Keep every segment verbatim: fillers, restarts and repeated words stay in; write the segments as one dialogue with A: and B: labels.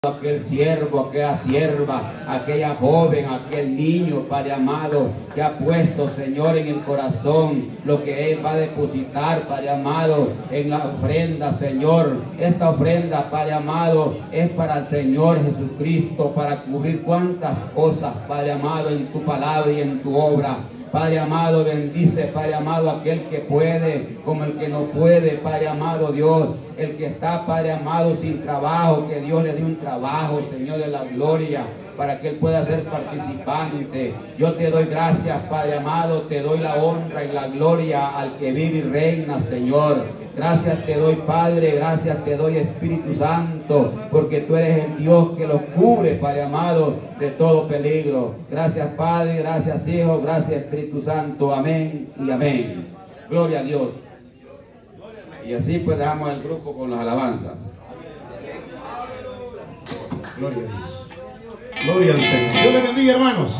A: aquel siervo, aquella sierva, aquella joven, aquel niño, Padre amado, que ha puesto, Señor, en el corazón lo que Él va a depositar, Padre amado, en la ofrenda, Señor. Esta ofrenda, Padre amado, es para el Señor Jesucristo, para cubrir cuantas cosas, Padre amado, en tu palabra y en tu obra. Padre amado, bendice, Padre amado, aquel que puede, como el que no puede, Padre amado Dios, el que está, Padre amado, sin trabajo, que Dios le dé un trabajo, Señor de la gloria, para que Él pueda ser participante. Yo te doy gracias, Padre amado, te doy la honra y la gloria al que vive y reina, Señor. Gracias te doy, Padre, gracias te doy, Espíritu Santo, porque tú eres el Dios que los cubre, Padre amado, de todo peligro. Gracias, Padre, gracias, Hijo, gracias, Espíritu Santo. Amén y amén. Gloria a Dios. Y así pues dejamos el grupo con las alabanzas.
B: Gloria a Dios. Gloria al Señor. Dios le bendiga, hermanos.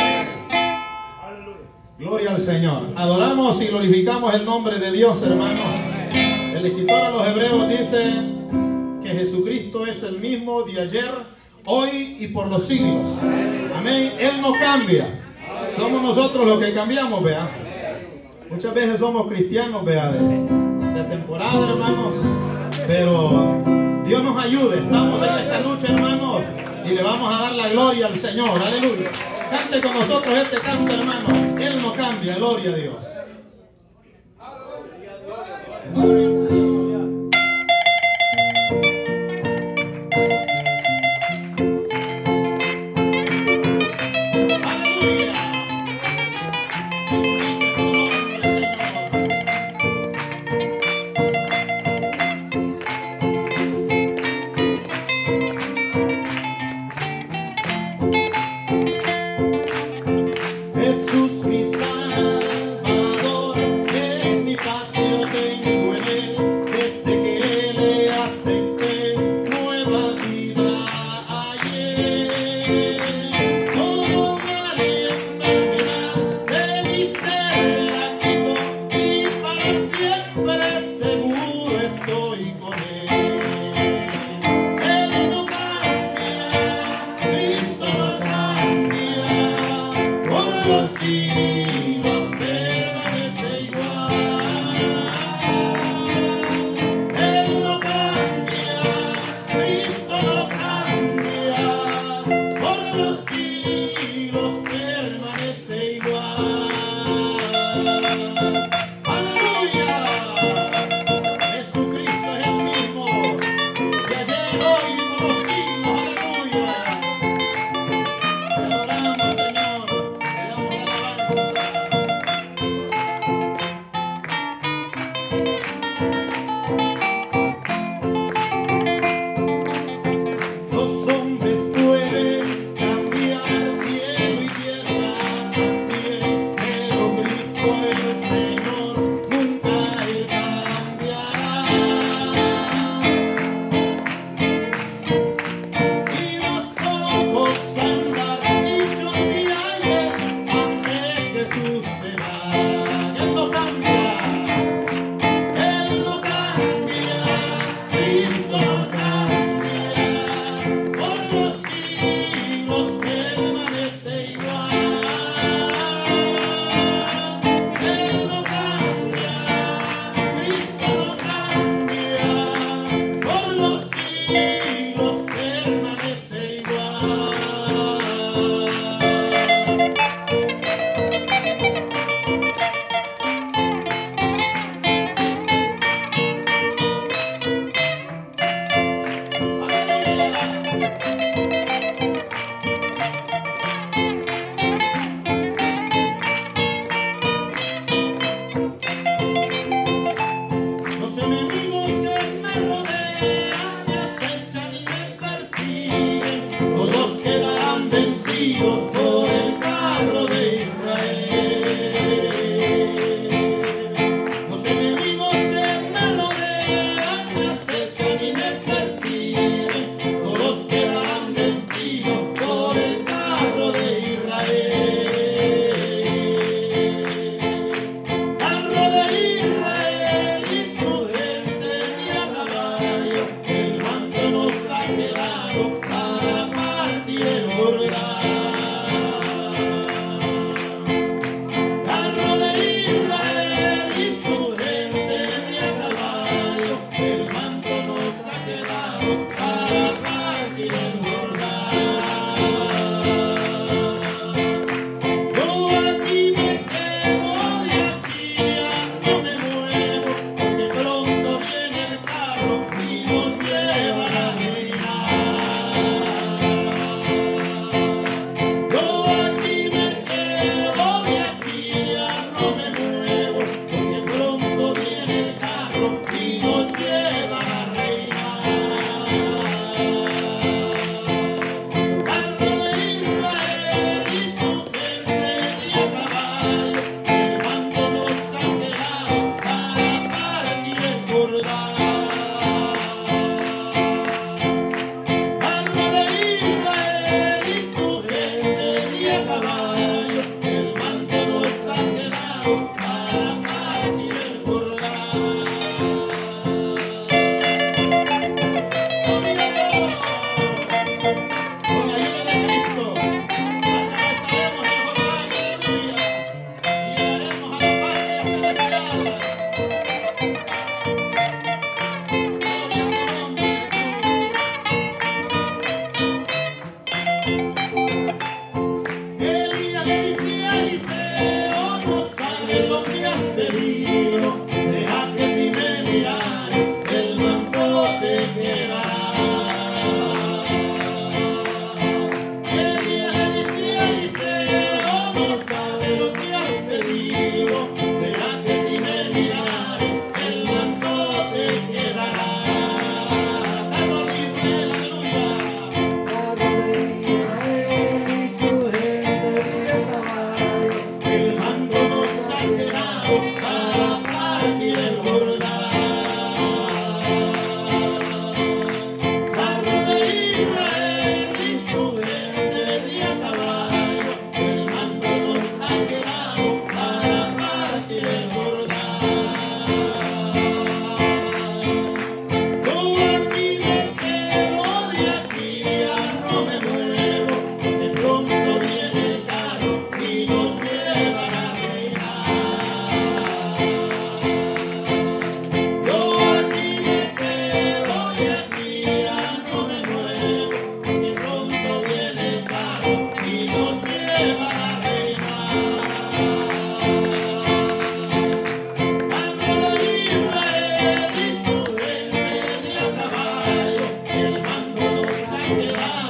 B: Gloria al Señor. Adoramos y glorificamos el nombre de Dios, hermanos. El escritor a los Hebreos dice que Jesucristo es el mismo de ayer, hoy y por los siglos. Amén. Él no cambia. Somos nosotros los que cambiamos, vea. Muchas veces somos cristianos, vea, de, de temporada, hermanos. Pero Dios nos ayude. Estamos en esta lucha, hermanos, y le vamos a dar la gloria al Señor. Aleluya. Cante con nosotros este canto, hermano. Él no cambia. Gloria a Dios.
C: El manto nos ha quedado.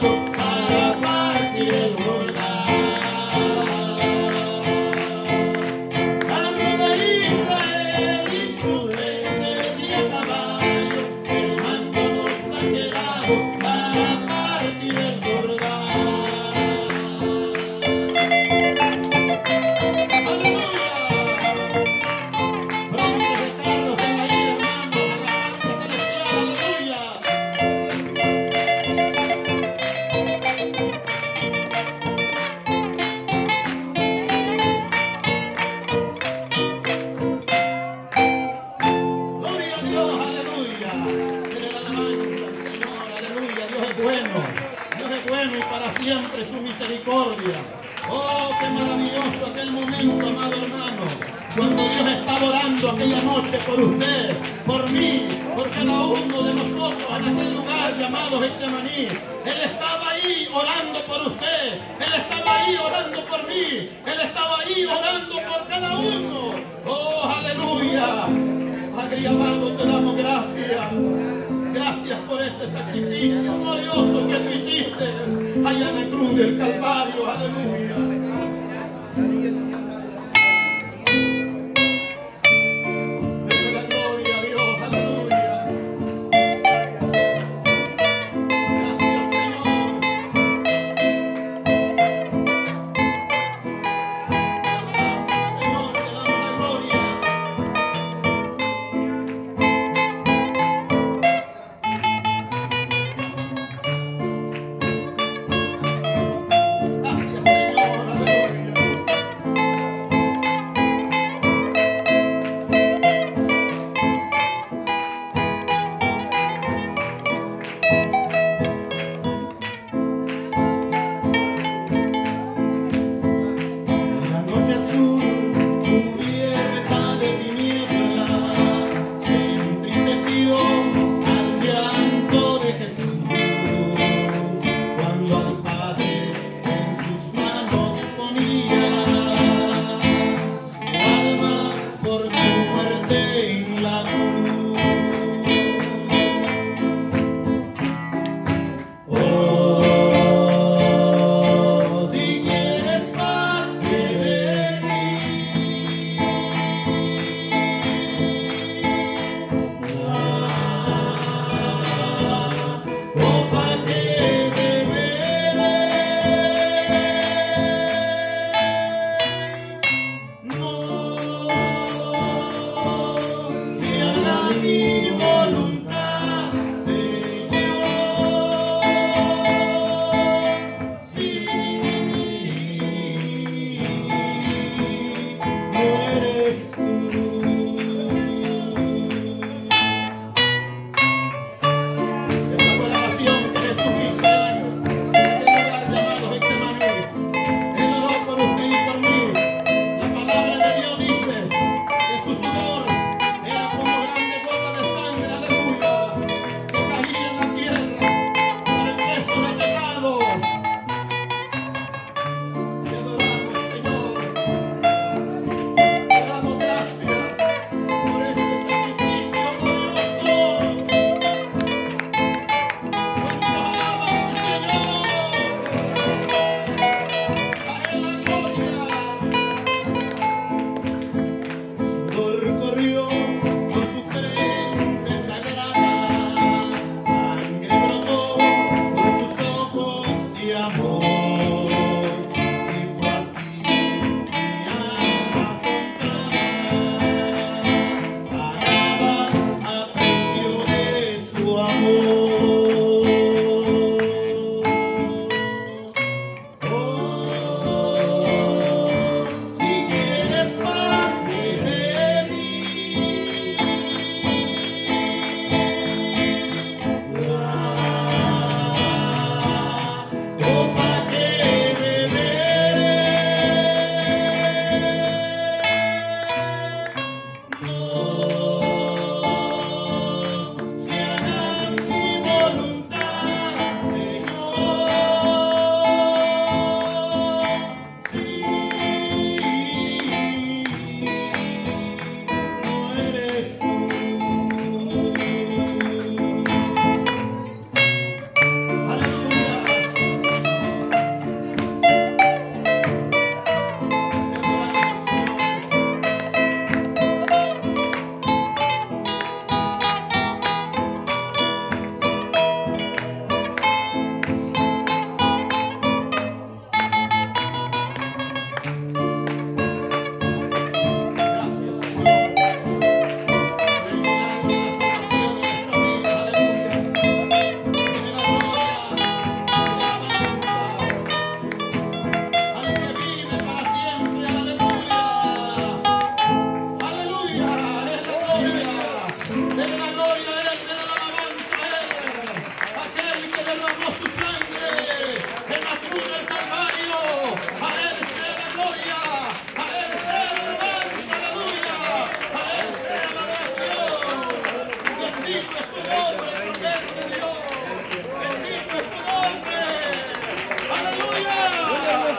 B: para partir el Jordán. Camino de Israel y su gente y a caballo, el manto nos ha quedado para partir el Jordán. ¡Aleluya! Pronto de Carlos se va a ir, hermano, a la parte celestial. ¡Aleluya! Gloria a Dios, aleluya. Tiene la alabanza al Señor, aleluya. Dios es bueno, Dios es bueno y para siempre su misericordia. Oh, qué maravilloso aquel momento, amado hermano, cuando Dios estaba orando aquella noche por usted, por mí, por cada uno de nosotros en aquel lugar llamado Getsemaní. Él estaba ahí orando por usted, Él estaba ahí orando por mí, Él estaba ahí orando por cada uno. Oh, aleluya. Padre amado, te damos gracias. Gracias por ese sacrificio glorioso que tú hiciste allá en la cruz del Calvario. Aleluya. Dele la gloria a Dios. Aleluya. Gracias, Señor. Te adoramos, Señor, te damos la gloria. Gracias, Señor.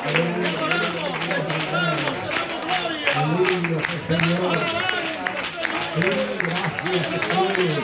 C: Aleluya, Señor. Sí, gracias, Jesús.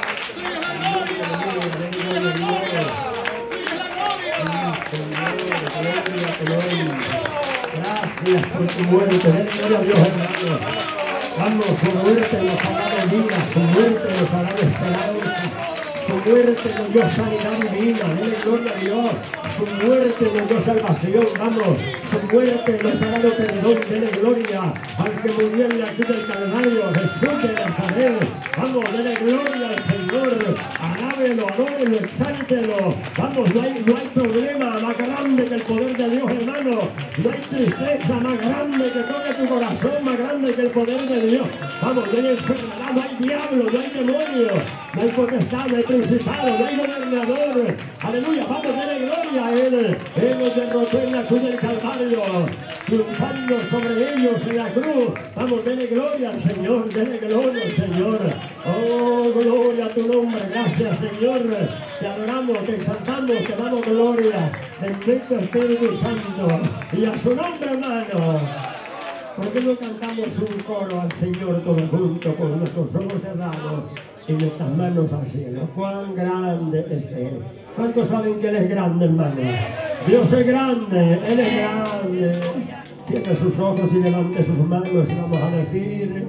C: Gracias por tu muerte. Den gloria a Dios, hermano. Vamos, su muerte nos ha dado vida, su muerte nos ha dado esperanza, su muerte nos dio sanidad divina. Denle gloria a Dios. Su muerte nos dio salvación. Vamos, su muerte nos ha dado perdón. Denle gloria al que murió en la cruz del Calvario, Jesús de Nazaret. Vamos, denle gloria al Señor. Alábelo, adórelo, exáltelo. Vamos, no hay, no hay problema más grande que el poder de Dios, hermano. No hay tristeza más grande que toque tu corazón, más grande que el poder de Dios. Vamos, no hay enfermedad, no hay diablo, no hay demonio, no hay potestad, no hay principado, no hay gobernador. Aleluya, vamos, denle gloria a Él. Él nos derrotó en la cruz del Calvario, triunfando sobre ellos en la cruz. Vamos, denle gloria al Señor, denle gloria al Señor. Oh, gloria a tu nombre, gracias Señor. Te adoramos, te exaltamos, te damos gloria. Bendito Espíritu Santo. Y a su nombre, hermano. ¿Por qué no cantamos un coro al Señor todos juntos con nuestros ojos cerrados y nuestras manos al cielo? ¡Cuán grande es Él! ¿Cuántos saben que Él es grande, hermano? Dios es grande, Él es grande. Cierre sus ojos y levante sus manos y vamos a decir: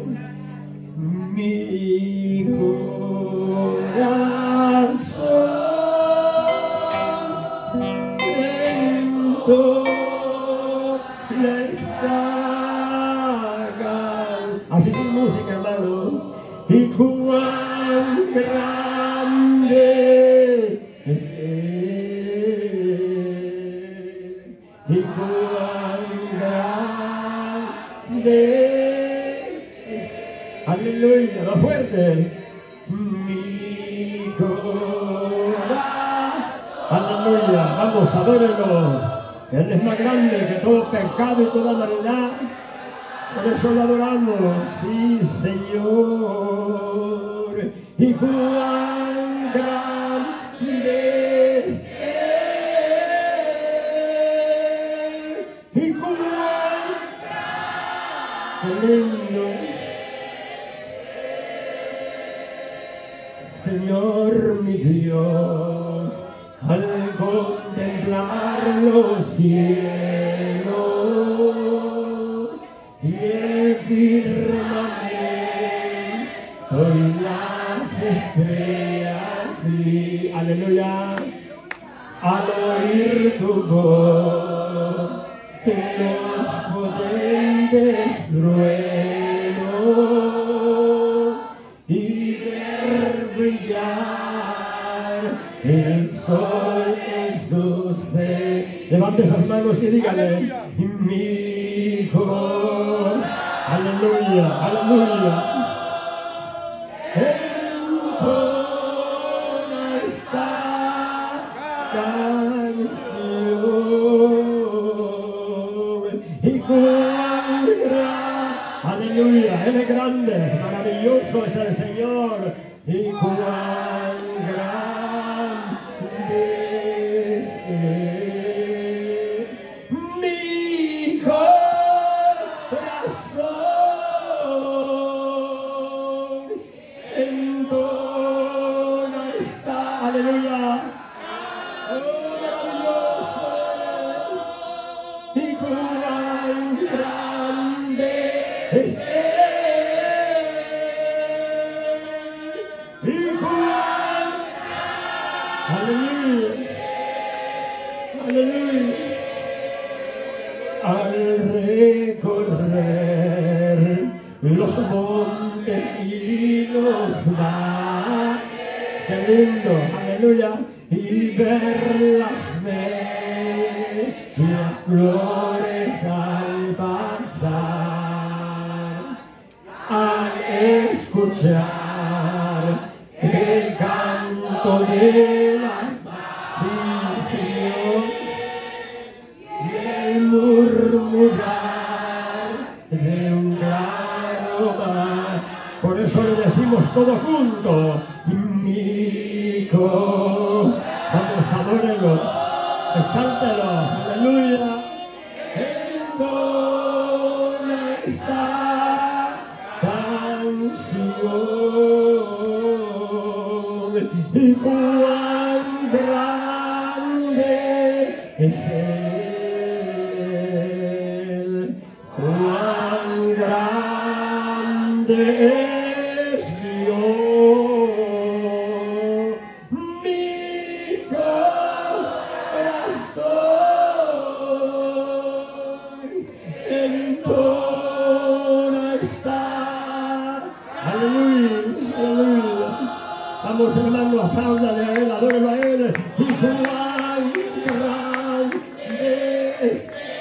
C: mi corazón en todo está. Así sin música, hermano. Y cuán grande es Él. Y cuán grande es Él. Aleluya, más fuerte. Mi corazón. Aleluya, vamos, adórenlo. Él es más grande que todo pecado y toda maldad. Por eso lo adoramos, sí, Señor. Y cuán grande es Él. Y cuán lindo. Señor, mi Dios, al contemplar los cielos y el firmamento y las estrellas, y aleluya, al oír tu voz en los potentes truenos y ver brillar el sol en su ser. Levante esas manos y dígale: mi corazón, aleluya, aleluya. Entona esta canción y cuán gran, aleluya, Él es grande, maravilloso es el Señor. Y cuán grande es Él. Mi corazón entona esta, aleluya. Oh, maravilloso. Y cuán grande es Él. Aleluya, aleluya. Al recorrer los montes y los valles, qué lindo, aleluya, y ver las bellas flores al pasar, al escuchar el canto de las canciones y el murmurar de un claro mar. Por eso le decimos todos juntos: mi corazón, vamos, adórenlo, exáltelo, aleluya. entona esta canción y cuán grande es Él, cuán grande es Dios, mi corazón entona esta. Aleluya, aleluya. Vamos, hermano, apláudale a Él, adórelo a Él. Y cuán grande es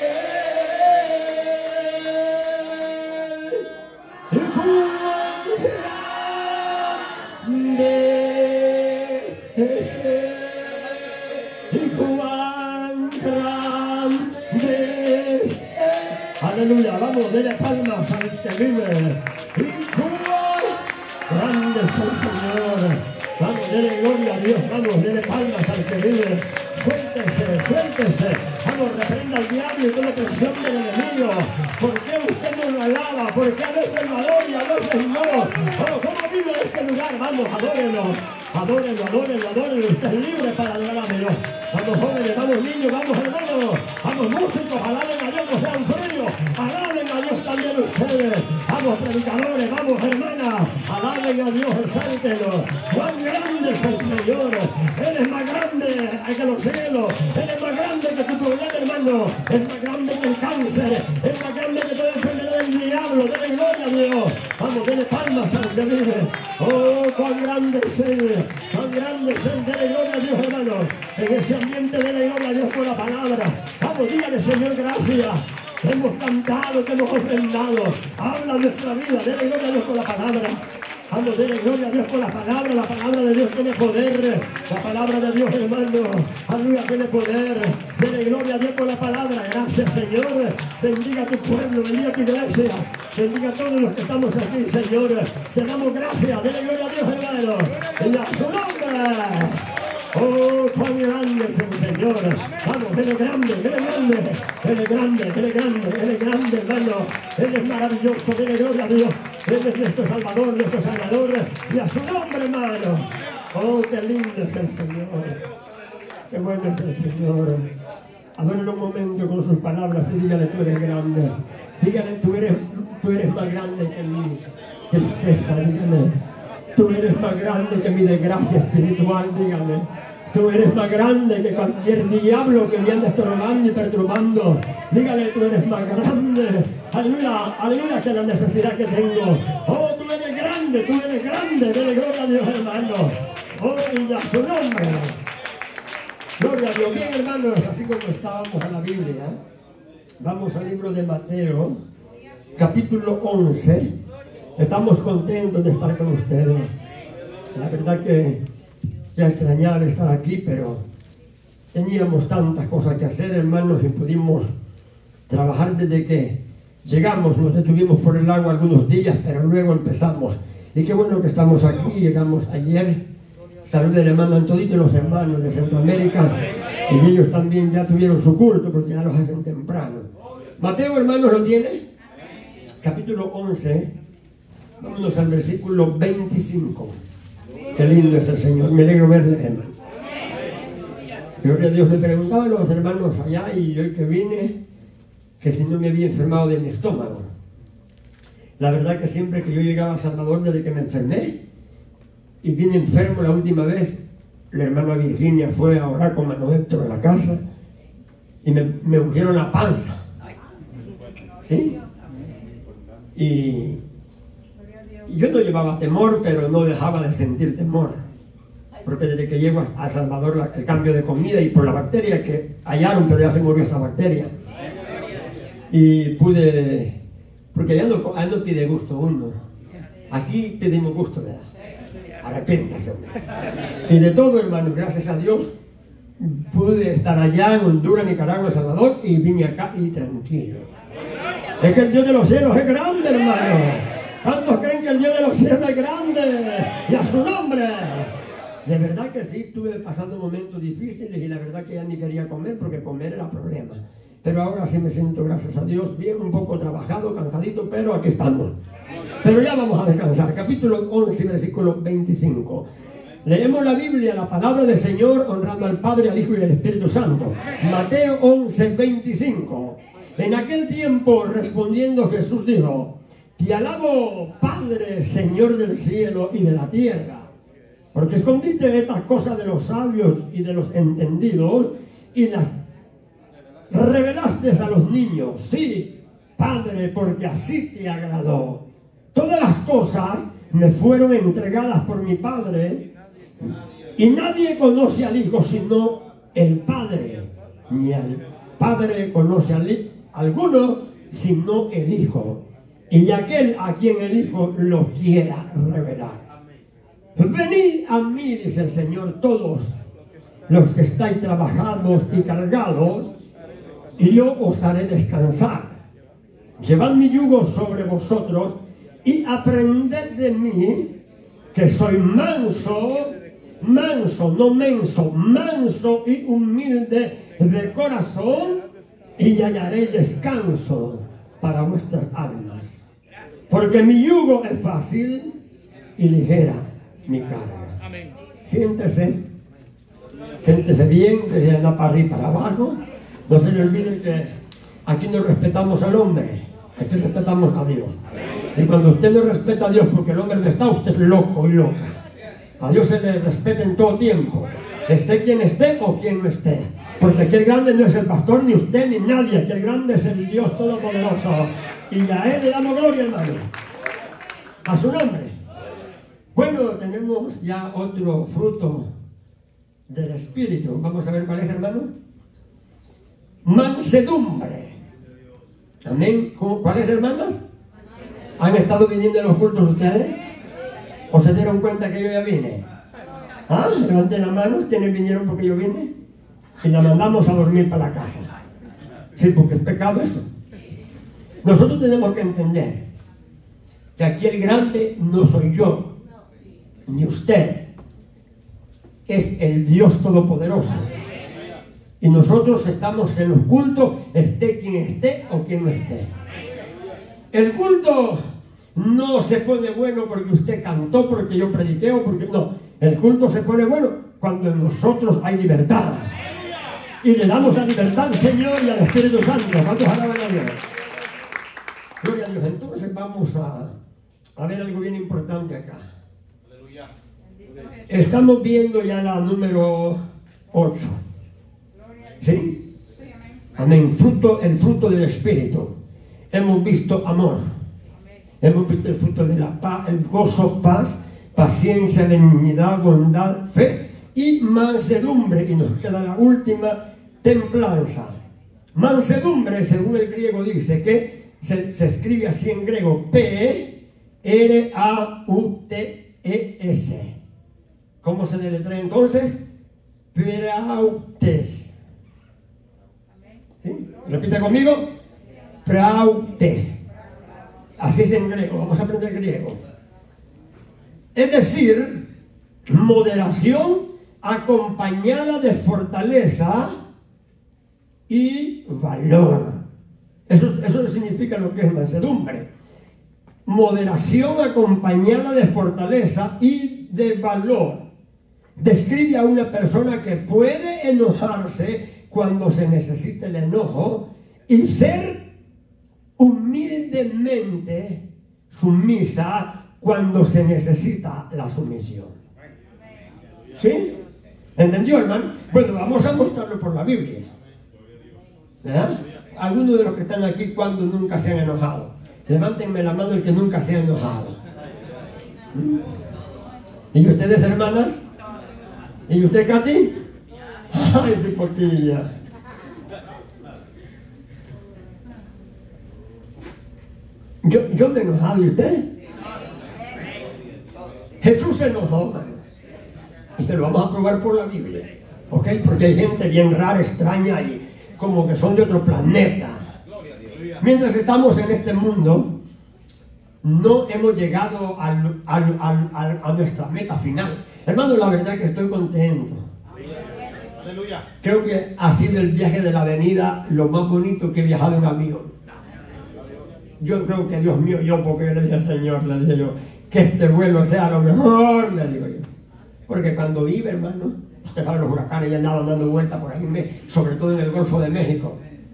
C: Él. Y cuán grande es Él. Y cuán grande es Él. Aleluya, vamos, denle palmas al que vive. Y cuán grande es el Señor. Vamos, denle gloria a Dios, vamos, denle palmas al que vive. Suéltese, suéltese. Vamos, reprenda al diablo y toda presión del enemigo. ¿Por qué usted no lo alaba? ¿Por qué a veces lo adora y a veces no? Oh, ¿cómo vive este lugar? Vamos, adórenlo. Adórenlo, adórenlo, adórenlo. Usted es libre para adorar a Dios. Vamos, jóvenes, vamos, niños, vamos, hermanos. Vamos, músicos, alaben a Dios, no sean fríos. Alaben a Dios también ustedes. Vamos, predicadores, vamos, hermanas. Alaben a Dios, exáltenlo. Cuán grande es el Señor. Él es más grande que los cielos. Él es más grande que tu problema, hermano. Es más grande que el cáncer. Es más grande que toda enfermedad del diablo. Dele gloria a Dios. Vamos, denle palmas al que vive. Oh, cuán grande es Él. Cuán grande es Él. Dele gloria a Dios, hermano. En ese ambiente, dele gloria a Dios por la palabra. Vamos, dígale, Señor, gracias. Hemos cantado, te hemos ofrendado. Habla nuestra vida. Dele gloria a Dios por la palabra. Vamos, denle gloria a Dios por la palabra. La palabra de Dios tiene poder. La palabra de Dios, hermano. Aleluya, tiene poder. Denle gloria a Dios por la palabra. Gracias, Señor. Bendiga a tu pueblo, bendiga a tu iglesia. Bendiga a todos los que estamos aquí, Señor. Te damos gracias. Denle gloria a Dios, hermano. En su nombre. Oh, cuán grande es el Señor. Vamos, Él es grande, Él es grande, Él es grande, Él es grande, Él es grande, hermano. Él es maravilloso, denle gloria a Dios. Él es nuestro Salvador, nuestro Salvador. Y a su nombre, hermano. Oh, qué lindo es el Señor. Qué bueno es el Señor. Adórenlo un momento con sus palabras y dígale, tú eres grande. Dígale, tú eres, tú eres más grande que mi tristeza, dígale. Tú eres más grande que mi desgracia espiritual, dígame. Tú eres más grande que cualquier diablo que me ande estorbando y perturbando. Dígale, tú eres más grande. Aleluya, aleluya, que la necesidad que tengo. Oh, tú eres grande, tú eres grande. Dele gloria a Dios, hermano. Oh, y a su nombre. Gloria a Dios. Bien, hermanos, así como estábamos a la Biblia, vamos al libro de Mateo, capítulo once. Estamos contentos de estar con ustedes. La verdad que ya extrañaba estar aquí, pero teníamos tantas cosas que hacer, hermanos, y pudimos trabajar desde que llegamos. Nos detuvimos por el agua algunos días, pero luego empezamos. Y qué bueno que estamos aquí. Llegamos ayer. Saludos le mandan toditos los hermanos de Centroamérica. Y ellos también ya tuvieron su culto, porque ya los hacen temprano. Mateo, hermanos, ¿lo tiene? Capítulo once. Vámonos al versículo veinticinco. Qué lindo es el Señor. Me alegro verle, hermano. Gloria a Dios. Me preguntaban los hermanos allá y hoy que vine, que si no me había enfermado de mi estómago. La verdad que siempre que yo llegaba a Salvador, desde que me enfermé y vine enfermo la última vez, la hermana Virginia fue a orar con Mano Héctor a la casa y me, me ungieron la panza. ¿Sí? Y yo no llevaba temor, pero no dejaba de sentir temor. Porque desde que llego a El Salvador, la, el cambio de comida y por la bacteria que hallaron, pero ya se murió esa bacteria. Y pude, porque allá no, allá no pide gusto uno. Aquí pedimos gusto, ¿verdad? Arrepéntase. Y de todo, hermano, gracias a Dios, pude estar allá en Honduras, Nicaragua, El Salvador, y vine acá y tranquilo. Es que el Dios de los cielos es grande, hermano. ¿Cuántos creen que el Dios de los cielos es grande? Y a su nombre. De verdad que sí, estuve pasando momentos difíciles y la verdad que ya ni quería comer porque comer era problema. pero ahora sí me siento, gracias a Dios, bien, un poco trabajado, cansadito, pero aquí estamos. Pero ya vamos a descansar. Capítulo once, versículo veinticinco. Leemos la Biblia, la palabra del Señor, honrando al Padre, al Hijo y al Espíritu Santo. Mateo once, veinticinco. En aquel tiempo, respondiendo Jesús dijo: Te alabo, Padre, Señor del cielo y de la tierra, porque escondiste estas cosas de los sabios y de los entendidos y las revelaste a los niños. Sí, Padre, porque así te agradó. Todas las cosas me fueron entregadas por mi Padre, y nadie conoce al Hijo sino el Padre, ni al Padre conoce al Hijo alguno sino el Hijo, y aquel a quien el Hijo lo quiera revelar. Venid a mí, dice el Señor, todos los que estáis trabajados y cargados, y yo os haré descansar. Llevad mi yugo sobre vosotros y aprended de mí, que soy manso, manso, no menso, manso y humilde de corazón, y hallaré descanso para vuestras almas. Porque mi yugo es fácil y ligera mi carga. Amén. Siéntese, siéntese bien, desde la para arriba para abajo. No se le olvide que aquí no respetamos al hombre, aquí respetamos a Dios. Y cuando usted no respeta a Dios porque el hombre no está, usted es loco y loca. A Dios se le respeta en todo tiempo, esté quien esté o quien no esté. Porque aquí el grande no es el pastor, ni usted, ni nadie. Aquí el grande es el Dios Todopoderoso. Y a Él le damos gloria, hermano. A su nombre. Bueno, tenemos ya otro fruto del Espíritu. Vamos a ver cuál es, hermano. Mansedumbre. Amén. ¿Cuál es, hermanas? ¿Han estado viniendo a los cultos ustedes? ¿O se dieron cuenta que yo ya vine? ¿Ah? Levanten la mano. ¿Quiénes vinieron porque yo vine? Y la mandamos a dormir para la casa. Sí, porque es pecado eso. Nosotros tenemos que entender que aquí el grande no soy yo, ni usted. Es el Dios Todopoderoso. Y nosotros estamos en los cultos, esté quien esté o quien no esté. El culto no se pone bueno porque usted cantó, porque yo prediqué o porque... No, el culto se pone bueno cuando en nosotros hay libertad. Y le damos la libertad al Señor y al Espíritu Santo. ¿Cuántos alaban a Dios? Gloria a Dios. Entonces vamos a, a ver algo bien importante acá. Estamos viendo ya la número ocho. ¿Sí? Amén. Fruto, el fruto del Espíritu. Hemos visto amor. Hemos visto el fruto de la paz, el gozo, paz, paciencia, benignidad, bondad, fe y mansedumbre. Y nos queda la última, templanza. Mansedumbre, según el griego, dice que se, se escribe así en griego: P R A U T E S. ¿Cómo se deletrea entonces? Prautes. ¿Sí? Repite conmigo: prautes. Así es en griego. Vamos a aprender griego. Es decir, moderación acompañada de fortaleza y valor. Eso, eso significa lo que es mansedumbre. Moderación acompañada de fortaleza y de valor. Describe a una persona que puede enojarse cuando se necesita el enojo y ser humildemente sumisa cuando se necesita la sumisión. ¿Sí? ¿Entendió, hermano? Bueno, vamos a mostrarlo por la Biblia. ¿Verdad? Algunos de los que están aquí, cuando nunca se han enojado. Levántenme la mano el que nunca se ha enojado. ¿Y ustedes, hermanas? ¿Y usted, Katy? ¡Ay, su porquilla! Yo, yo me he enojado, ¿y usted? Jesús se enojó, hermano. Y se lo vamos a probar por la Biblia. ¿Ok? Porque hay gente bien rara, extraña y como que son de otro planeta. Mientras estamos en este mundo, no hemos llegado al, al, al, al, a nuestra meta final. Hermano, la verdad que estoy contento.
B: Aleluya.
C: Creo que ha sido el viaje de la avenida lo más bonito que he viajado en avión. Yo creo que, Dios mío, yo porque le dije al Señor, le dije yo, que este vuelo sea lo mejor, le digo yo. Porque cuando iba, hermano, usted sabe, los huracanes ya andaban dando vueltas por ahí, sobre todo en el Golfo de México.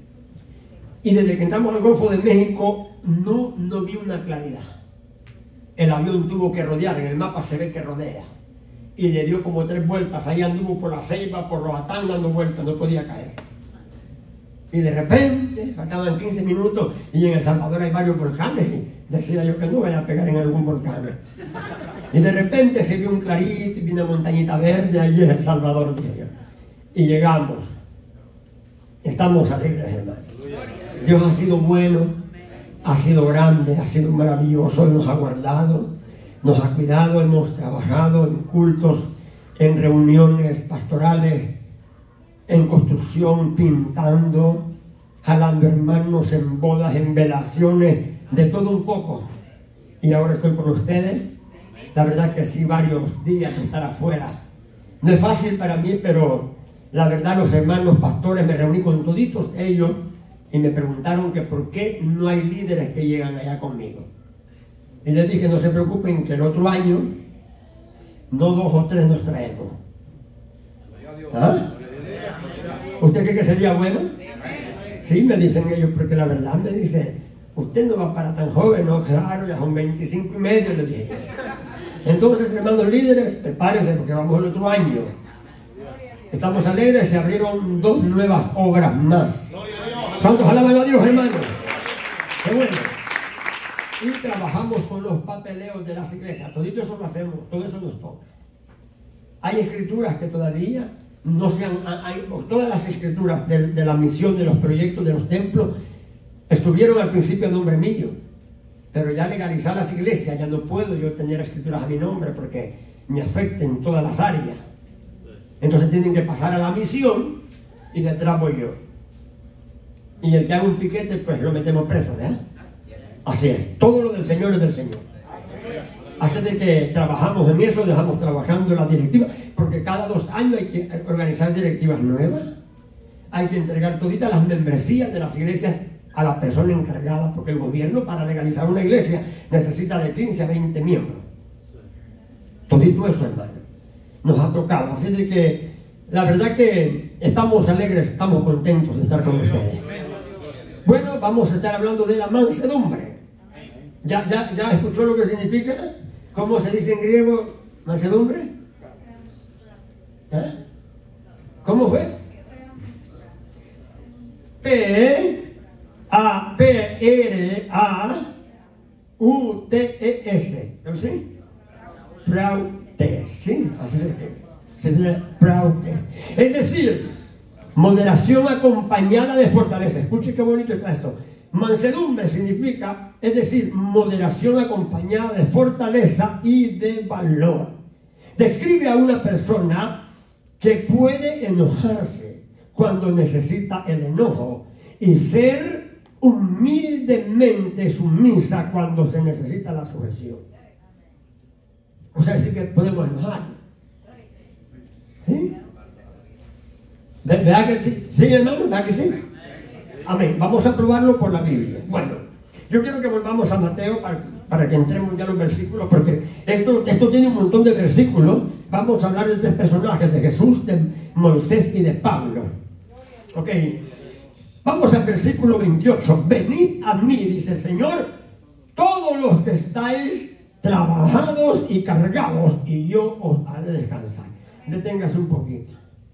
C: Y desde que entramos al Golfo de México, no, no vi una claridad. El avión tuvo que rodear, en el mapa se ve que rodea. Y le dio como tres vueltas, ahí anduvo por la Ceiba, por Roatán dando vueltas, no podía caer. Y de repente, faltaban quince minutos, y en El Salvador hay varios volcanes, y decía yo que no vaya a pegar en algún volcán. Y de repente se vio un clarito, y vi una montañita verde, ahí en El Salvador, dije yo. Y llegamos. Estamos alegres, hermano. Dios ha sido bueno, ha sido grande, ha sido maravilloso, nos ha guardado, nos ha cuidado, hemos trabajado en cultos, en reuniones pastorales, en construcción, pintando, jalando hermanos en bodas, en velaciones, de todo un poco. Y ahora estoy con ustedes. La verdad que sí, varios días de estar afuera. No es fácil para mí, pero la verdad los hermanos pastores, me reuní con toditos ellos y me preguntaron que por qué no hay líderes que llegan allá conmigo. Y les dije, no se preocupen, que el otro año no dos o tres nos traemos. ¿Ah? ¿Usted cree que sería bueno? Sí, me dicen ellos, porque la verdad me dice, usted no va para tan joven, no, claro, ya son veinticinco y medio, les dije. Entonces, hermanos líderes, prepárense porque vamos el otro año. Estamos alegres, se abrieron dos nuevas obras más. ¿Cuántos alaban a Dios, hermanos? Qué bueno. Y trabajamos con los papeleos de las iglesias. Todo eso lo hacemos, todo eso nos toca. Hay escrituras que todavía no se han... Hay, todas las escrituras de, de la misión, de los proyectos, de los templos, estuvieron al principio a nombre mío. Pero ya legalizar las iglesias, ya no puedo yo tener escrituras a mi nombre porque me afecten todas las áreas. Entonces tienen que pasar a la misión y detrás voy yo. Y el que haga un piquete, pues lo metemos preso, ¿verdad? Así es, todo lo del Señor es del Señor. Así de que trabajamos en eso, dejamos trabajando en la directiva, porque cada dos años hay que organizar directivas nuevas. Hay que entregar toditas las membresías de las iglesias a la persona encargada, porque el gobierno para legalizar una iglesia necesita de quince a veinte miembros. Todito eso, hermano, nos ha tocado. Así de que la verdad que estamos alegres, estamos contentos de estar con ustedes. Bueno, vamos a estar hablando de la mansedumbre. ¿Ya, ya, ya escuchó lo que significa? ¿Cómo se dice en griego mansedumbre? ¿Eh? ¿Cómo fue? P A P R A U T E S. ¿Sí? Prautes. ¿Sí? Así se dice. Se dice prautes. Es decir, moderación acompañada de fortaleza. Escuche qué bonito está esto. Mansedumbre significa, es decir, moderación acompañada de fortaleza y de valor. Describe a una persona que puede enojarse cuando necesita el enojo y ser humildemente sumisa cuando se necesita la sujeción. O sea, sí que podemos enojar. ¿Sí? ¿Verdad que sí? ¿Sí, hermano? ¿Verdad que sí? Amén. Vamos a probarlo por la Biblia. Bueno, yo quiero que volvamos a Mateo para, para que entremos ya en los versículos, porque esto, esto tiene un montón de versículos. Vamos a hablar de tres personajes, de Jesús, de Moisés y de Pablo. Ok. Vamos al versículo veintiocho. Venid a mí, dice el Señor, todos los que estáis trabajados y cargados, y yo os haré descansar. Deténgase un poquito.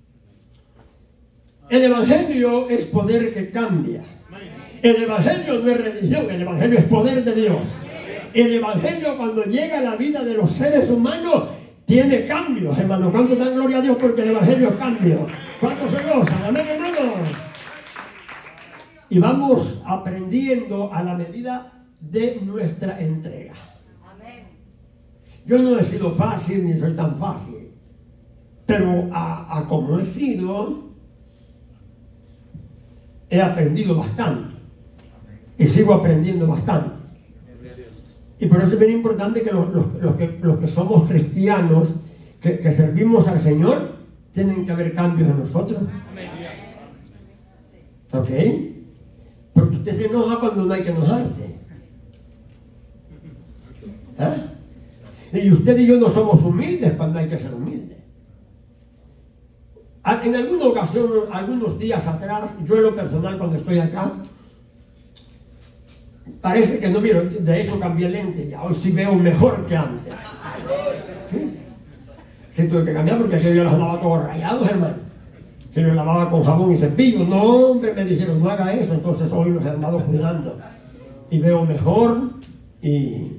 C: El Evangelio es poder que cambia. El Evangelio no es religión, el Evangelio es poder de Dios. El Evangelio, cuando llega a la vida de los seres humanos, tiene cambios, hermano. ¿Cuánto dan gloria a Dios porque el Evangelio es cambio? ¿Cuánto se gozan? Amén, hermanos. Y vamos aprendiendo a la medida de nuestra entrega. Yo no he sido fácil ni soy tan fácil, pero a, a como he sido, he aprendido bastante y sigo aprendiendo bastante. Y por eso es bien importante que los, los, los, que, los que somos cristianos, que, que servimos al Señor, tienen que haber cambios en nosotros. ¿Ok? Porque usted se enoja cuando no hay que enojarse. ¿Ah? Y usted y yo no somos humildes cuando hay que ser humildes. En alguna ocasión, algunos días atrás, yo en lo personal cuando estoy acá, parece que no vieron, de hecho cambié lente ya, hoy sí veo mejor que antes. ¿Sí? Sí tuve que cambiar porque aquello yo los lavaba todos rayados, hermano. Se los lavaba con jabón y cepillo. No, hombre, me dijeron, no haga eso. Entonces hoy los he andado cuidando. Y veo mejor y...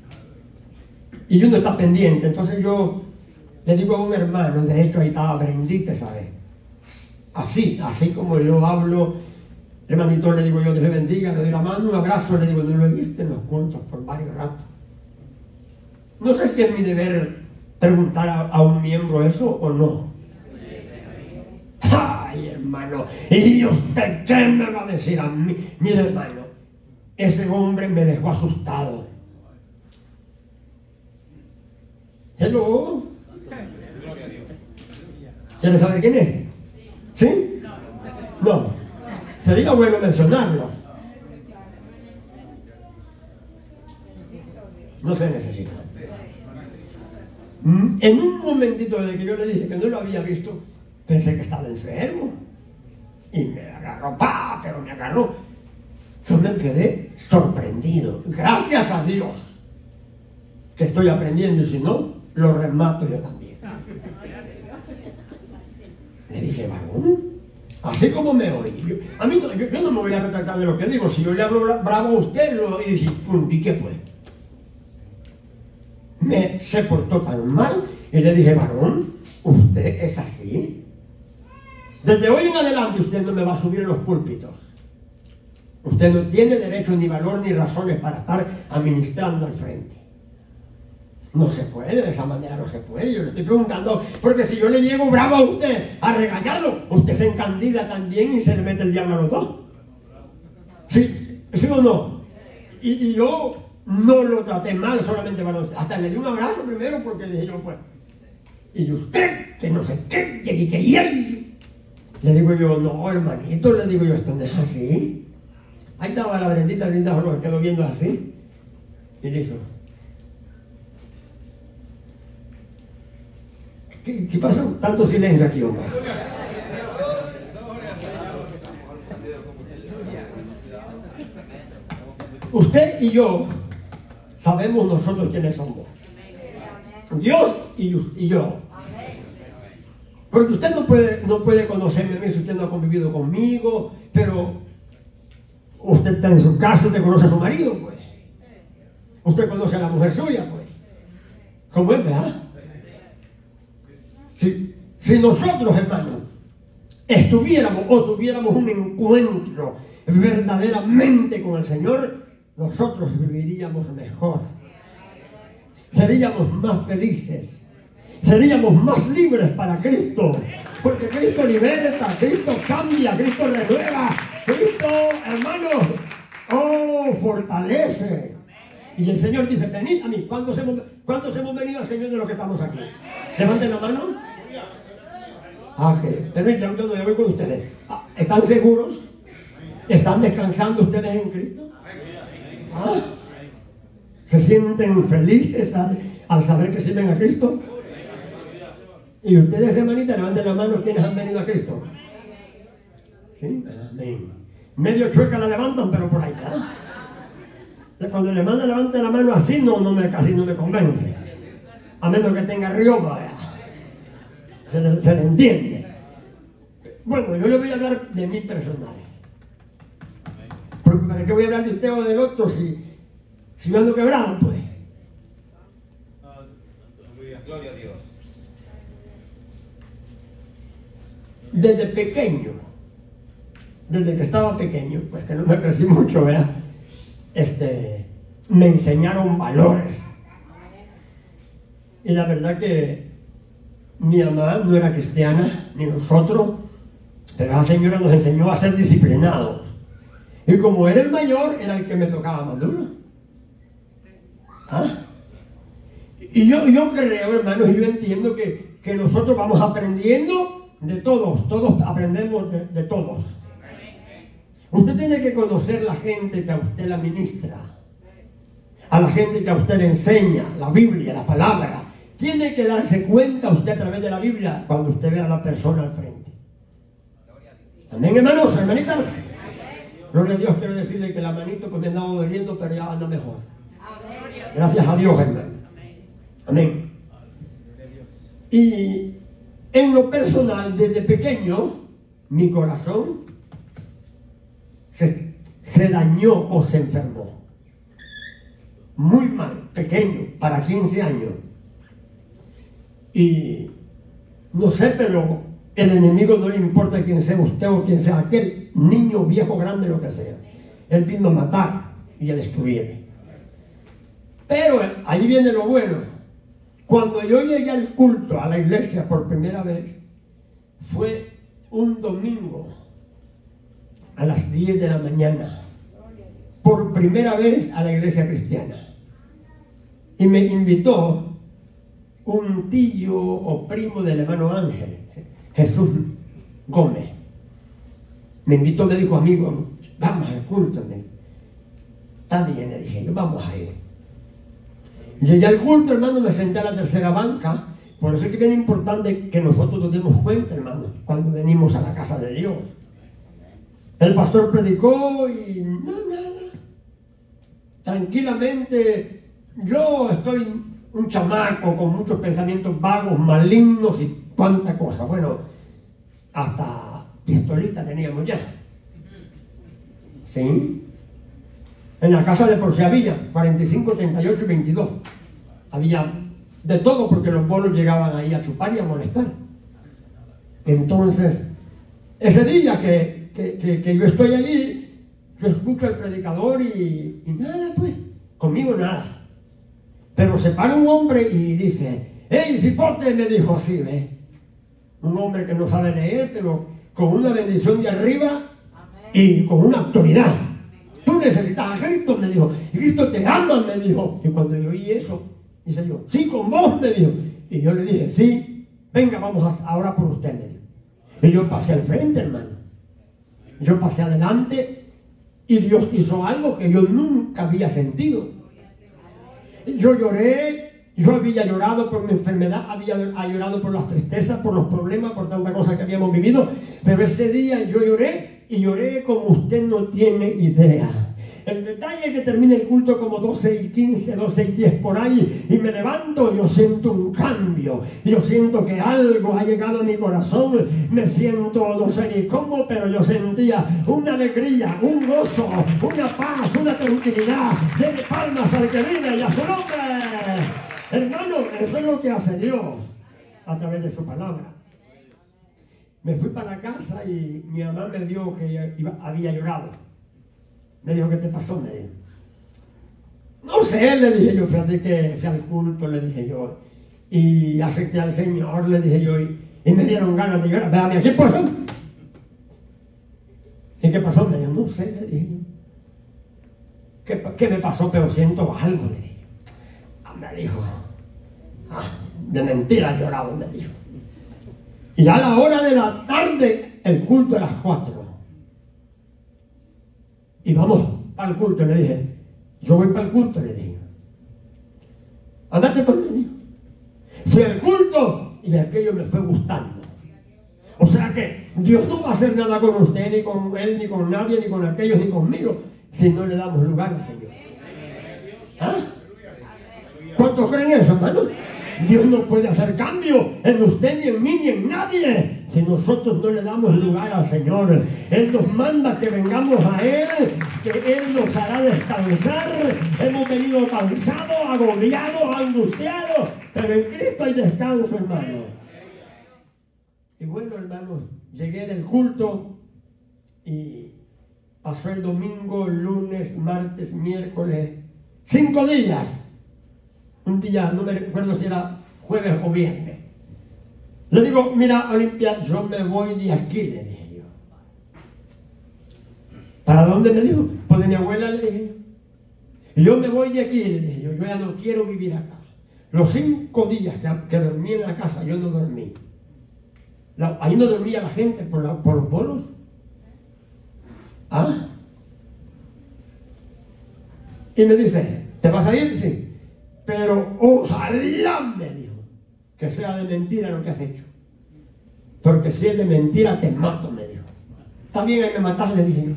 C: Y uno está pendiente. Entonces yo le digo a un hermano, de hecho ahí estaba Brendita, ¿sabes? Así, así como yo hablo, hermanito, le digo yo, Dios le bendiga, le doy la mano, un abrazo, le digo, no lo he visto en los cultos por varios ratos. No sé si es mi deber preguntar a, a un miembro eso o no. Ay, hermano, ¿y usted qué me va a decir a mí? Mire, hermano, ese hombre me dejó asustado. Hello. ¿Quiere saber quién es? ¿Sí? No. Sería bueno mencionarlos. No se necesita. En un momentito desde que yo le dije que no lo había visto, pensé que estaba enfermo. Y me agarró, ¡pa! Pero me agarró. Yo me quedé sorprendido. Gracias a Dios que estoy aprendiendo, y si no, lo remato yo también. Le dije, varón, así como me oye, yo, a mí no, yo, yo no me voy a retratar de lo que digo. Si yo le hablo bravo a usted, lo y dice, ¿y qué pues? Me se portó tan mal y le dije, varón, ¿usted es así? Desde hoy en adelante usted no me va a subir en los púlpitos. Usted no tiene derecho, ni valor, ni razones para estar administrando al frente. No se puede, de esa manera no se puede. Yo le estoy preguntando, porque si yo le llego bravo a usted a regañarlo, usted se encandila también y se le mete el diablo a los dos. ¿Sí? ¿Sí o no? Y, y yo no lo traté mal solamente para usted. Hasta le di un abrazo primero porque le dije yo, pues, y usted, que no sé qué, que que que y le digo yo, no, hermanito, le digo yo, esto no es así. Ahí estaba la Brendita, Brendita, lo quedó viendo así. Y le hizo, ¿Qué, ¿Qué pasa? Tanto silencio aquí, hombre. Usted y yo sabemos nosotros quiénes somos. Dios y, y yo. Porque usted no puede, no puede conocerme a mí si usted no ha convivido conmigo, pero usted está en su casa, usted conoce a su marido, pues. Usted conoce a la mujer suya, pues. ¿Cómo es, verdad? Si, si nosotros, hermanos, estuviéramos o tuviéramos un encuentro verdaderamente con el Señor, nosotros viviríamos mejor. Seríamos más felices. Seríamos más libres para Cristo. Porque Cristo liberta, Cristo cambia, Cristo renueva. Cristo, hermanos, oh, fortalece. Y el Señor dice, venid a mí. ¿Cuántos hemos, ¿Cuántos hemos venido al Señor de los que estamos aquí? Levanten la mano. Ah, que permítanme, yo no voy con ustedes. ¿Están seguros? ¿Están descansando ustedes en Cristo? ¿Ah? ¿Se sienten felices al, al saber que sirven a Cristo? Y ustedes, hermanita, levanten la mano quienes han venido a Cristo. ¿Sí? Amén. Medio chueca la levantan, pero por ahí, ¿verdad? Cuando le manda levante la mano así, no, no me, casi no me convence. A menos que tenga rioma, se le, se le entiende. Bueno, yo le voy a hablar de mí personal. Porque ¿para qué voy a hablar de usted o del otro si, si me ando quebrado, pues?
A: Gloria a Dios.
C: Desde pequeño, desde que estaba pequeño, pues que no me crecí mucho, ¿verdad? Este, me enseñaron valores. Y la verdad que mi mamá no era cristiana, ni nosotros, pero esa señora nos enseñó a ser disciplinados. Y como era el mayor, era el que me tocaba más duro. ¿Ah? Y yo, yo creo, hermanos, y yo entiendo que, que nosotros vamos aprendiendo de todos, todos aprendemos de, de todos. Usted tiene que conocer la gente que a usted la ministra, a la gente que a usted le enseña la Biblia, la palabra. Tiene que darse cuenta usted a través de la Biblia cuando usted ve a la persona al frente. Amén, hermanos, hermanitas. Gloria a Dios, quiero decirle que la manito pues me andaba doliendo, pero ya anda mejor. Gracias a Dios, hermano. Amén. Y en lo personal, desde pequeño, mi corazón se, se dañó o se enfermó. Muy mal, pequeño, para quince años. Y no sé, pero el enemigo no le importa quién sea usted o quién sea aquel niño, viejo, grande, lo que sea. Él vino a matar y a destruir. Pero ahí viene lo bueno. Cuando yo llegué al culto, a la iglesia por primera vez, fue un domingo a las diez de la mañana. Por primera vez a la iglesia cristiana. Y me invitó un tío o primo del hermano Ángel, Jesús Gómez. Me invitó, me dijo, amigo, vamos al culto. Me dice, está bien, le dije yo, vamos a ir. Llegué al culto, hermano, me senté a la tercera banca. Por eso es que es bien importante que nosotros nos demos cuenta, hermano, cuando venimos a la casa de Dios. El pastor predicó y no, nada. Tranquilamente, yo estoy un chamaco con muchos pensamientos vagos, malignos y cuánta cosa. Bueno, hasta pistolita teníamos ya. ¿Sí? En la casa de Porcia había cuarenta y cinco, treinta y ocho y veintidós. Había de todo porque los bolos llegaban ahí a chupar y a molestar. Entonces, ese día que, que, que, que yo estoy allí, yo escucho al predicador y, y nada, pues, conmigo nada. Pero se para un hombre y dice, ¡hey, cipote! Me dijo así, ¿ves? Un hombre que no sabe leer, pero con una bendición de arriba y con una autoridad. Tú necesitas a Cristo, me dijo. Y Cristo te ama, me dijo. Y cuando yo oí eso, dice yo, sí, con vos, me dijo. Y yo le dije, sí, venga, vamos a orar por usted, me dijo. Y yo pasé al frente, hermano. Yo pasé adelante y Dios hizo algo que yo nunca había sentido. Yo lloré, yo había llorado por mi enfermedad, había llorado por las tristezas, por los problemas, por tanta cosa que habíamos vivido. Pero ese día yo lloré. Y lloré como usted no tiene idea. El detalle es que termina el culto como doce y quince, doce y diez por ahí. Y me levanto y yo siento un cambio. Yo siento que algo ha llegado a mi corazón. Me siento, no sé ni cómo, pero yo sentía una alegría, un gozo, una paz, una tranquilidad. Denle palmas al que vive y a su nombre. Hermano, eso es lo que hace Dios a través de su palabra. Me fui para la casa y mi mamá me vio que iba, había llorado. Me dijo, ¿qué te pasó? Me dijo. No sé, le dije yo, fíjate que fui al culto, le dije yo. Y acepté al Señor, le dije yo. Y, y me dieron ganas de llorar. Véame, ¿qué pasó? ¿Y qué pasó? Me dijo, no sé, le dije yo. ¿Qué, ¿Qué me pasó? Pero siento algo, le dije. Ah, me dijo. Ah, de mentira he llorado, me dijo. Y a la hora de la tarde, el culto a las cuatro. Y vamos para el culto, le dije. Yo voy para el culto, le dije. Andate por mí. Fui al culto y aquello me fue gustando. O sea que Dios no va a hacer nada con usted, ni con él, ni con nadie, ni con aquellos, ni conmigo, si no le damos lugar al Señor. ¿Ah? ¿Cuántos creen eso, hermano? Dios no puede hacer cambio en usted, ni en mí, ni en nadie, si nosotros no le damos lugar al Señor. Él nos manda que vengamos a Él, que Él nos hará descansar. Hemos venido cansados, agobiados, angustiados, pero en Cristo hay descanso, hermano. Y bueno, hermanos, llegué del culto y pasó el domingo, el lunes, martes, miércoles, cinco días. Un día, no me recuerdo si era jueves o viernes. Le digo, mira, Olimpia, yo me voy de aquí, le dije yo. ¿Para dónde? Me dijo. Pues de mi abuela, le dije. Y yo me voy de aquí, le dije yo. Yo ya no quiero vivir acá. Los cinco días que, que dormí en la casa, yo no dormí. La, ahí no dormía la gente por, la, por los bolos. ¿Ah? Y me dice, ¿te vas a ir? Sí. Pero ojalá, me dijo, que sea de mentira lo que has hecho. Porque si es de mentira, te mato, me dijo. Está bien, ahí me matas, le dije.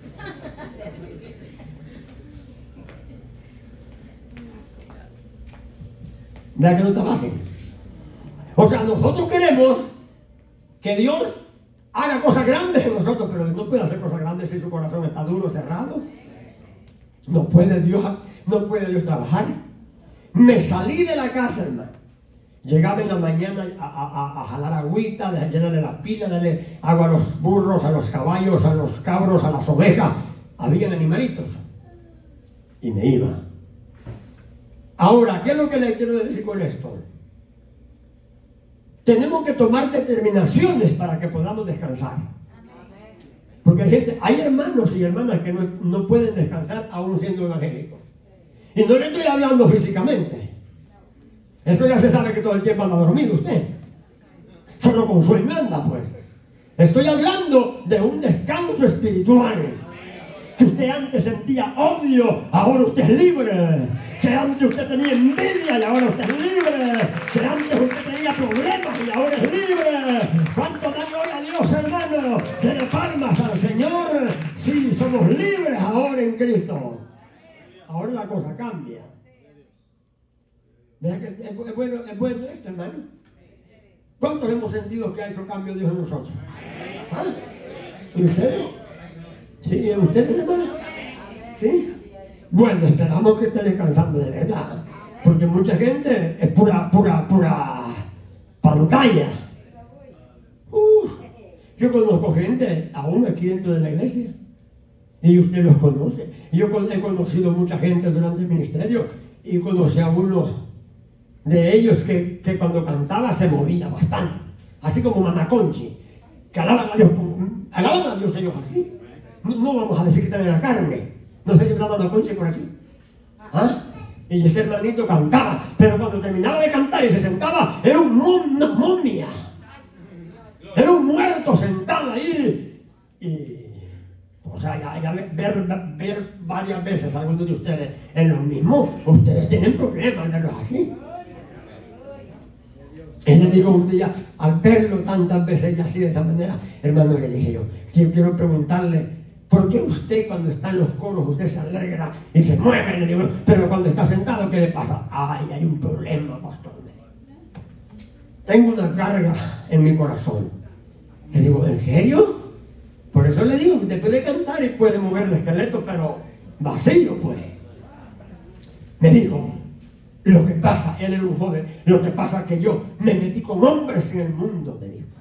C: Mira que no está fácil. O sea, nosotros queremos que Dios haga cosas grandes en nosotros, pero no puede hacer cosas grandes si su corazón está duro, cerrado. No puede Dios, no puede Dios trabajar. Me salí de la casa, hermano. Llegaba en la mañana a, a, a jalar agüita, a llenarle las pilas, darle agua a los burros, a los caballos, a los cabros, a las ovejas. Habían animalitos. Y me iba. Ahora, ¿qué es lo que le quiero decir con esto? Tenemos que tomar determinaciones para que podamos descansar. Porque hay gente, hay hermanos y hermanas que no, no pueden descansar aún siendo evangélicos. Y no le estoy hablando físicamente. Eso ya se sabe que todo el tiempo anda dormido usted. Solo con sueño anda, pues. Estoy hablando de un descanso espiritual. Que usted antes sentía odio, ahora usted es libre. Que antes usted tenía envidia y ahora usted es libre. Que antes usted tenía problemas y ahora es libre. ¿Cuánto da gloria a Dios, hermano? Denle palmas al Señor. Sí, somos libres ahora en Cristo. Ahora la cosa cambia. ¿Verdad que es, es, bueno, es bueno esto, hermano? ¿Cuántos hemos sentido que ha hecho cambio Dios en nosotros? ¿Ah? ¿Y ustedes? ¿Sí? ¿Y ustedes, hermano? ¿Sí? Bueno, esperamos que esté descansando de verdad. Porque mucha gente es pura, pura, pura pantalla. Uh, yo conozco gente aún aquí dentro de la iglesia. Y usted los conoce. Yo he conocido mucha gente durante el ministerio. Y conocí a uno de ellos que, que cuando cantaba se movía bastante. Así como Mamá Conchi. Que alaban a Dios. Alaban a Dios ellos así. No, no vamos a decir que está en la carne. No sé qué está Mamá Conchi por aquí. ¿Ah? Y ese hermanito cantaba. Pero cuando terminaba de cantar y se sentaba, era un, una momia. Era un muerto sentado ahí. Y... O sea, ya, ya ver, ver varias veces a algunos de ustedes en lo mismo, ustedes tienen problemas, verlos así. Y le digo un día, al verlo tantas veces ya así de esa manera, hermano, le dije yo, yo quiero preguntarle, ¿por qué usted cuando está en los coros, usted se alegra y se mueve? Le digo, pero cuando está sentado, ¿qué le pasa? Ay, hay un problema, pastor. Tengo una carga en mi corazón. Le digo, ¿en serio? Por eso le digo, usted puede cantar y puede mover el esqueleto, pero vacío, pues. Me dijo, lo que pasa, él era un joven, lo que pasa es que yo me metí con hombres en el mundo, me dijo.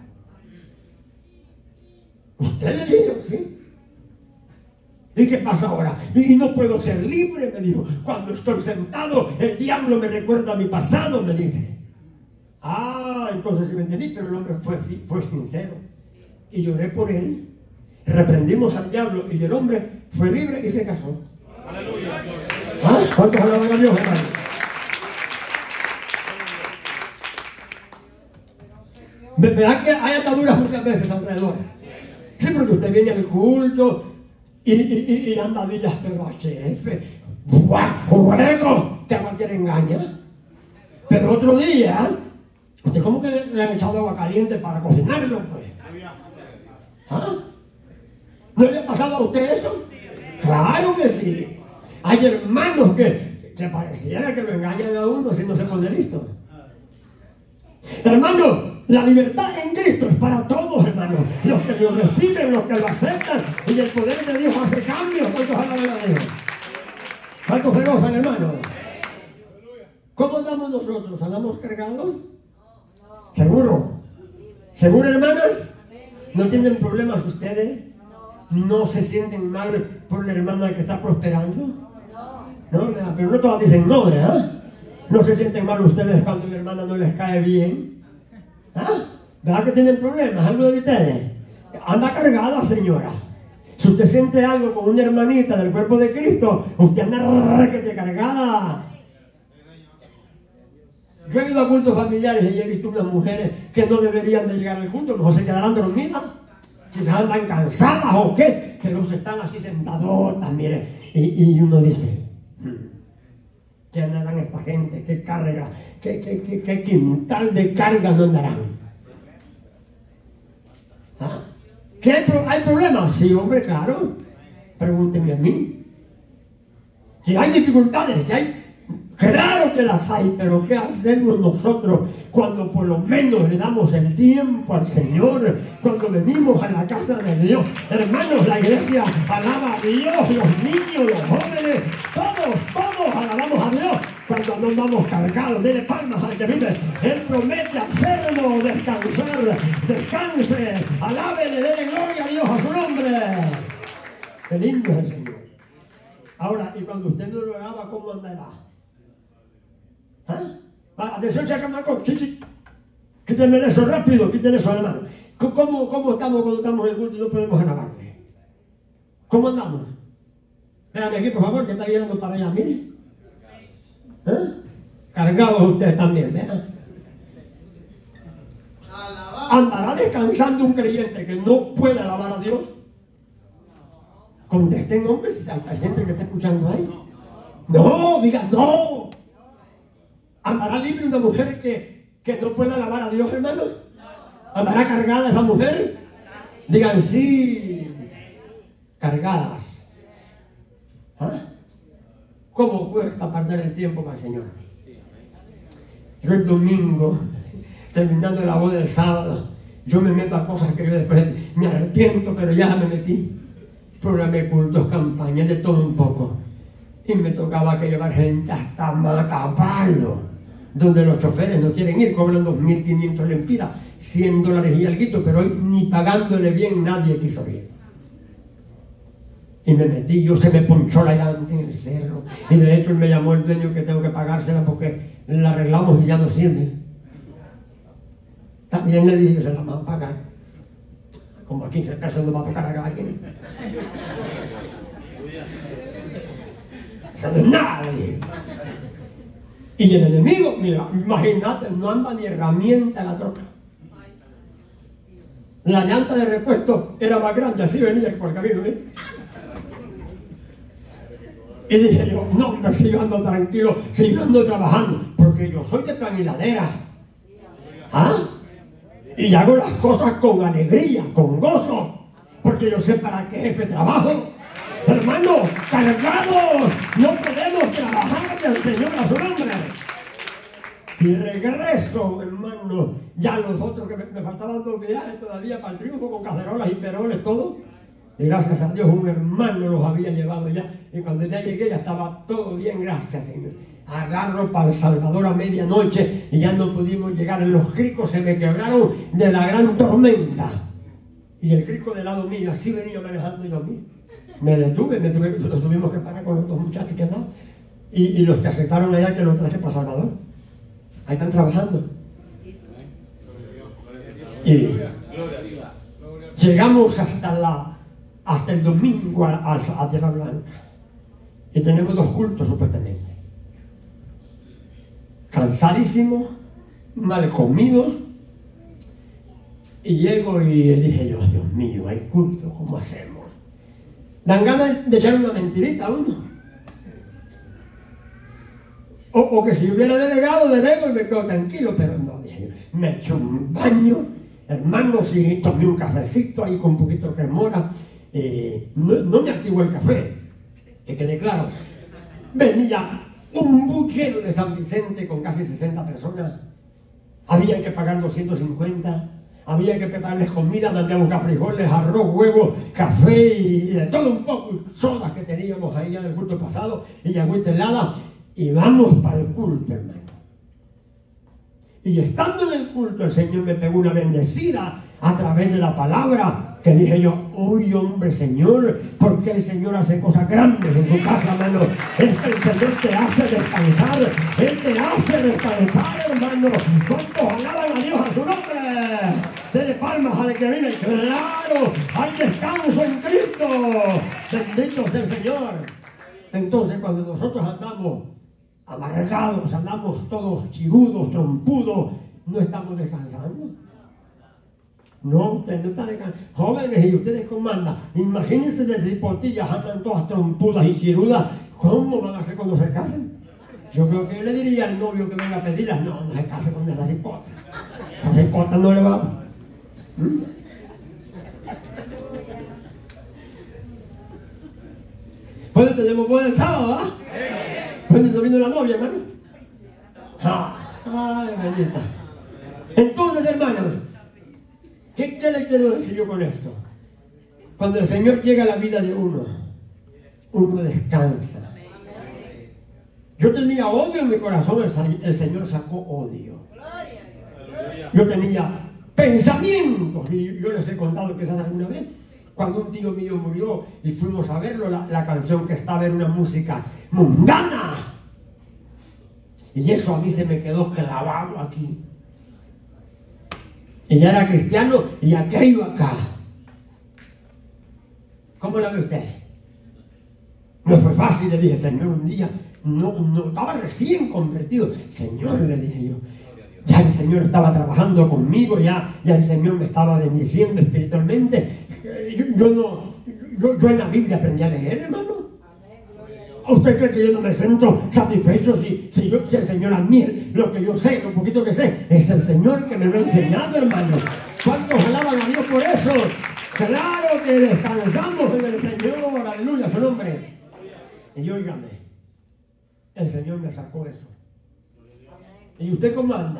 C: ¿Usted le dijo, sí? ¿Y qué pasa ahora? Y no puedo ser libre, me dijo. Cuando estoy sentado, el diablo me recuerda a mi pasado, me dice. Ah, entonces sí me entendí, pero el hombre fue, fue sincero. Y lloré por él. Reprendimos al diablo y el hombre fue libre y se casó. Aleluya. ¿Ah? ¿Cuántos alaban a Dios, hermano? ¿Verdad que hay ataduras muchas veces alrededor? Sí, porque usted viene al culto y, y, y, y anda días, pero jefe, juego, que a cualquier engaña. Pero otro día, ¿usted cómo que le, le han echado agua caliente para cocinarlo, pues? ¿Ah? ¿No le ha pasado a usted eso? Claro que sí. Hay hermanos que, que pareciera que lo engañan a uno si no se pone listo. Hermano, la libertad en Cristo es para todos, hermano. Los que lo reciben, los que lo aceptan, y el poder de Dios hace cambios. ¿Cuántos alaban a Dios? ¿Cuántos se gozan, hermano? ¿Cómo andamos nosotros? ¿Andamos cargados? ¿Seguro? ¿Seguro, hermanas? ¿No tienen problemas ustedes? ¿No se sienten mal por la hermana que está prosperando? No, pero no todas dicen no, ¿verdad? ¿No se sienten mal ustedes cuando la hermana no les cae bien? ¿Ah? ¿Verdad que tienen problemas? ¿Algo de ustedes? Anda cargada, señora. Si usted siente algo con una hermanita del cuerpo de Cristo, usted anda requete cargada. Yo he ido a cultos familiares y he visto unas mujeres que no deberían de llegar al culto, mejor se quedarán dormidas. Quizás andan cansadas o qué, que los están así sentadotas, mire. Y, y uno dice, ¿qué andarán esta gente? ¿Qué carga? ¿Qué, qué, qué, qué quintal de carga no andarán? ¿Ah? ¿Qué hay, hay problemas? Sí, hombre, claro. Pregúntenme a mí. Si hay dificultades, que hay... Claro que las hay, pero ¿qué hacemos nosotros cuando por lo menos le damos el tiempo al Señor? Cuando venimos a la casa de Dios. Hermanos, la iglesia alaba a Dios, los niños, los jóvenes, todos, todos alabamos a Dios. Cuando no andamos cargados, dele palmas al que vive. Él promete hacerlo descansar. Descanse, alábele, dele gloria a Dios, a su nombre. Qué lindo es el Señor. Ahora, y cuando usted no lo alaba, ¿cómo andará? ¿Ah? Atención, chacamaco, sí, sí. Quítenme eso rápido, quítenme eso a la mano. ¿Cómo, ¿Cómo estamos cuando estamos en el culto y no podemos alabarle? ¿Cómo andamos? Véame aquí, por favor, que está mirando para allá, mire. ¿Ah? Cargados ustedes también, ¿verdad? ¿Andará descansando un creyente que no puede alabar a Dios? Contesten, hombres, si hay gente que está escuchando ahí. No, digan, no. ¿Andará libre una mujer que, que no pueda alabar a Dios, hermano? ¿Andará cargada esa mujer? Digan, sí. Cargadas. ¿Ah? ¿Cómo cuesta perder el tiempo para el Señor? Yo el domingo, terminando la boda del sábado, yo me meto a cosas que yo después me arrepiento, pero ya me metí. Programé cultos, campañas, de todo un poco. Y me tocaba que llevar gente hasta Matapalo, donde los choferes no quieren ir, cobran dos mil quinientos lempiras, cien dólares y alguito, pero hoy ni pagándole bien nadie quiso ir. Y me metí, yo se me ponchó la llanta en el cerro, y de hecho me llamó el dueño que tengo que pagársela porque la arreglamos y ya no sirve. También le dije que se la van a pagar. Como a quince pesos no va a tocar a cada quien. Eso no es nada. Y el enemigo, mira, imagínate, no anda ni herramienta en la troca. La llanta de repuesto era más grande, así venía por el camino, ¿eh? Y dije yo, no, me sigo ando tranquilo, sigo ando trabajando, porque yo soy de plan hiladera. ¿Ah? Y hago las cosas con alegría, con gozo, porque yo sé para qué jefe trabajo. Hermano, cargados, no podemos trabajar del Señor a su nombre. Y regreso, hermano, ya los otros que me, me faltaban dos viajes todavía para el triunfo, con cacerolas y peroles, todo. Y gracias a Dios un hermano los había llevado ya. Y cuando ya llegué ya estaba todo bien, gracias Señor. Agarro para El Salvador a medianoche y ya no pudimos llegar. Los cricos se me quebraron de la gran tormenta. Y el crico del lado mío, así venía manejando yo a mí. Me detuve, me tuve, nos tuvimos que parar con los dos muchachos que andaban. Y, y los que aceptaron allá que los traje para Salvador. Ahí están trabajando. Y llegamos hasta la hasta el domingo a, a, a Tierra Blanca. Y tenemos dos cultos supuestamente. Cansadísimos, mal comidos. Y llego y dije yo, Dios mío, hay culto, ¿cómo hacemos? Dan ganas de echar una mentirita a uno. O, o que si hubiera delegado, delego y me quedo tranquilo, pero no, dije yo, me echo un baño, hermanos, y tomé un cafecito ahí con un poquito de cremora. Eh, no, no me activó el café, que quede claro. Venía un buchero de San Vicente con casi sesenta personas. Había que pagar doscientos cincuenta. Había que prepararles comida, mandé a buscar frijoles, arroz, huevos, café y, y de todo un poco, y sodas que teníamos ahí ya del culto pasado, y agüita helada, y vamos para el culto, hermano. Y estando en el culto, el Señor me pegó una bendecida a través de la palabra, que dije yo, uy, hombre, Señor, porque el Señor hace cosas grandes en su casa, hermano. Es que el Señor te hace descansar, Él te hace descansar, hermano. ¿Cuántos alaban a Dios a su nombre? Dele palmas al que vive. Claro, hay descanso en Cristo. Bendito sea el Señor. Entonces, cuando nosotros andamos amargados, andamos todos chirudos, trompudos, no estamos descansando. No, ustedes no están descansando. Jóvenes, y ustedes comandan, imagínense de ripotillas, andan todas trompudas y chirudas, ¿cómo van a hacer cuando se casen? Yo creo que yo le diría al novio que venga a pedirlas, no, no se case con esas hipotas. Esas hipotas no le va. ¿Mm? Bueno, tenemos boda el sábado, ¿ah? Bueno, no vino la novia, hermano. Ay, bendita. Entonces, hermano, ¿qué, ¿qué le quiero decir yo con esto? Cuando el Señor llega a la vida de uno, uno descansa. Yo tenía odio en mi corazón, el, el Señor sacó odio. Yo tenía pensamientos, y yo les he contado quizás alguna vez, cuando un tío mío murió y fuimos a verlo, la, la canción que estaba era una música mundana. Y eso a mí se me quedó clavado aquí. Y ya era cristiano y aquello acá. ¿Cómo la ve usted? No fue fácil, le dije, Señor, un día, no, no, estaba recién convertido. Señor, le dije yo, ya el Señor estaba trabajando conmigo, ya, ya el Señor me estaba bendiciendo espiritualmente. Yo, yo no, yo, yo en la Biblia aprendí a leer, hermano. ¿Usted cree que yo no me siento satisfecho si, si, yo, si el Señor a mí, lo que yo sé, lo poquito que sé, es el Señor que me lo ha enseñado, hermano? ¿Cuántos alaban a Dios por eso? Claro que descansamos en el Señor, aleluya, su nombre. Y óigame, el Señor me sacó eso. ¿Y usted cómo anda?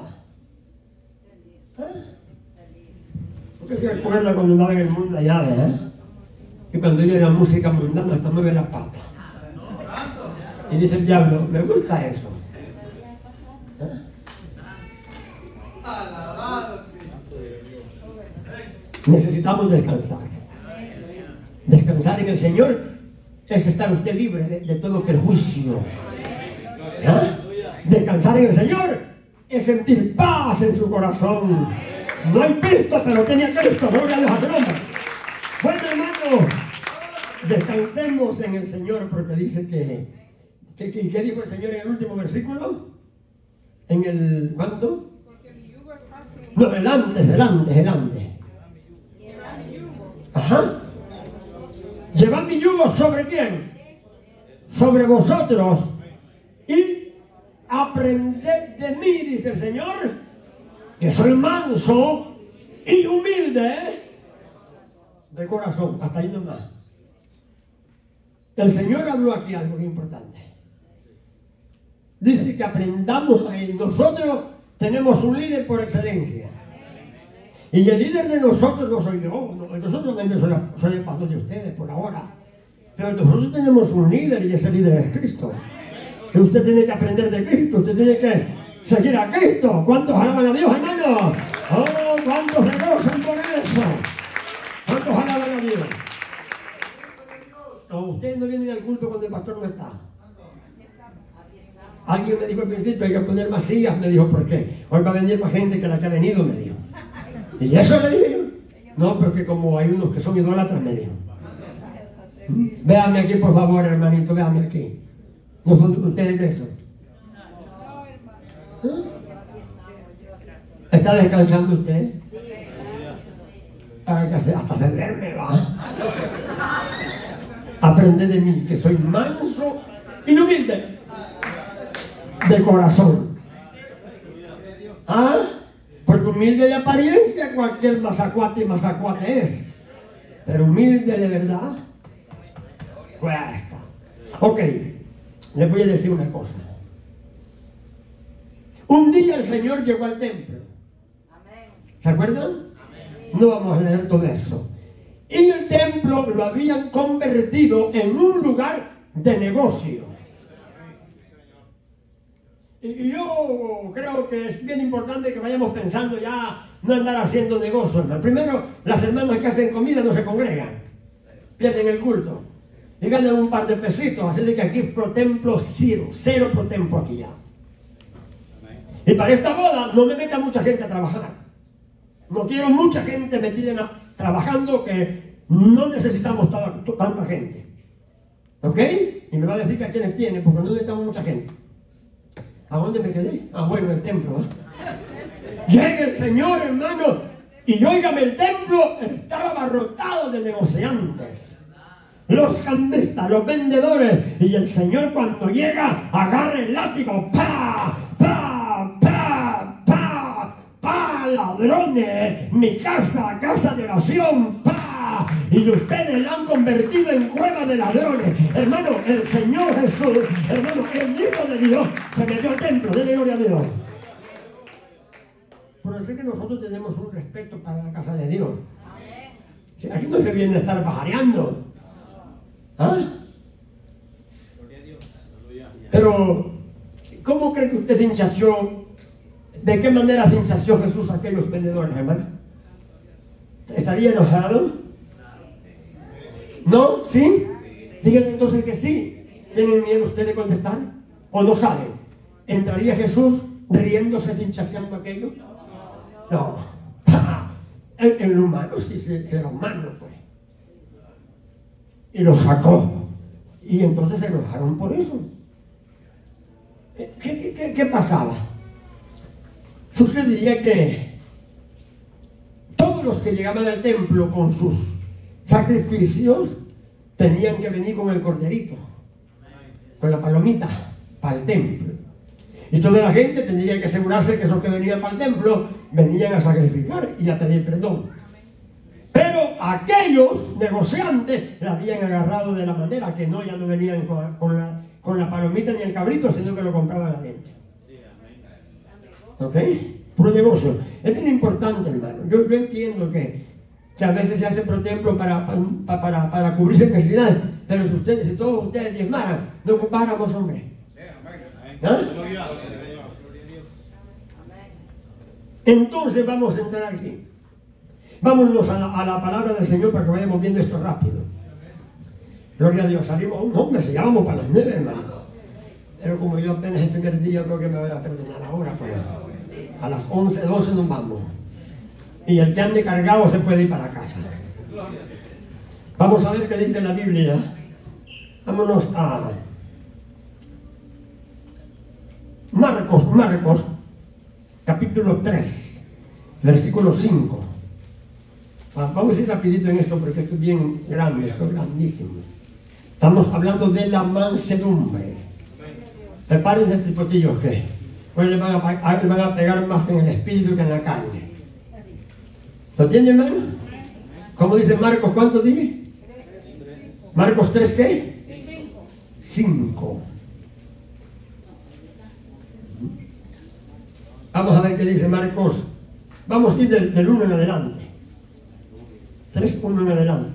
C: ¿Eh? ¿Usted se acuerda cuando andaba en el mundo allá, verdad? Que cuando oye la música mundana hasta mueve la pata. Y dice el diablo, me gusta eso. ¿Eh? Necesitamos descansar. Descansar en el Señor es estar usted libre de, de todo perjuicio. ¿Eh? Descansar en el Señor es sentir paz en su corazón. No hay Cristo, pero tenía Cristo. Gloria a Dios a su nombre. Bueno, hermano, descansemos en el Señor, porque dice que ¿Qué, qué, ¿Qué dijo el Señor en el último versículo? En el ¿cuánto? No, el antes, el antes, el antes. Ajá. Llevad mi yugo sobre quién? Sobre vosotros. Y aprended de mí, dice el Señor, que soy manso y humilde de corazón. Hasta ahí nomás. El Señor habló aquí algo muy importante. Dice que aprendamos a él. Nosotros tenemos un líder por excelencia. Y el líder de nosotros no soy yo. No, nosotros no soy, soy el pastor de ustedes por ahora. Pero nosotros tenemos un líder y ese líder es Cristo. Y usted tiene que aprender de Cristo. Usted tiene que seguir a Cristo. ¿Cuántos alaban a Dios, hermano? Oh, ¿cuántos se gozan por eso? ¿Cuántos alaban a Dios? No, ustedes no vienen al culto cuando el pastor no está. Alguien me dijo al principio, hay que poner más sillas, me dijo, ¿por qué? Hoy va a venir más gente que la que ha venido, me dijo. Y eso le dije yo. No, porque como hay unos que son idólatras, me dijo. ¿Mm? Véame aquí, por favor, hermanito, véame aquí. ¿No son ustedes de eso? ¿Eh? ¿Está descansando usted? Hay que hacer, hasta cederme, va. Aprende de mí, que soy manso y humilde de corazón. ¿Ah? Porque humilde de apariencia cualquier mazacuate y mazacuate es, pero humilde de verdad cuesta. Ok, les voy a decir una cosa. Un día el Señor llegó al templo. ¿Se acuerdan? No vamos a leer todo eso. Y el templo lo habían convertido en un lugar de negocio. Y yo creo que es bien importante que vayamos pensando ya no andar haciendo negocios. Primero, las hermanas que hacen comida no se congregan, pierden el culto y ganan un par de pesitos. Así de que aquí pro templo cero, cero pro templo aquí ya. Y para esta boda no me meta mucha gente a trabajar. No quiero mucha gente metida trabajando, que no necesitamos toda, tanta gente. ¿Ok? Y me va a decir que a quienes tienen, porque no necesitamos mucha gente. ¿A dónde me quedé? Ah, bueno, el templo. ¿eh? Llega el Señor, hermano, y óigame, el templo estaba abarrotado de negociantes. Los cambistas, los vendedores. Y el Señor cuando llega, agarra el látigo. ¡Pa! ¡Pa! ¡Pa! ¡Pa! ¡Pa! ¡Ladrones! Mi casa, casa de oración. ¡Pa! Y ustedes la han convertido en cueva de ladrones. Hermano, el Señor Jesús, hermano, el Hijo de Dios, se metió al templo. Dele gloria a Dios. Por eso es que nosotros tenemos un respeto para la casa de Dios. Si aquí no se viene a estar pajareando. ¿Ah? Pero, ¿cómo cree que usted se hinchació? ¿De qué manera se hinchació Jesús a aquellos vendedores, hermano? ¿Estaría enojado? ¿No? ¿Sí? Díganme entonces que sí. ¿Tienen miedo ustedes de contestar? ¿O no saben? ¿Entraría Jesús riéndose, hinchaseando aquello? No. El, el humano sí, será humano, pues. Y lo sacó. Y entonces se enojaron por eso. ¿Qué, qué, qué, qué pasaba? Sucedía que todos los que llegaban al templo con sus sacrificios tenían que venir con el corderito, con la palomita, para el templo. Y toda la gente tendría que asegurarse que esos que venían para el templo venían a sacrificar y a pedir perdón. Pero aquellos negociantes la habían agarrado de la manera que no, ya no venían con, con, la, con la palomita ni el cabrito, sino que lo compraban adentro. ¿Ok? Puro negocio. Es bien importante, hermano. Yo, yo entiendo que, que a veces se hace por templo para, para, para, para cubrirse necesidades, pero si, ustedes, si todos ustedes diezmaran, no ocupáramos, hombre. ¿Ah? Entonces vamos a entrar aquí. Vámonos a la, a la palabra del Señor para que vayamos viendo esto rápido. Gloria a Dios. Salimos, oh, no, me sellábamos para las nueve, hermano. Pero como yo apenas el primer día, creo que me voy a perdonar ahora. Pues, a las once, doce nos vamos. Y el que ande cargado se puede ir para casa. Vamos a ver qué dice la Biblia. Vámonos a Marcos, Marcos, capítulo tres, versículo cinco. Vamos a ir rapidito en esto porque esto es bien grande, esto es grandísimo. Estamos hablando de la mansedumbre. Prepárense, tripotillos, que pues le van, a, le van a pegar más en el espíritu que en la carne. ¿Lo tienen, hermano? ¿Cómo dice Marcos? ¿Cuánto dije? Marcos tres, ¿qué? cinco. Vamos a ver qué dice Marcos. Vamos a ir del, del uno en adelante. tres, uno en adelante.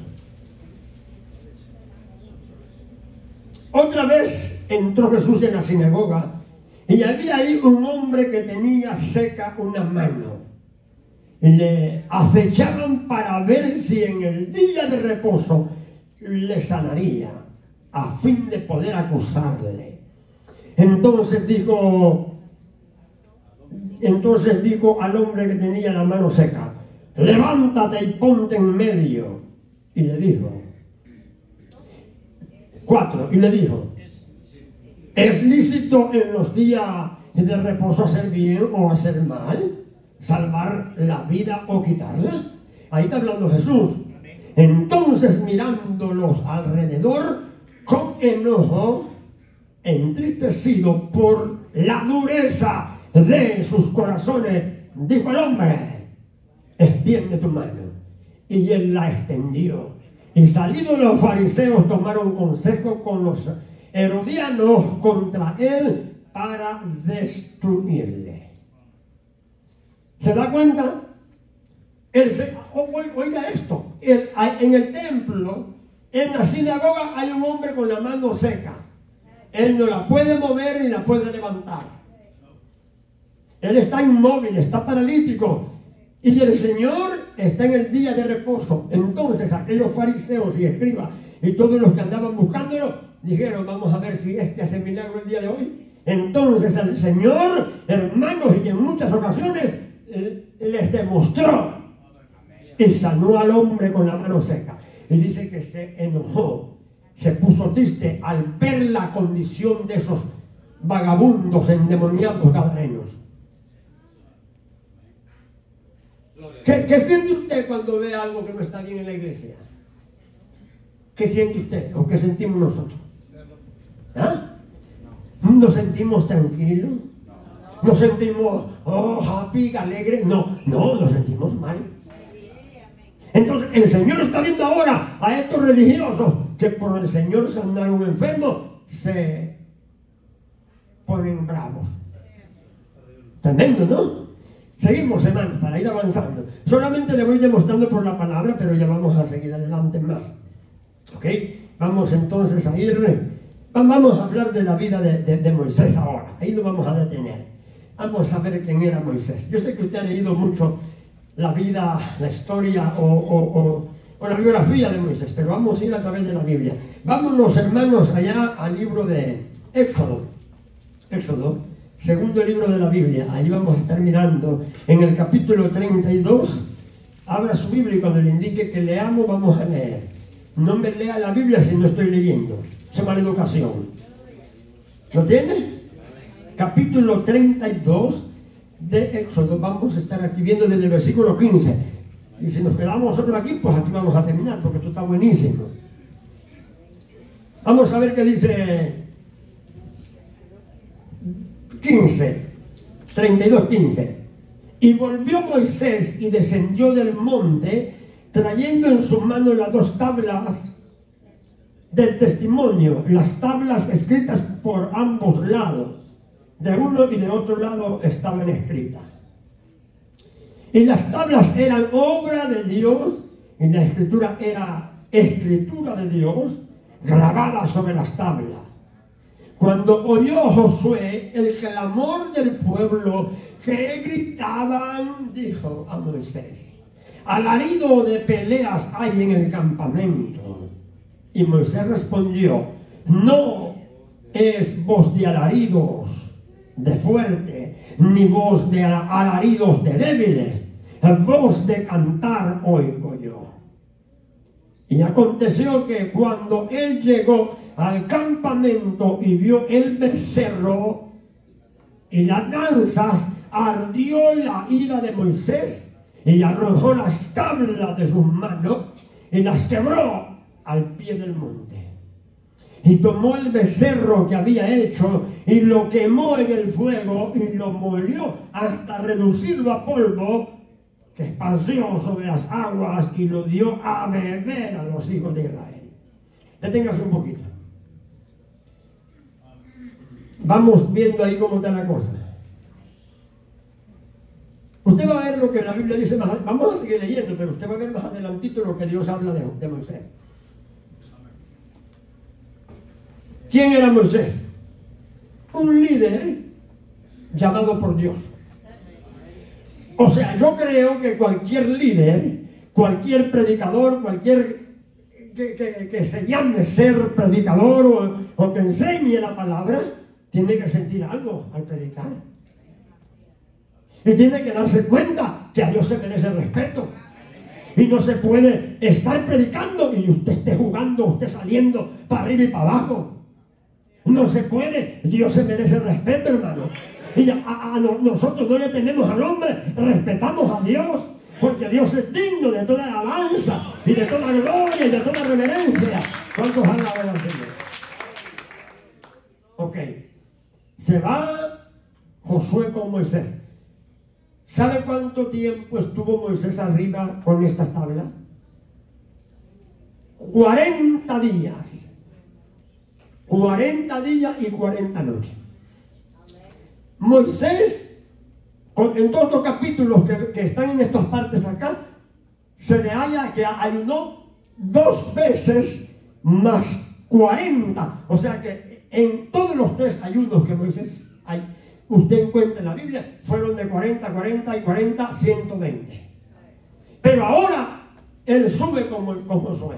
C: Otra vez entró Jesús en la sinagoga y había ahí un hombre que tenía seca una mano. Y le acechaban para ver si en el día de reposo le sanaría, a fin de poder acusarle. Entonces dijo, entonces dijo al hombre que tenía la mano seca: levántate y ponte en medio. Y le dijo, cuatro, y le dijo: ¿es lícito en los días de reposo hacer bien o hacer mal? ¿Salvar la vida o quitarla? Ahí está hablando Jesús. Entonces, mirándolos alrededor con enojo, entristecido por la dureza de sus corazones, dijo al hombre: extiende tu mano. Y él la extendió. Y salidos los fariseos tomaron consejo con los herodianos contra él para destruirle. ¿Se da cuenta? Él se, oiga esto, el, en el templo, en la sinagoga, hay un hombre con la mano seca. Él no la puede mover ni la puede levantar. Él está inmóvil, está paralítico. Y el Señor está en el día de reposo. Entonces aquellos fariseos y escribas y todos los que andaban buscándolo dijeron: vamos a ver si este hace milagro el día de hoy. Entonces el Señor, hermanos, y en muchas ocasiones les demostró y sanó al hombre con la mano seca. Y dice que se enojó, se puso triste al ver la condición de esos vagabundos, endemoniados, gadarenos. ¿Qué, ¿Qué siente usted cuando ve algo que no está bien en la iglesia? ¿Qué siente usted o qué sentimos nosotros? ¿Ah? ¿Nos sentimos tranquilos? ¿Nos sentimos oh, happy, alegre? No, no, nos sentimos mal. Entonces el Señor está viendo ahora a estos religiosos que por el Señor sanar un enfermo se ponen bravos. Tremendo, ¿no? Seguimos, hermanos, para ir avanzando. Solamente le voy demostrando por la palabra, pero ya vamos a seguir adelante más. ¿Ok? Vamos entonces a ir... Vamos a hablar de la vida de, de, de Moisés ahora. Ahí lo vamos a detener. Vamos a ver quién era Moisés. Yo sé que usted ha leído mucho la vida, la historia o, o, o, o la biografía de Moisés, pero vamos a ir a través de la Biblia. Vámonos, hermanos, allá al libro de Éxodo. Éxodo, segundo libro de la Biblia. Ahí vamos a estar mirando en el capítulo treinta y dos. Abra su Biblia y cuando le indique que leamos, vamos a leer. No me lea la Biblia si no estoy leyendo. Se llama la educación. ¿Lo tiene? Capítulo treinta y dos de Éxodo. Vamos a estar aquí viendo desde el versículo quince. Y si nos quedamos solo aquí, pues aquí vamos a terminar, porque esto está buenísimo. Vamos a ver qué dice quince. treinta y dos, quince. Y volvió Moisés y descendió del monte, trayendo en sus manos las dos tablas del testimonio, las tablas escritas por ambos lados. De uno y de otro lado estaban escritas. Y las tablas eran obra de Dios, y la escritura era escritura de Dios, grabada sobre las tablas. Cuando oyó Josué el clamor del pueblo que gritaban, dijo a Moisés: alarido de peleas hay en el campamento. Y Moisés respondió: no es voz de alaridos de fuerte, ni voz de alaridos de débiles, voz de cantar oigo yo. Y aconteció que cuando él llegó al campamento y vio el becerro y las danzas, ardió la ira de Moisés y arrojó las tablas de sus manos y las quebró al pie del monte. Y tomó el becerro que había hecho y lo quemó en el fuego y lo molió hasta reducirlo a polvo, que esparció sobre las aguas y lo dio a beber a los hijos de Israel. Deténgase un poquito. Vamos viendo ahí cómo está la cosa. Usted va a ver lo que la Biblia dice más adelante. Vamos a seguir leyendo, pero usted va a ver más adelantito lo que Dios habla de, de Moisés. ¿Quién era Moisés? Un líder llamado por Dios. O sea, yo creo que cualquier líder, cualquier predicador, cualquier que, que, que se llame ser predicador o, o que enseñe la palabra, tiene que sentir algo al predicar. Y tiene que darse cuenta que a Dios se merece respeto. Y no se puede estar predicando y usted esté jugando, usted saliendo para arriba y para abajo. No se puede. Dios se merece respeto, hermano. Y a, a, a nosotros no le tenemos al hombre, respetamos a Dios, porque Dios es digno de toda alabanza y de toda gloria y de toda reverencia. ¿Cuántos alaban al Señor? Ok. Se va Josué con Moisés. ¿Sabe cuánto tiempo estuvo Moisés arriba con estas tablas? cuarenta días. cuarenta días y cuarenta noches. Moisés, en todos los capítulos que, que están en estas partes acá, se le halla que ayunó dos veces más cuarenta. O sea que en todos los tres ayunos que Moisés hay, usted encuentra en la Biblia, fueron de cuarenta, cuarenta y cuarenta, ciento veinte. Pero ahora él sube con, con Josué.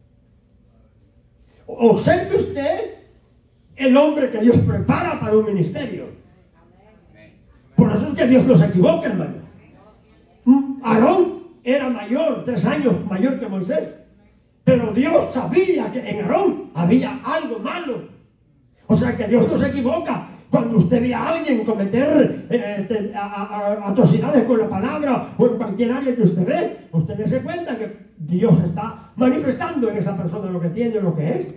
C: Observe usted el hombre que Dios prepara para un ministerio. Por eso es que Dios no se equivoca, hermano. Aarón era mayor, tres años mayor que Moisés, pero Dios sabía que en Aarón había algo malo. O sea que Dios no se equivoca Cuando usted ve a alguien cometer eh, te, a, a, atrocidades con la palabra o en cualquier área que usted ve, usted se cuenta que Dios está manifestando en esa persona lo que tiene o lo que es.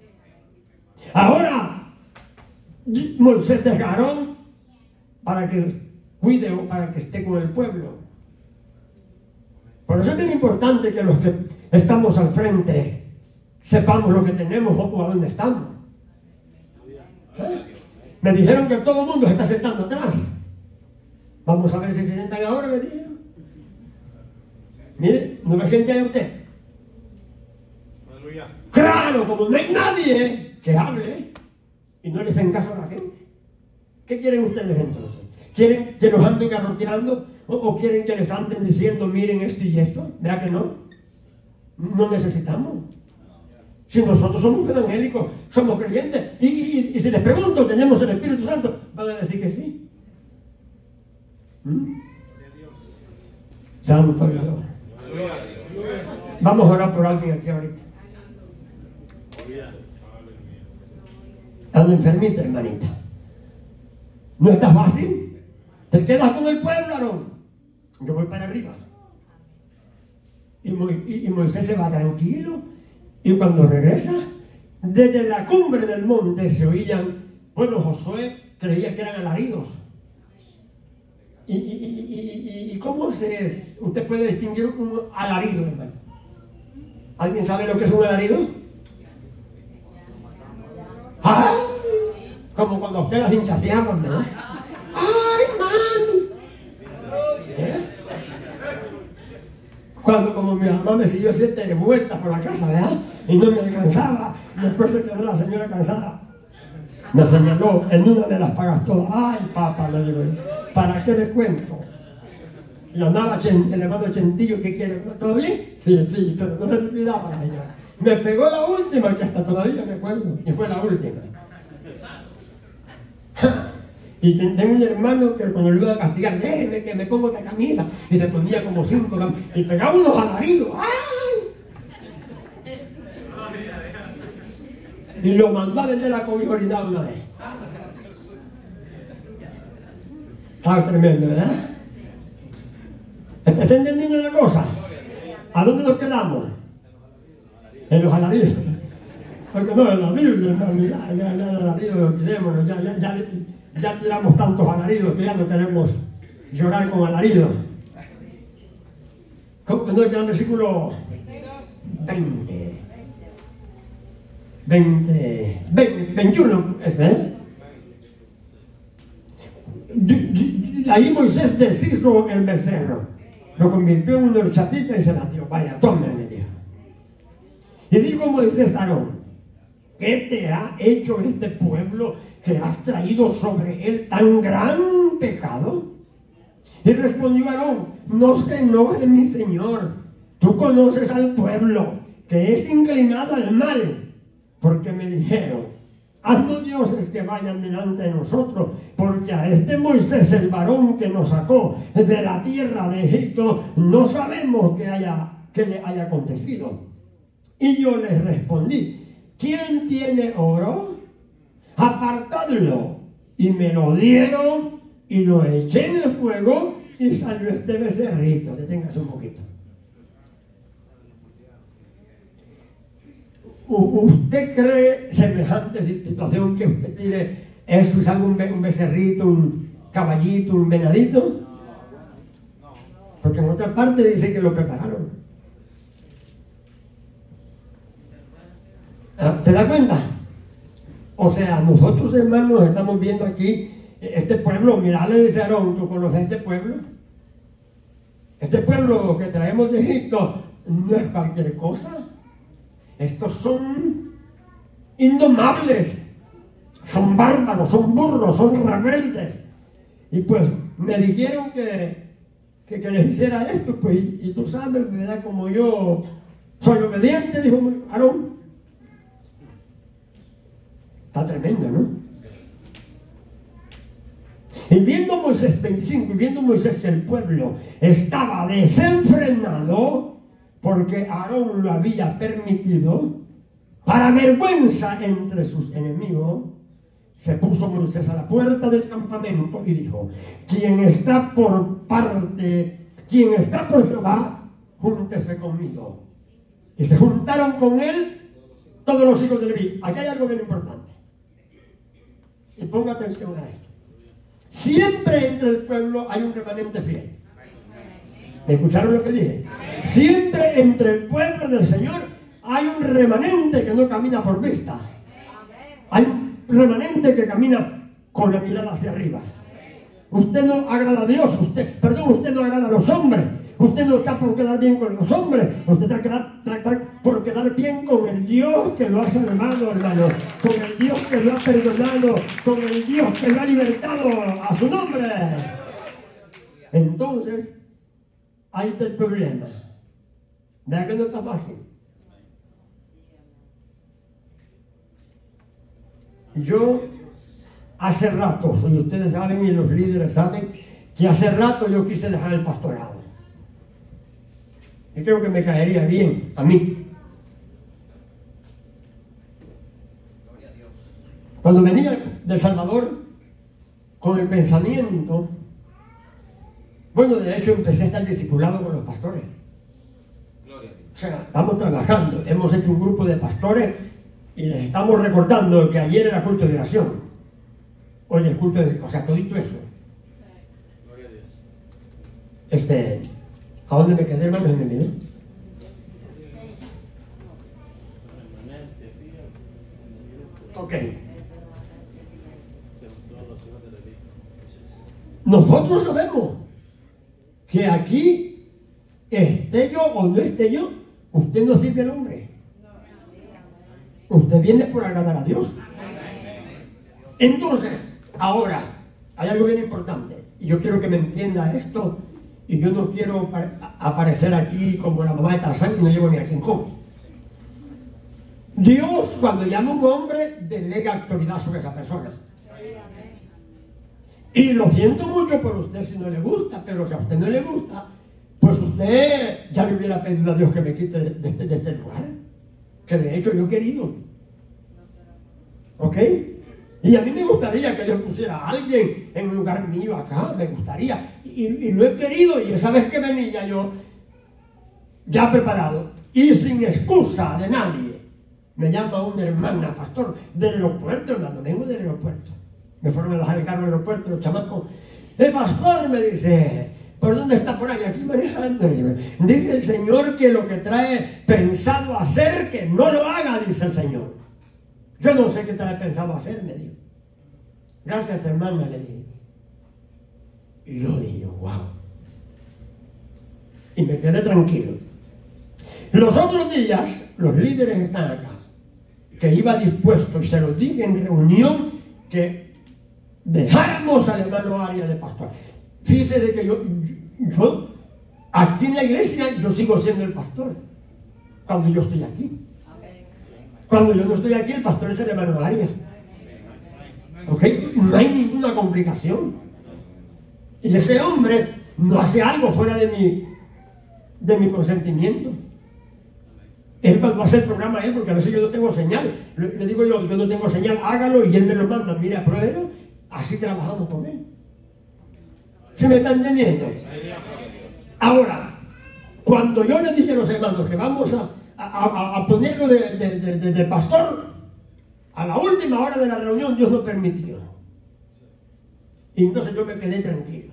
C: Ahora, Moisés dejó a Aarón para que cuide o para que esté con el pueblo. Por eso es bien importante que los que estamos al frente sepamos lo que tenemos o a dónde estamos. ¿Eh? Me dijeron que todo el mundo se está sentando atrás. Vamos a ver si se sientan ahora, me dijeron. Mire, ¿no ve gente ahí usted?
B: Aleluya.
C: Claro, como no hay nadie que hable y no les hacen caso a la gente. ¿Qué quieren ustedes entonces? ¿Quieren que nos anden garroteando o, o quieren que les anden diciendo miren esto y esto? ¿Verdad que no? No necesitamos. Si nosotros somos evangélicos, somos creyentes, y, y, y si les pregunto, ¿tenemos el Espíritu Santo? Van a decir que sí. ¿Mm? Santo Dios. Vamos a orar por alguien aquí ahorita. Anda enfermita, hermanita. ¿No está fácil? ¿Te quedas con el pueblo, Aarón? Yo voy para arriba. Y, Mo, y, y Moisés se va tranquilo. Y cuando regresa, desde la cumbre del monte se oían, bueno, Josué creía que eran alaridos. ¿Y, y, y, y, y cómo se es? Usted puede distinguir un alarido, hermano? ¿Alguien sabe lo que es un alarido? ¡Ay! Como cuando a usted las hinchaseaban, ¿no? ¡Ay, mami! ¿Eh? Cuando como mi mamá me siguió siete vueltas por la casa, ¿verdad? Y no me alcanzaba, y después se quedó la señora cansada. Me señaló, en una de las pagas todas. ¡Ay, papá! Le digo, ¿para qué le cuento? Y andaba el hermano Chentillo, ¿qué quiere? ¿Todo bien? Sí, sí, pero no se me olvidaba la señora. Me pegó la última, que hasta todavía me acuerdo, y fue la última. Y tengo un hermano que cuando lo iba a castigar, déjeme que me pongo esta camisa, y se ponía como cinco camisas, y pegaba unos alaridos. ¡Ay! Y lo mandó a vender la cobija orinada una vez. Estaba tremendo, ¿verdad? ¿Está entendiendo una cosa? ¿A dónde nos quedamos? En los alaridos. Porque no, en la Biblia, hermano, ya, ya, ya, alaridos, olvidémonos, ya, ya, ya, ya tiramos tantos alaridos que ya no queremos llorar con alaridos. ¿Cómo que no queda el versículo veinte? veinte, veinte, veintiuno, ¿ese, eh? Ahí Moisés deshizo el becerro, lo convirtió en una horchatita y se la dio. Vaya, tome, me dijo. Y dijo Moisés a Aarón, ¿qué te ha hecho este pueblo que has traído sobre él tan gran pecado? Y respondió Aarón, no se enoje mi señor, tú conoces al pueblo que es inclinado al mal, porque me dijeron, haznos dioses que vayan delante de nosotros, porque a este Moisés, el varón que nos sacó de la tierra de Egipto, no sabemos qué haya, qué le haya acontecido. Y yo les respondí, ¿quién tiene oro? Apartadlo. Y me lo dieron y lo eché en el fuego y salió este becerrito. Deténgase un poquito. ¿Usted cree semejante situación que usted tire eso es algo, un becerrito, un caballito, un venadito? Porque en otra parte dice que lo prepararon. ¿Se da cuenta? O sea, nosotros, hermanos, estamos viendo aquí este pueblo. Mirá, le dice Aarón, ¿tú conoces este pueblo? Este pueblo que traemos de Egipto no es cualquier cosa. Estos son indomables, son bárbaros, son burros, son rebeldes. Y pues me dijeron que, que, que les hiciera esto, pues, y, y tú sabes, ¿verdad? Como yo soy obediente, dijo Aarón. Está tremendo, ¿no? Y viendo Moisés, veinticinco, y viendo Moisés que el pueblo estaba desenfrenado, porque Aarón lo había permitido, para vergüenza entre sus enemigos, se puso Moisés a la puerta del campamento y dijo: quien está por parte, quien está por Jehová, júntese conmigo. Y se juntaron con él todos los hijos de Leví. Aquí hay algo bien importante. Y ponga atención a esto. Siempre entre el pueblo hay un remanente fiel. ¿Me escucharon lo que dije? Siempre entre el pueblo del Señor hay un remanente que no camina por vista. Hay un remanente que camina con la mirada hacia arriba. Usted no agrada a Dios, usted, perdón, usted no agrada a los hombres. Usted no está por quedar bien con los hombres, usted está, está por quedar bien con el Dios que lo ha salvado, hermano, con el Dios que lo ha perdonado, con el Dios que lo ha libertado a su nombre. Entonces, ahí está el problema. ¿Verdad que no está fácil? Yo, hace rato, y ustedes saben y los líderes saben, que hace rato yo quise dejar el pastorado. Y creo que me caería bien a mí. Cuando venía de Salvador con el pensamiento, bueno, de hecho empecé a estar discipulado con los pastores. O sea, estamos trabajando, hemos hecho un grupo de pastores y les estamos recordando que ayer era culto de oración. Hoy es culto de... O sea, todito eso. Este... ¿A dónde me quedé, hermano? ¿En el video? Ok. Nosotros sabemos que aquí, esté yo o no esté yo, usted no sirve al hombre. Usted viene por agradar a Dios. Entonces, ahora, hay algo bien importante. Y yo quiero que me entienda esto. Y yo no quiero aparecer aquí como la mamá de Tarzán, que no llevo ni a King Kong. Dios, cuando llama a un hombre, delega autoridad sobre esa persona. Y lo siento mucho por usted si no le gusta, pero si a usted no le gusta, pues usted ya le hubiera pedido a Dios que me quite de este, de este lugar. Que de hecho yo he querido. ¿Ok? Y a mí me gustaría que Dios pusiera a alguien en un lugar mío acá, me gustaría. Y, y lo he querido, y esa vez que venía yo, ya preparado, y sin excusa de nadie, me llama una hermana, pastor, del aeropuerto, hermano, vengo del aeropuerto. Me fueron a bajar el carro del aeropuerto, los chamacos. El pastor me dice, ¿por dónde está por ahí? Aquí manejando. Dice el Señor que lo que trae pensado hacer, que no lo haga, dice el Señor. Yo no sé qué trae pensado hacer, me dijo. Gracias, hermana, le dije. Y yo dije, wow. Y me quedé tranquilo. Los otros días, los líderes están acá, que iba dispuesto, y se lo dije en reunión, que dejáramos al hermano Arias de pastor. Fíjese de que yo, yo, aquí en la iglesia, yo sigo siendo el pastor, cuando yo estoy aquí. Cuando yo no estoy aquí, el pastor es el hermano Arias. ¿Ok? No hay ninguna complicación. Y ese hombre no hace algo fuera de mi, de mi consentimiento. Él cuando hace el programa, él, porque a veces yo no tengo señal, le, le digo yo, yo no tengo señal, hágalo, y él me lo manda, mira, pruébelo, así trabajamos con él. ¿Se me está entendiendo? Ahora, cuando yo le dije a los hermanos que vamos a A, a, a ponerlo de, de, de, de, de pastor, a la última hora de la reunión Dios lo permitió, y entonces yo me quedé tranquilo.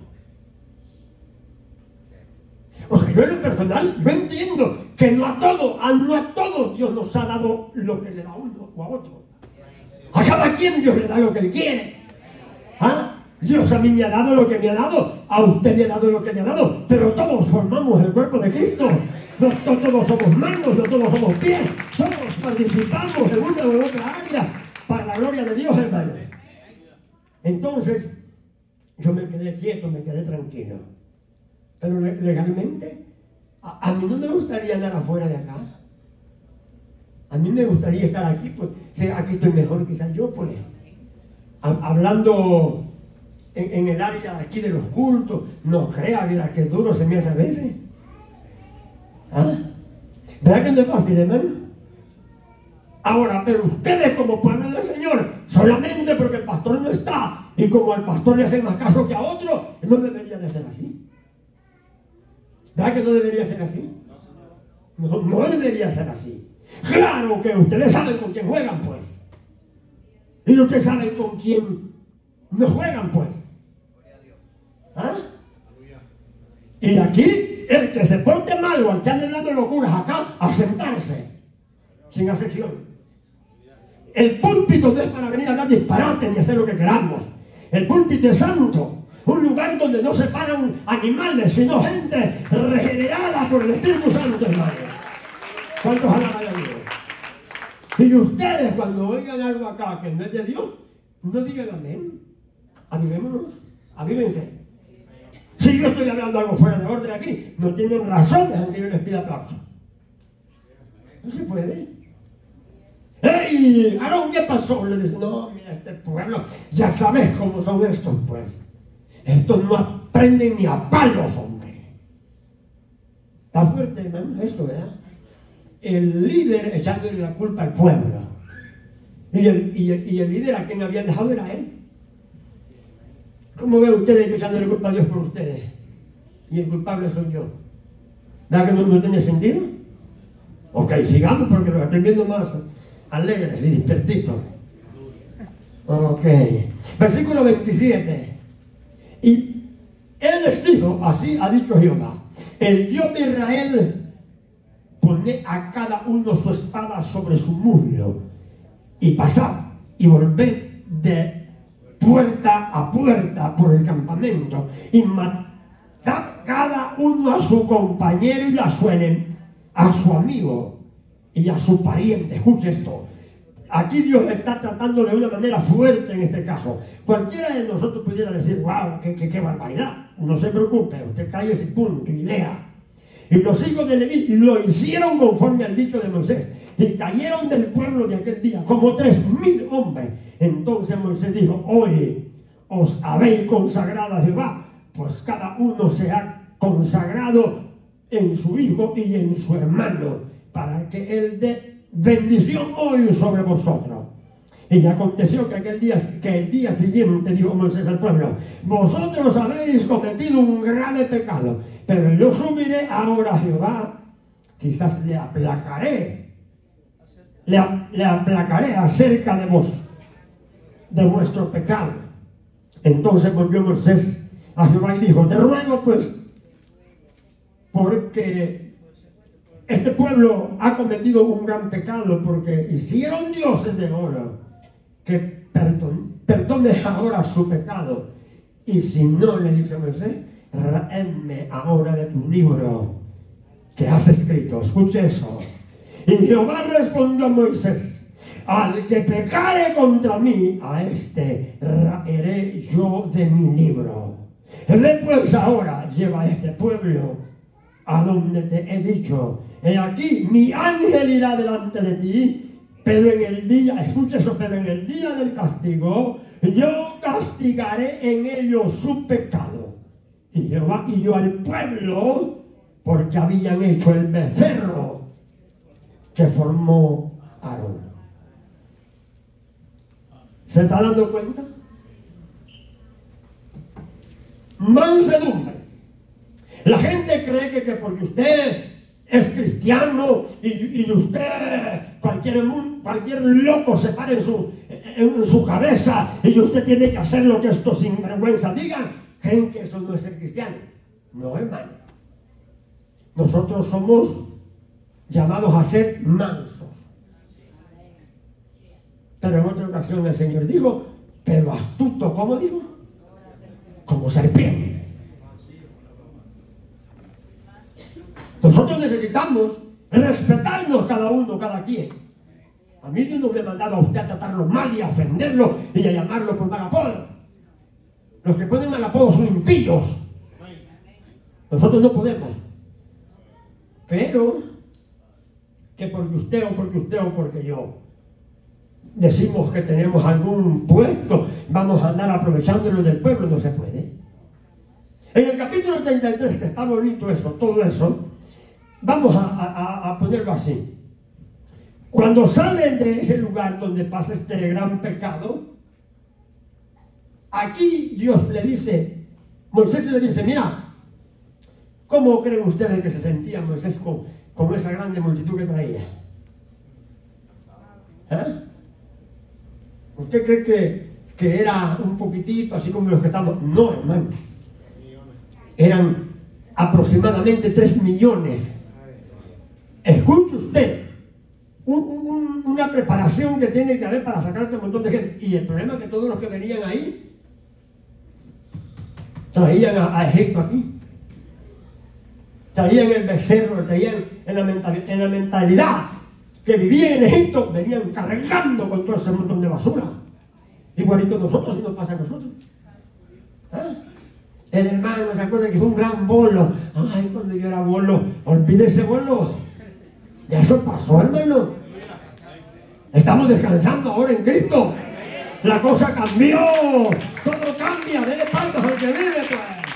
C: O sea, yo en lo personal, yo entiendo que no a todos, a no a todos Dios nos ha dado lo que le da a uno o a otro. A cada quien Dios le da lo que él quiere. ¿Ah? Dios a mí me ha dado lo que me ha dado, a usted le ha dado lo que le ha dado, pero todos formamos el cuerpo de Cristo. No todos somos manos, no todos somos pies, todos participamos en una u otra área para la gloria de Dios, hermano. Entonces, yo me quedé quieto, me quedé tranquilo. Pero legalmente, a, a mí no me gustaría andar afuera de acá. A mí me gustaría estar aquí, pues, si aquí estoy mejor quizás yo, pues, a, hablando en, en el área aquí de los cultos. No crea, mira, que duro se me hace a veces. ¿Ah? ¿Verdad que no es fácil, hermano? Ahora, pero ustedes como pueblo del Señor, solamente porque el pastor como al pastor le hacen más caso que a otro, no debería de ser así. ¿Verdad que no debería ser así? No, no debería ser así. Claro que ustedes saben con quién juegan, pues. Y ustedes saben con quién no juegan, pues. ¿Ah? Y aquí, el que se porte mal o al que ande dando locuras acá, a sentarse, sin acepción. El púlpito no es para venir a hablar disparate ni hacer lo que queramos. El púlpito es santo. Un lugar donde no se paran animales, sino gente regenerada por el Espíritu Santo, hermano. ¿Cuántos alaban a Dios? Y ustedes, cuando oigan algo acá que no es de Dios, no digan amén. Avivémonos, avívense. Si yo estoy hablando algo fuera de orden aquí, no tienen razón de que yo les pida aplauso. No se puede. ¡Ey! Aarón, ¿qué pasó? Le dice, no, mira, este pueblo, ya sabes cómo son estos, pues. Estos no aprenden ni a palos, hombre. Está fuerte, hermano, esto, ¿verdad? El líder echándole la culpa al pueblo. Y el, y el, y el líder a quien habían dejado era él. ¿Cómo ven ustedes echándole culpa a Dios por ustedes? Y el culpable soy yo. ¿Verdad que no, no tiene sentido? Ok, sigamos porque los estoy viendo más alegres y despertitos. Ok. Versículo veintisiete. Y él les dijo, así ha dicho Jehová, el Dios de Israel, pone a cada uno su espada sobre su muslo y pasad y volved de puerta a puerta por el campamento y matad cada uno a su compañero y a su, a su amigo y a su pariente. Escuche esto. Aquí Dios está tratando de una manera fuerte en este caso. Cualquiera de nosotros pudiera decir, wow, qué, qué, qué barbaridad. No se preocupe, usted calle ese punto y lea. Y los hijos de Leví lo hicieron conforme al dicho de Moisés. Y cayeron del pueblo de aquel día como tres mil hombres. Entonces Moisés dijo, hoy os habéis consagrado a Jehová, pues cada uno se ha consagrado en su hijo y en su hermano, para que él dé bendición hoy sobre vosotros. Y aconteció que aquel día, que el día siguiente dijo Moisés al pueblo, vosotros habéis cometido un grave pecado, pero yo subiré ahora a Jehová, quizás le aplacaré, le, le aplacaré acerca de vos, de vuestro pecado. Entonces volvió Moisés a Jehová y dijo, te ruego pues, porque este pueblo ha cometido un gran pecado, porque hicieron dioses de oro, que perdon, perdones ahora su pecado. Y si no, le dice Moisés, ráeme ahora de tu libro que has escrito. Escuche eso. Y Jehová respondió a Moisés, al que pecare contra mí, a este raeré yo de mi libro. Ve pues ahora, lleva a este pueblo a donde te he dicho, he aquí mi ángel irá delante de ti, pero en el día, escucha eso, pero en el día del castigo, yo castigaré en ellos su pecado. Y Jehová hirió al pueblo porque habían hecho el becerro que formó Aarón. ¿Se está dando cuenta? Mansedumbre. La gente cree que, que porque usted es cristiano y, y usted, cualquier, cualquier loco se para en su, en su cabeza y usted tiene que hacer lo que estos sinvergüenza digan, creen que eso no es ser cristiano. No, hermano. Nosotros somos llamados a ser mansos. Pero en otra ocasión el Señor dijo, pero astuto, ¿cómo dijo? Como serpiente. Nosotros necesitamos respetarnos cada uno, cada quien. A mí Dios no me ha mandado a usted a tratarlo mal y a ofenderlo y a llamarlo por mal apodo. Los que ponen mal apodo son impíos. Nosotros no podemos. Pero, que porque usted o porque usted o porque yo decimos que tenemos algún puesto, vamos a andar aprovechándolo del pueblo, no se puede. En el capítulo treinta y tres, que está bonito eso, todo eso, vamos a, a, a ponerlo así. Cuando salen de ese lugar donde pasa este gran pecado, aquí Dios le dice, Moisés le dice, mira, ¿cómo creen ustedes que se sentía Moisés con, con esa grande multitud que traía? ¿Eh? ¿Usted cree que, que era un poquitito así como los que estamos? No, hermano. Eran aproximadamente tres millones. Escuche usted, un, un, una preparación que tiene que haber para sacarte un montón de gente. Y el problema es que todos los que venían ahí traían a, a Egipto aquí. Traían el becerro, traían en la, mental, en la mentalidad que vivían en Egipto, venían cargando con todo ese montón de basura. Igualito nosotros, si nos pasa a nosotros. ¿Eh? El hermano se acuerda que fue un gran bolo. Ay, cuando yo era bolo, olvide ese bolo. Ya eso pasó, hermano. Estamos descansando ahora en Cristo. La cosa cambió. Todo cambia. Dele palmas al que vive, pues.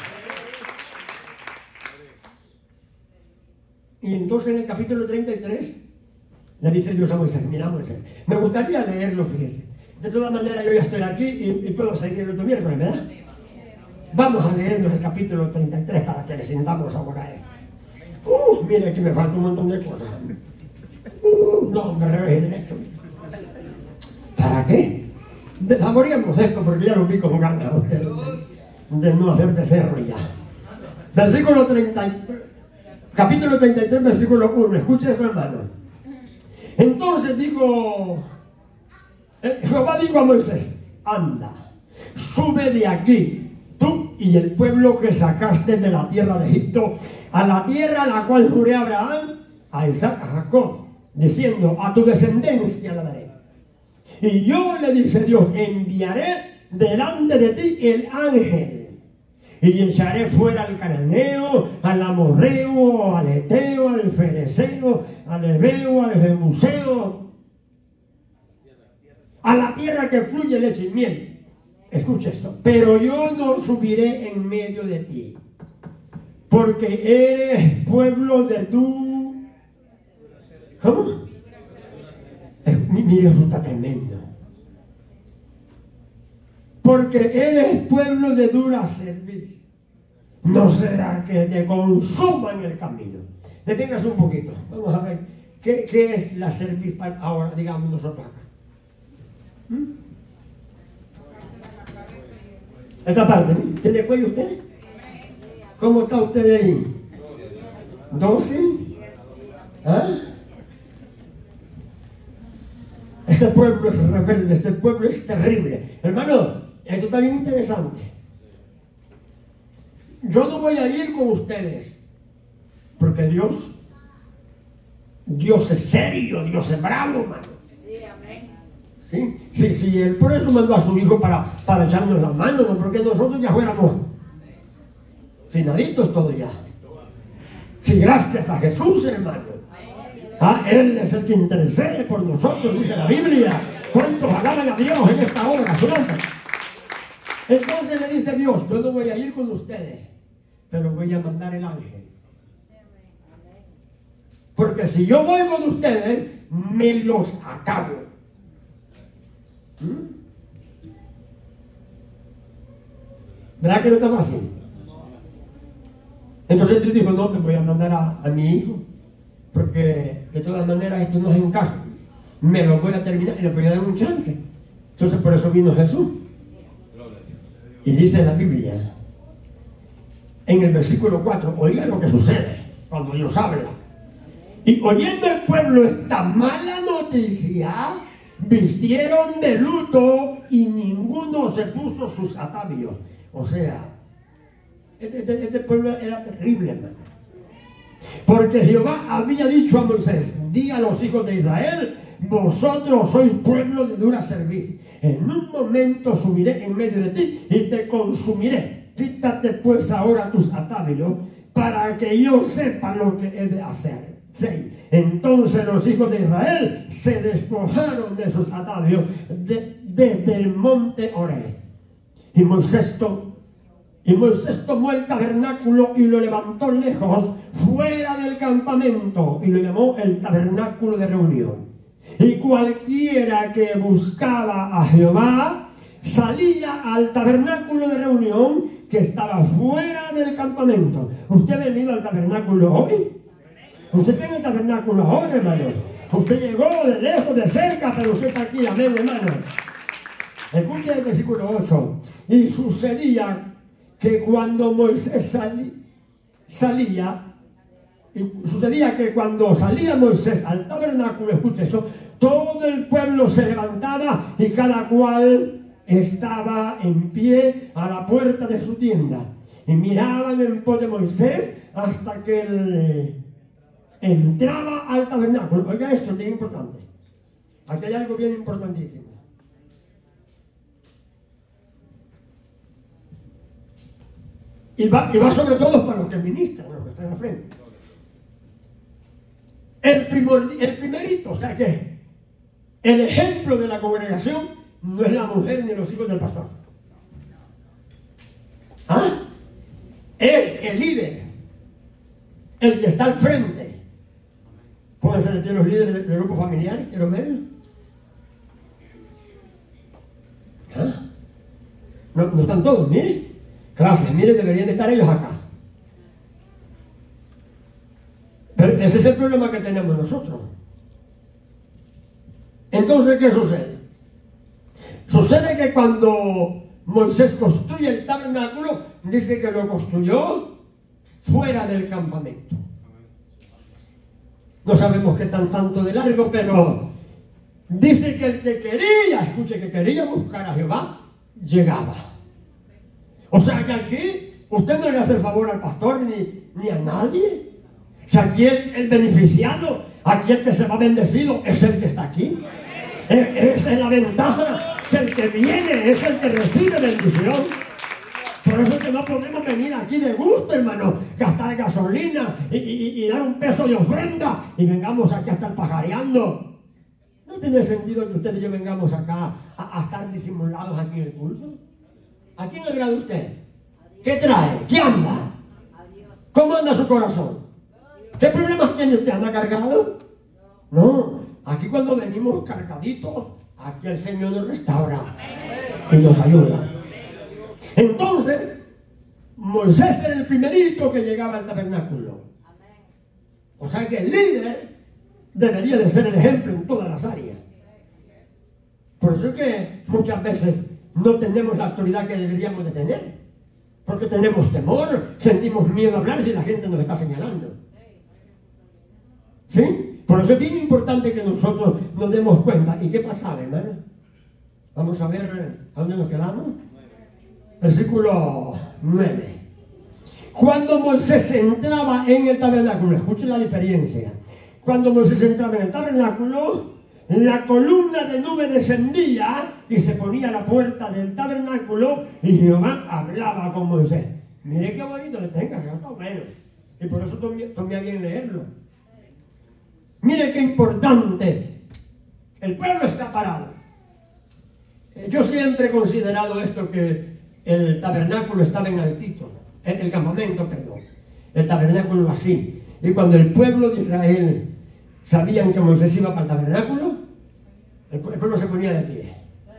C: Y entonces en el capítulo treinta y tres le dice Dios a Moisés, mira Moisés, me gustaría leerlo, fíjese. De todas maneras yo ya estoy aquí y, y puedo seguir el otro miércoles, ¿verdad? Vamos a leernos el capítulo treinta y tres para que le sintamos ahora esto. Uh, mire, aquí me falta un montón de cosas. Uh, no, me revés derecho. ¿Para qué? Saboreamos esto porque ya lo vi como ganas de, de no hacer becerro ya. Versículo treinta, capítulo treinta y tres, versículo uno. Escuche esto, hermano. Entonces digo, Jehová dijo a Moisés, anda, sube de aquí, tú y el pueblo que sacaste de la tierra de Egipto, a la tierra a la cual juré a Abraham, a Isaac, a Jacob, diciendo, a tu descendencia la daré. Y yo, le dice Dios, enviaré delante de ti el ángel, y echaré fuera al cananeo, al amorreo, al eteo, al fereceo, al heveo, al jebuseo, a la tierra que fluye leche y miel. Escucha esto. Pero yo no subiré en medio de ti, porque eres pueblo de tu... ¿Cómo? Mire, eso está tremendo. Porque eres pueblo de dura cerviz. No será que te consuman el camino. Deténgase un poquito. Vamos a ver. ¿Qué, qué es la cerviz para ahora, digamos, nosotros acá? ¿Mm? Esta parte, ¿tiene cuello usted? ¿Cómo está usted ahí? ¿doce? ¿Ah? Este pueblo es rebelde, este pueblo es terrible. Hermano, esto está bien interesante. Yo no voy a ir con ustedes, porque Dios, Dios es serio, Dios es bravo, hermano.
D: Sí, amén.
C: ¿Sí? Sí, sí, Él por eso mandó a su Hijo para, para echarnos la mano, ¿no? Porque nosotros ya fuéramos finalitos todo ya. Sí, gracias a Jesús, hermano. Ah, Él es el que intercede por nosotros, dice la Biblia. ¿Cuántos alaban a Dios en esta hora? Su nombre. Entonces le dice Dios, yo no voy a ir con ustedes, pero voy a mandar el ángel. Porque si yo voy con ustedes, me los acabo. ¿Mm? ¿Verdad que no está fácil? Entonces Dios dijo, no, te voy a mandar a, a mi hijo, porque de todas maneras esto no es en caso. Me lo voy a terminar y le voy a dar un chance. Entonces por eso vino Jesús. Y dice la Biblia, en el versículo cuatro, oiga lo que sucede cuando Dios habla. Y oyendo el pueblo esta mala noticia, vistieron de luto y ninguno se puso sus atavios. O sea, este, este, este pueblo era terrible, hermano. Porque Jehová había dicho a Moisés, di a los hijos de Israel, vosotros sois pueblo de dura cerviz. En un momento subiré en medio de ti y te consumiré. Quítate pues ahora tus atavios para que yo sepa lo que he de hacer. seis. Entonces los hijos de Israel se despojaron de sus atavios desde de, de el monte Oreb. Y Moisés, to, y Moisés tomó el tabernáculo y lo levantó lejos, fuera del campamento, y lo llamó el tabernáculo de reunión. Y cualquiera que buscaba a Jehová salía al tabernáculo de reunión que estaba fuera del campamento. ¿Usted ha venido al tabernáculo hoy? Usted tiene el tabernáculo ahora, hermano. Usted llegó de lejos, de cerca, pero usted está aquí, amén, hermano. Escuche el versículo ocho. Y sucedía que cuando Moisés salí, salía, y sucedía que cuando salía Moisés al tabernáculo, escuche eso, todo el pueblo se levantaba y cada cual estaba en pie a la puerta de su tienda. Y miraban en pos de Moisés hasta que él entraba al tabernáculo. Oiga esto, es bien importante. Aquí hay algo bien importantísimo. Y va, y va sobre todo para los que ministran, los que están al frente. El, primor, el primerito, o sea que el ejemplo de la congregación no es la mujer ni los hijos del pastor. ¿Ah? Es el líder, el que está al frente. Pónganse de pie los líderes del, del grupo familiar, quiero verlo. ¿Ah? No, no están todos, miren. Clase, miren, deberían de estar ellos acá. Pero ese es el problema que tenemos nosotros. Entonces, ¿qué sucede? Sucede que cuando Moisés construye el tabernáculo, dice que lo construyó fuera del campamento. No sabemos qué tan tanto de largo, pero dice que el que quería, escuche, que quería buscar a Jehová, llegaba. O sea que aquí usted no le hace el favor al pastor ni, ni a nadie. O sea, aquí el, el beneficiado, aquí el que se va bendecido es el que está aquí. E, esa es la ventaja, que el que viene es el que recibe bendición. Por eso es que no podemos venir aquí de gusto, hermano, gastar gasolina y, y, y dar un peso de ofrenda y vengamos aquí a estar pajareando. No tiene sentido que usted y yo vengamos acá a, a estar disimulados aquí en el culto. ¿A quién le agrada usted? ¿Qué trae? ¿Qué anda? ¿Cómo anda su corazón? ¿Qué problemas tiene usted? ¿Anda cargado? No, aquí cuando venimos cargaditos, aquí el Señor nos restaura y nos ayuda. Entonces, Moisés era el primerito que llegaba al tabernáculo. O sea que el líder debería de ser el ejemplo en todas las áreas. Por eso es que muchas veces no tenemos la autoridad que deberíamos de tener. Porque tenemos temor, sentimos miedo a hablar si la gente nos está señalando. ¿Sí? Por eso es bien importante que nosotros nos demos cuenta. ¿Y qué pasaba, hermano? Vamos a ver a dónde nos quedamos. Versículo nueve. Cuando Moisés entraba en el tabernáculo, escuchen la diferencia. Cuando Moisés entraba en el tabernáculo, la columna de nube descendía y se ponía a la puerta del tabernáculo y Jehová hablaba con Moisés. Mire qué bonito, deténgase, está bueno. Y por eso tomé, tomé a bien leerlo. Mire qué importante. El pueblo está parado. Yo siempre he considerado esto, que el tabernáculo estaba en altito, el, el campamento, perdón, el tabernáculo así. Y cuando el pueblo de Israel sabían que Moisés iba para el tabernáculo, el, el pueblo se ponía de pie.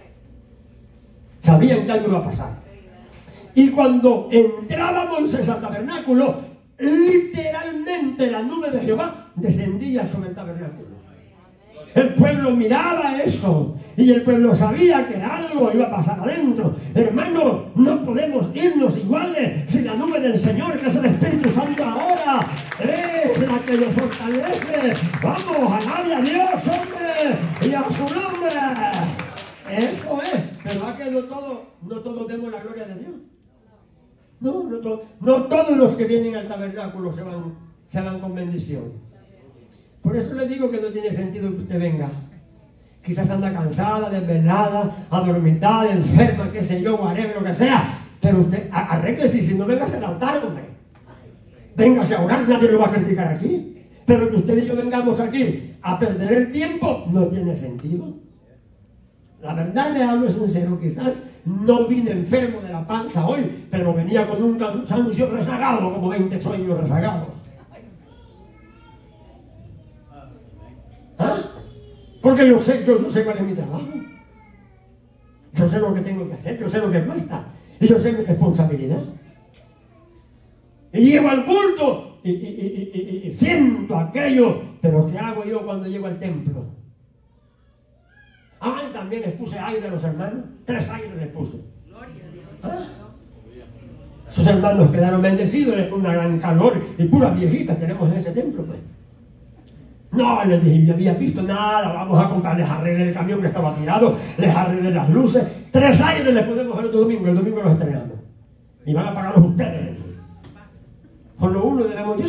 C: Sabían que algo iba a pasar. Y cuando entraba Moisés al tabernáculo, literalmente la nube de Jehová descendía sobre el tabernáculo. El pueblo miraba eso y el pueblo sabía que algo iba a pasar adentro. Hermano, no podemos irnos iguales si la nube del Señor, que es el Espíritu Santo ahora, es la que nos fortalece. Vamos, alabe a Dios, hombre, y a su nombre. Eso es. Pero va que no todos no todos vemos la gloria de Dios. No, no, to no todos los que vienen al tabernáculo se van, se van con bendición. Por eso le digo que no tiene sentido que usted venga. Quizás anda cansada, desvelada, adormitada, enferma, qué sé yo, whatever, lo que sea. Pero usted arréglese, y si no, véngase al altar, hombre. Véngase a orar, nadie lo va a criticar aquí. Pero que usted y yo vengamos aquí a perder el tiempo, no tiene sentido. La verdad, le hablo sincero, quizás no vine enfermo de la panza hoy, pero venía con un cansancio rezagado, como veinte sueños rezagados. ¿Ah? Porque yo sé, yo, yo sé cuál es mi trabajo. Yo sé sé lo que tengo que hacer, yo sé lo que cuesta. Y yo sé mi responsabilidad. Y llego al culto y, y, y, y, y siento aquello. Pero ¿qué hago yo cuando llego al templo? Ah, también les puse aire a los hermanos. Tres aires les puse. ¿Ah? Sus hermanos quedaron bendecidos, una gran calor y puras viejitas tenemos en ese templo, pues. No, les dije, yo había visto nada, vamos a comprar, les arreglé el camión que estaba tirado, les arreglé las luces, tres aires les podemos el otro domingo, el domingo los estrenamos. Y van a pagarlos ustedes. Por lo uno debemos ya.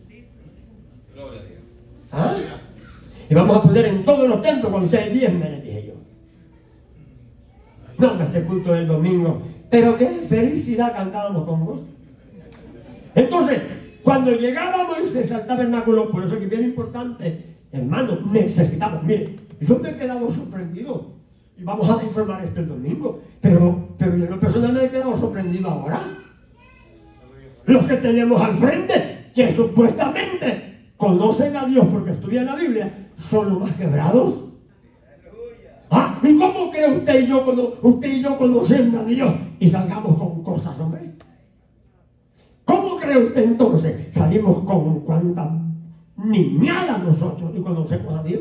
C: ¿Ah? Y vamos a poner en todos los templos con ustedes diezmen, les dije yo. No, este culto del domingo. Pero qué felicidad cantábamos con vos. Entonces, cuando llegábamos al tabernáculo, por eso que es bien importante, hermano, necesitamos, mire, yo me he quedado sorprendido. Y vamos a informar esto el domingo. Pero, pero yo en lo personal me he quedado sorprendido ahora. Los que tenemos al frente, que supuestamente conocen a Dios porque estudian la Biblia, son los más quebrados. ¿Ah? ¿Y cómo cree usted y yo cuando usted y yo conocemos a Dios y salgamos con cosas, hombre? ¿Cómo cree usted entonces? Salimos con cuánta niñada nosotros y conocemos a Dios.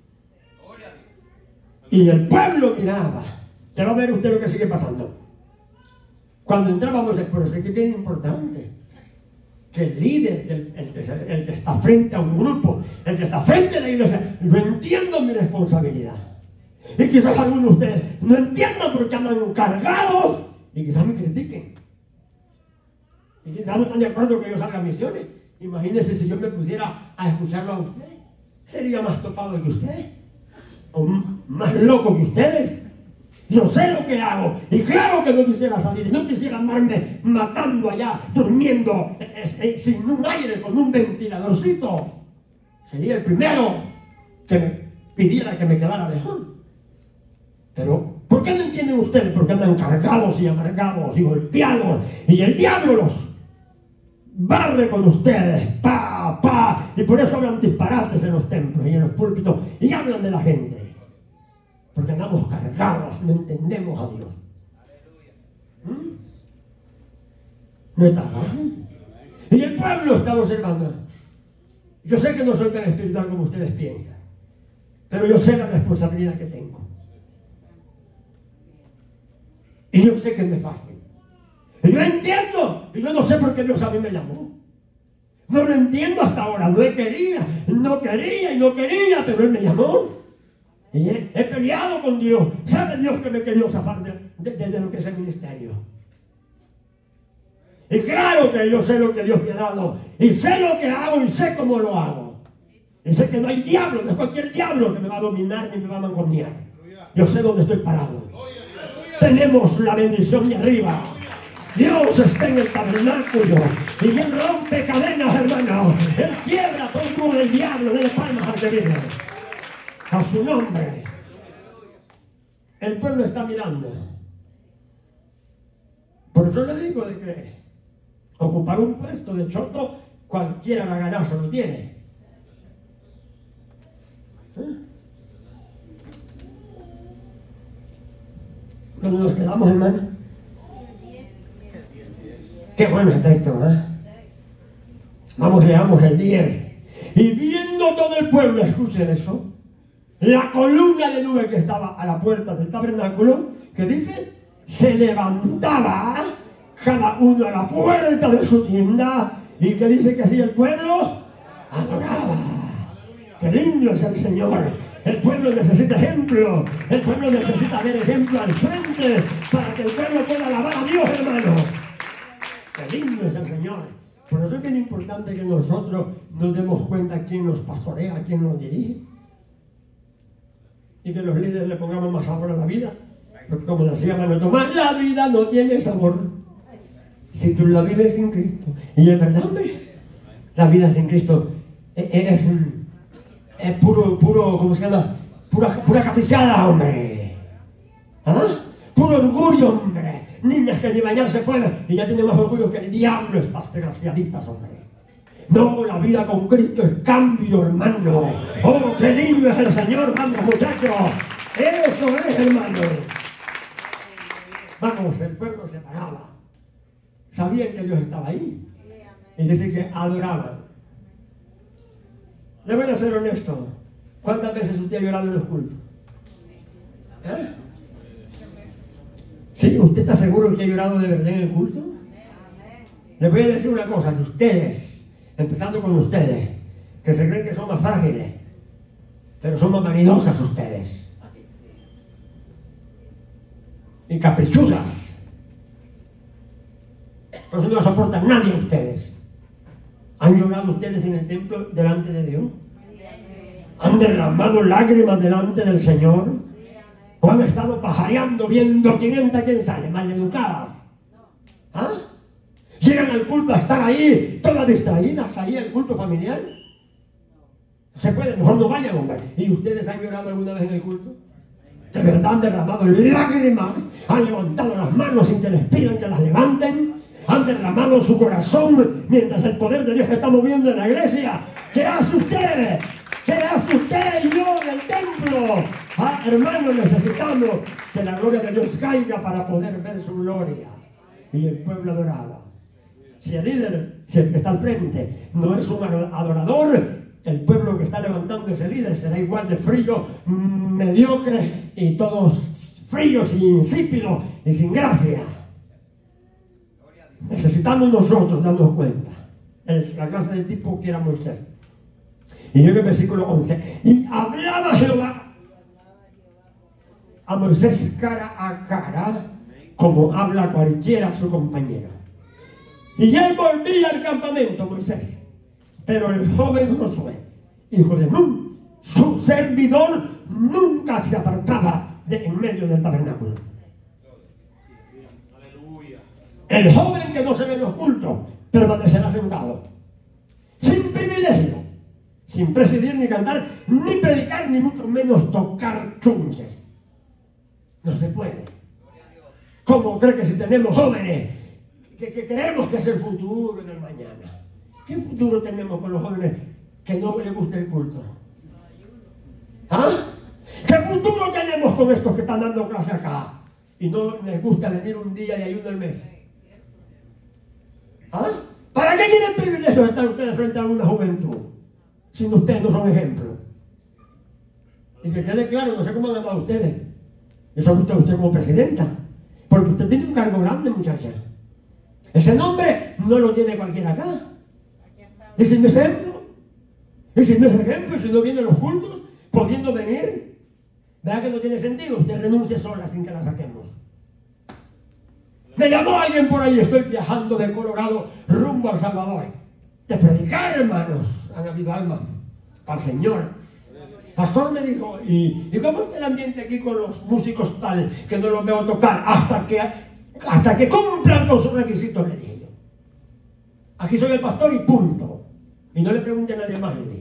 C: Y el pueblo miraba. Ya va a ver usted lo que sigue pasando. Cuando entrábamos, por eso es que es bien importante que el líder, el, el, el, el que está frente a un grupo, el que está frente a la iglesia, yo entiendo mi responsabilidad. Y quizás algunos de ustedes no entiendan porque andan cargados y quizás me critiquen. Y quizás no están de acuerdo que yo salga a misiones. Imagínense si yo me pusiera a escucharlo a usted. Sería más topado que usted. O más loco que ustedes. Yo sé lo que hago. Y claro que no quisiera salir. Y no quisiera andarme matando allá, durmiendo eh, eh, sin un aire, con un ventiladorcito. Sería el primero que me pidiera que me quedara mejor. Pero, ¿por qué no entienden ustedes? Porque andan cargados y amargados y golpeados. Y el diablo los barre con ustedes. Pa, pa. Y por eso hablan disparates en los templos y en los púlpitos. Y hablan de la gente. Porque andamos cargados, no entendemos a Dios. ¿Mm? No está fácil. Y el pueblo está observando. Yo sé que no soy tan espiritual como ustedes piensan. Pero yo sé la responsabilidad que tengo. Y yo sé que me fácil. Y yo entiendo. Y yo no sé por qué Dios a mí me llamó. No lo entiendo hasta ahora. No quería, no quería y no quería, pero Él me llamó. Y he, he peleado con Dios. ¿Sabe Dios que me quería zafar de, de, de, de lo que es el ministerio? Y claro que yo sé lo que Dios me ha dado. Y sé lo que hago y sé cómo lo hago. Y sé que no hay diablo, no es cualquier diablo que me va a dominar ni me va a mangonear. Yo sé dónde estoy parado. Tenemos la bendición de arriba. Dios está en el tabernáculo y Él rompe cadenas, hermano. Él quiebra todo el mundo del diablo, de palmas al que viene. A su nombre. El pueblo está mirando. Por eso le digo de que ocupar un puesto de choto, cualquiera la ganaza lo tiene. ¿Eh? Cuando nos quedamos, hermano. Qué bueno está esto, ¿eh? Vamos, leamos el diez. Y viendo todo el pueblo, escuchen eso. La columna de nube que estaba a la puerta del tabernáculo, que dice, se levantaba cada uno a la puerta de su tienda, y que dice que así el pueblo adoraba. Qué lindo es el Señor. El pueblo necesita ejemplo. El pueblo necesita ver ejemplo al frente para que el pueblo pueda alabar a Dios, hermano. Qué lindo es el Señor. Por eso es bien importante que nosotros nos demos cuenta quién nos pastorea, quién nos dirige. Y que los líderes le pongamos más sabor a la vida. Porque como decía Manuel Tomás, la vida no tiene sabor si tú la vives sin Cristo. Y es verdad, hombre. La vida sin Cristo es, es, es puro, puro, ¿cómo se llama? Pura, pura caprichada, hombre. ¿Ah? Puro orgullo, hombre. Niñas que ni bañarse pueden y ya tienen más orgullo que el diablo, estas desgraciaditas, hombre. No, la vida con Cristo es cambio, hermano. Oh, qué lindo es el Señor, vamos, muchachos. Eso es, hermano. Vamos, el pueblo se paraba. Sabían que Dios estaba ahí. Y dice que adoraban. Le voy a ser honesto. ¿Cuántas veces usted ha llorado en los cultos? ¿Eh? ¿Sí? ¿Usted está seguro que ha llorado de verdad en el culto? Les voy a decir una cosa. Si ustedes, empezando con ustedes, que se creen que son más frágiles, pero son más vanidosas ustedes y caprichudas, por eso no soportan nadie a ustedes. ¿Han llorado ustedes en el templo delante de Dios? ¿Han derramado lágrimas delante del Señor? ¿O han estado pajareando viendo quién entra, quién sale? Maleducadas. ¿Ah? Llegan al culto a estar ahí, todas distraídas, ahí el culto familiar. No se puede, mejor no vayan, hombre. ¿Y ustedes han llorado alguna vez en el culto? ¿De verdad han derramado lágrimas? ¿Han levantado las manos sin que les pidan que las levanten? ¿Han derramado su corazón mientras el poder de Dios se está moviendo en la iglesia? ¿Qué hace usted? ¿Qué hace usted y yo en el templo? Ah, hermanos, necesitamos que la gloria de Dios caiga para poder ver su gloria. Y el pueblo adoraba. Si el líder, si el que está al frente no es un adorador, el pueblo que está levantando ese líder será igual de frío, mediocre y todos fríos y insípidos y sin gracia. Necesitamos nosotros darnos cuenta el, la clase de tipo que era Moisés. Y llega el versículo once. Y hablaba Jehová a Moisés cara a cara, como habla cualquiera a su compañero. Y él volvía al campamento, Moisés. Pero el joven Josué, hijo de Nun, su servidor, nunca se apartaba de en medio del tabernáculo. El joven que no se ve en los cultos permanecerá sentado, sin privilegio, sin presidir ni cantar, ni predicar, ni mucho menos tocar chunches. No se puede. ¿Cómo cree que si tenemos jóvenes que, que creemos que es el futuro en el mañana? ¿Qué futuro tenemos con los jóvenes que no les gusta el culto? ¿Ah? ¿Qué futuro tenemos con estos que están dando clase acá y no les gusta venir un día de ayuno al mes? ¿Ah? ¿Para qué quieren privilegio de estar ustedes frente a una juventud si ustedes no son ejemplo? Y que quede claro, no sé cómo han llamado ustedes. Eso es usted, usted como presidenta, porque usted tiene un cargo grande, muchacha. Ese nombre no lo tiene cualquiera acá. ¿Y si no es ejemplo? ¿Y si no es ejemplo? Si no vienen los cultos, pudiendo venir, ¿verdad que no tiene sentido? Usted renuncia sola sin que la saquemos. Me llamó alguien por ahí, estoy viajando de Colorado rumbo a El Salvador. De predicar, hermanos, han habido almas para el Señor. Pastor me dijo, ¿y, ¿y cómo está el ambiente aquí con los músicos tal que no los veo tocar hasta que, hasta que cumplan con sus requisitos? Le dije yo. Aquí soy el pastor y punto. Y no le pregunte a nadie más, le dije.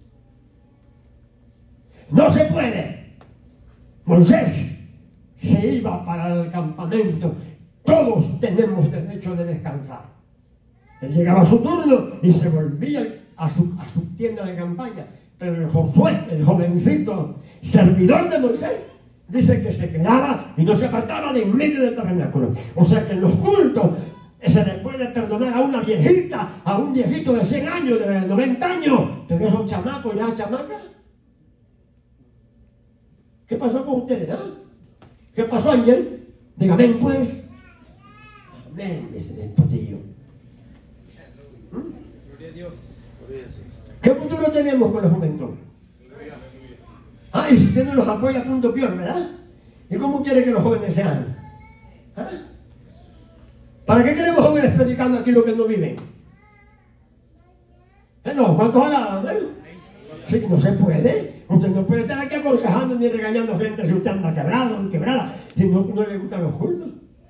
C: No se puede. Moisés se iba para el campamento. Todos tenemos derecho de descansar. Él llegaba a su turno y se volvía a su, a su tienda de campaña. Pero el Josué, el jovencito servidor de Moisés, dice que se quedaba y no se apartaba de en medio del tabernáculo. O sea que en los cultos se le puede perdonar a una viejita, a un viejito de cien años, de noventa años, pero esos chamacos y las chamacas. ¿Qué pasó con ustedes? ¿Ah? ¿Qué pasó ayer? Dígame pues. Amén, ese el potillo. ¿Mm? ¿Qué futuro tenemos con la juventud? Ah, y si usted no los apoya, punto peor, ¿verdad? ¿Y cómo quiere que los jóvenes sean? ¿Ah? ¿Para qué queremos jóvenes predicando aquí lo que no viven? ¿Eh, no? ¿Cuántos alaban? Bueno, sí, no se puede. Usted no puede estar aquí aconsejando ni regañando gente si usted anda quebrado o quebrada y no, no le gustan los cultos.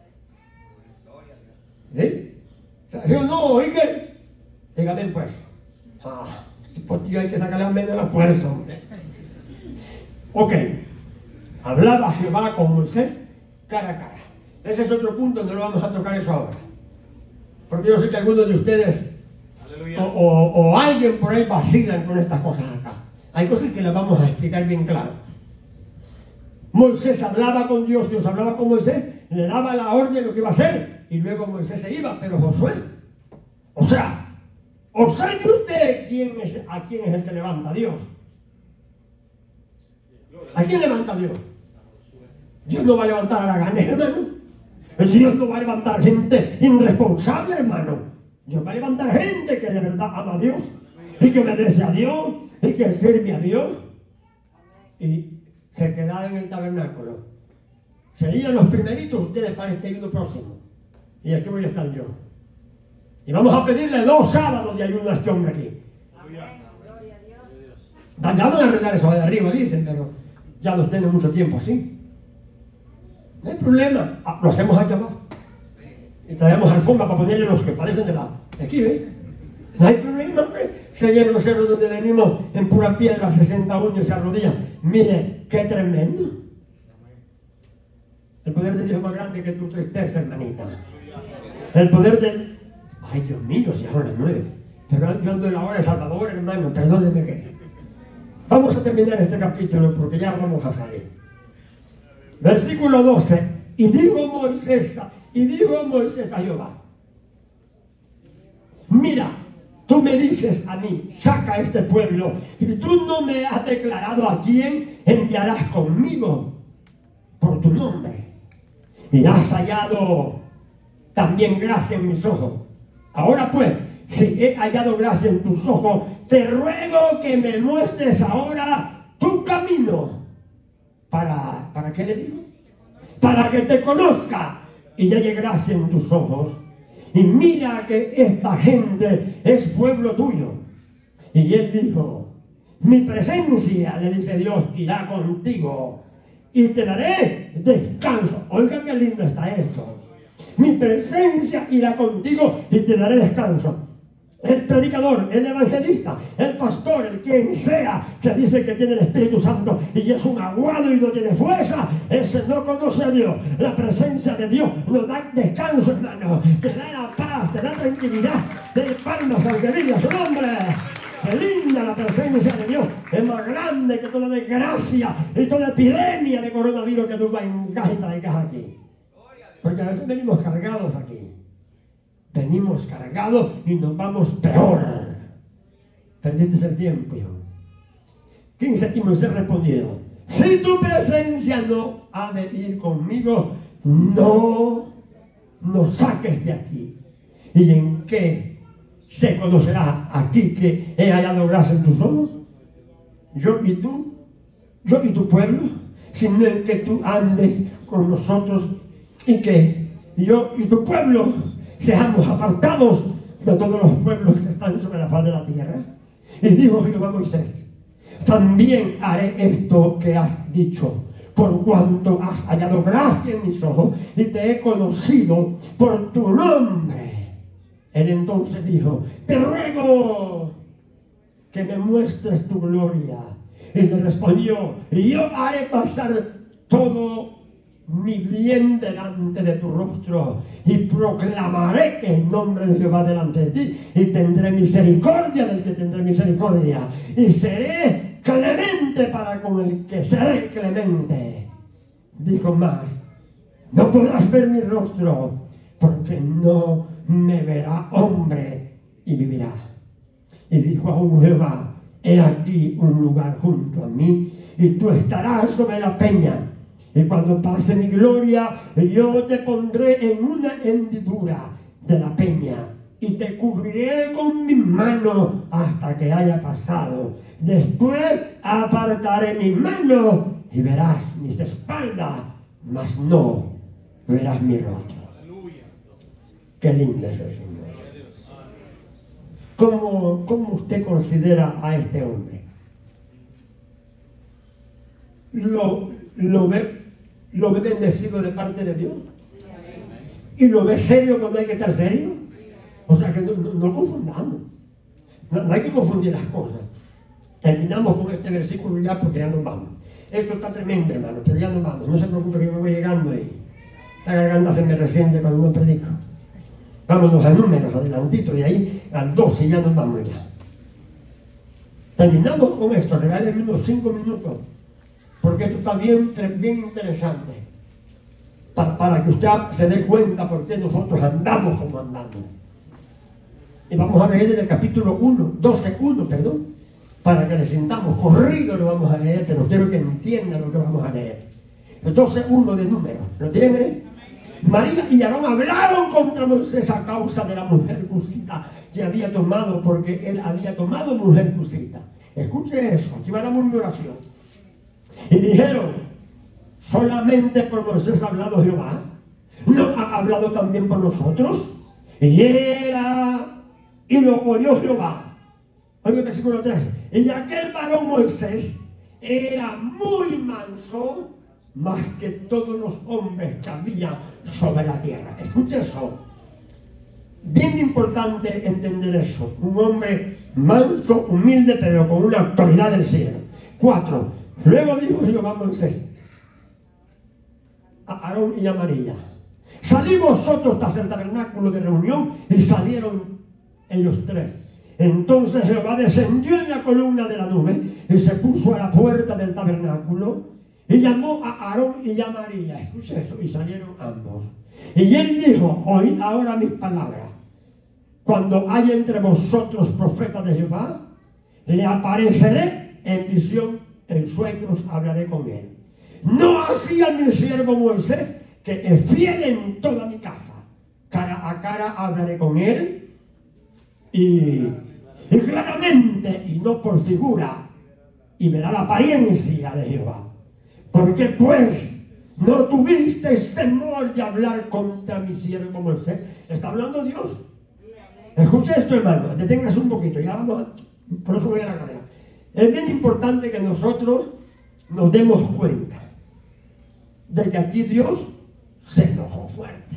C: ¿Sí? ¿Sí o no? ¿Y qué? Dígame pues. Ah, por ti hay que sacarle al medio de la fuerza, hombre. Ok. Hablaba Jehová con Moisés cara a cara. Ese es otro punto, no lo vamos a tocar eso ahora. Porque yo sé que algunos de ustedes o, o, o alguien por ahí vacilan con estas cosas acá. Hay cosas que las vamos a explicar bien claro. Moisés hablaba con Dios, Dios hablaba con Moisés, le daba la orden de lo que iba a hacer y luego Moisés se iba, pero Josué, o sea, observe usted quién es, a quién es el que levanta a Dios. ¿A quién levanta a Dios? Dios no va a levantar a la gana, hermano. Dios no va a levantar gente irresponsable, hermano. Dios va a levantar gente que de verdad ama a Dios y que obedece a Dios y que sirve a Dios. Y se quedaba en el tabernáculo. Serían los primeritos ustedes para este año próximo. Y aquí voy a estar yo. Y vamos a pedirle dos sábados de ayuno a este hombre aquí. Ya van a arreglar eso de arriba, dicen, pero ya los tienen mucho tiempo así. No hay problema. Ah, lo hacemos allá abajo. Y traemos alfombra para ponerle los que parecen de la de aquí, ¿ves? No hay problema, hombre. Se llenan los cerros donde venimos en pura piedra, sesenta uñas y se arrodillan. Mire, qué tremendo. El poder de Dios es más grande que tu tristeza, hermanita. El poder de... Ay, Dios mío, si son las nueve. Pero yo ando en la hora de Salvador, hermano. Perdóneme que... Vamos a terminar este capítulo porque ya vamos a salir. Versículo doce. Y dijo Moisés, y dijo Moisés a Jehová: mira, tú me dices a mí, saca a este pueblo, y tú no me has declarado a quién enviarás conmigo por tu nombre. Y has hallado también gracia en mis ojos. Ahora pues, si he hallado gracia en tus ojos, te ruego que me muestres ahora tu camino. ¿Para, ¿para qué le digo? Para que te conozca y halle gracia en tus ojos. Y mira que esta gente es pueblo tuyo. Y él dijo: mi presencia, le dice Dios, irá contigo y te daré descanso. Oiga qué lindo está esto. Mi presencia irá contigo y te daré descanso. El predicador, el evangelista, el pastor, el quien sea que dice que tiene el Espíritu Santo y es un aguado y no tiene fuerza, ese no conoce a Dios. La presencia de Dios nos da descanso, hermano. Te da la paz, te da tranquilidad. Te palmas al que vive a su nombre. ¡Qué linda la presencia de Dios! Es más grande que toda desgracia y toda epidemia de coronavirus que tú vengas y traigas aquí. Porque a veces venimos cargados aquí. Venimos cargados y nos vamos peor. Perdiste el tiempo, hijo. quince. Y Moisés respondió: si tu presencia no ha de ir conmigo, no nos saques de aquí. ¿Y en qué se conocerá aquí que he hallado gracia en tus ojos? Yo y tú, yo y tu pueblo, sino en que tú andes con nosotros y que yo y tu pueblo seamos apartados de todos los pueblos que están sobre la faz de la tierra. Y dijo Jehová a Moisés: también haré esto que has dicho, por cuanto has hallado gracia en mis ojos y te he conocido por tu nombre. Él entonces dijo: te ruego que me muestres tu gloria. Y le respondió: y yo haré pasar todo mi bien delante de tu rostro y proclamaré el nombre de Jehová delante de ti y tendré misericordia del que tendré misericordia y seré clemente para con el que seré clemente. Dijo más: no podrás ver mi rostro porque no me verá hombre y vivirá. Y dijo aún Jehová: he aquí un lugar junto a mí y tú estarás sobre la peña. Y cuando pase mi gloria, yo te pondré en una hendidura de la peña y te cubriré con mi mano hasta que haya pasado. Después apartaré mi mano y verás mis espaldas, mas no verás mi rostro. Qué lindo es el Señor. ¿Cómo, cómo usted considera a este hombre? Lo, lo ve ¿Lo ve bendecido de parte de Dios? ¿Y lo ve serio cuando hay que estar serio? O sea que no, no, no confundamos. No, no hay que confundir las cosas. Terminamos con este versículo ya porque ya nos vamos. Esto está tremendo, hermano, pero ya nos vamos. No se preocupe que yo me voy llegando y esta garganta se me resiente cuando no predico. Vámonos a números, adelantito, de ahí al doce ya nos vamos ya. Terminamos con esto, regálenme unos cinco minutos. Porque esto está bien, bien interesante. para, para que usted se dé cuenta por qué nosotros andamos como andamos. Y vamos a leer en el capítulo uno, doce uno, perdón, para que le sintamos. Corrido lo vamos a leer, pero quiero que entiendan lo que vamos a leer. El doce uno de Números, ¿lo tienen? María y Aarón hablaron contra Moisés a causa de la mujer cusita que había tomado, porque él había tomado mujer cusita. Escuche eso, aquí va la murmuración. Y dijeron, solamente por Moisés ha hablado Jehová, ¿no ha hablado también por nosotros? Y era, y lo oyó Jehová. Oye el versículo trece. Y aquel varón Moisés era muy manso, más que todos los hombres que había sobre la tierra. Escuche eso. Bien importante entender eso. Un hombre manso, humilde, pero con una autoridad del cielo. Cuatro. Luego dijo Jehová a Moisés, a Aarón y a María, salid vosotros tras el tabernáculo de reunión, y salieron ellos tres. Entonces Jehová descendió en la columna de la nube y se puso a la puerta del tabernáculo y llamó a Aarón y a María. Escucha eso. Y salieron ambos. Y él dijo, oíd ahora mis palabras. Cuando haya entre vosotros profetas de Jehová, le apareceré en visión, en sueños hablaré con él. No así a mi siervo Moisés, que es fiel en toda mi casa. Cara a cara hablaré con él, y, y claramente, y no por figura, y verá la apariencia de Jehová. Porque pues no tuvisteis temor de hablar contra mi siervo Moisés. Está hablando Dios. Escucha esto, hermano, deténgase un poquito, ya vamos a, por eso voy a la carrera. Es bien importante que nosotros nos demos cuenta de que aquí Dios se enojó fuerte.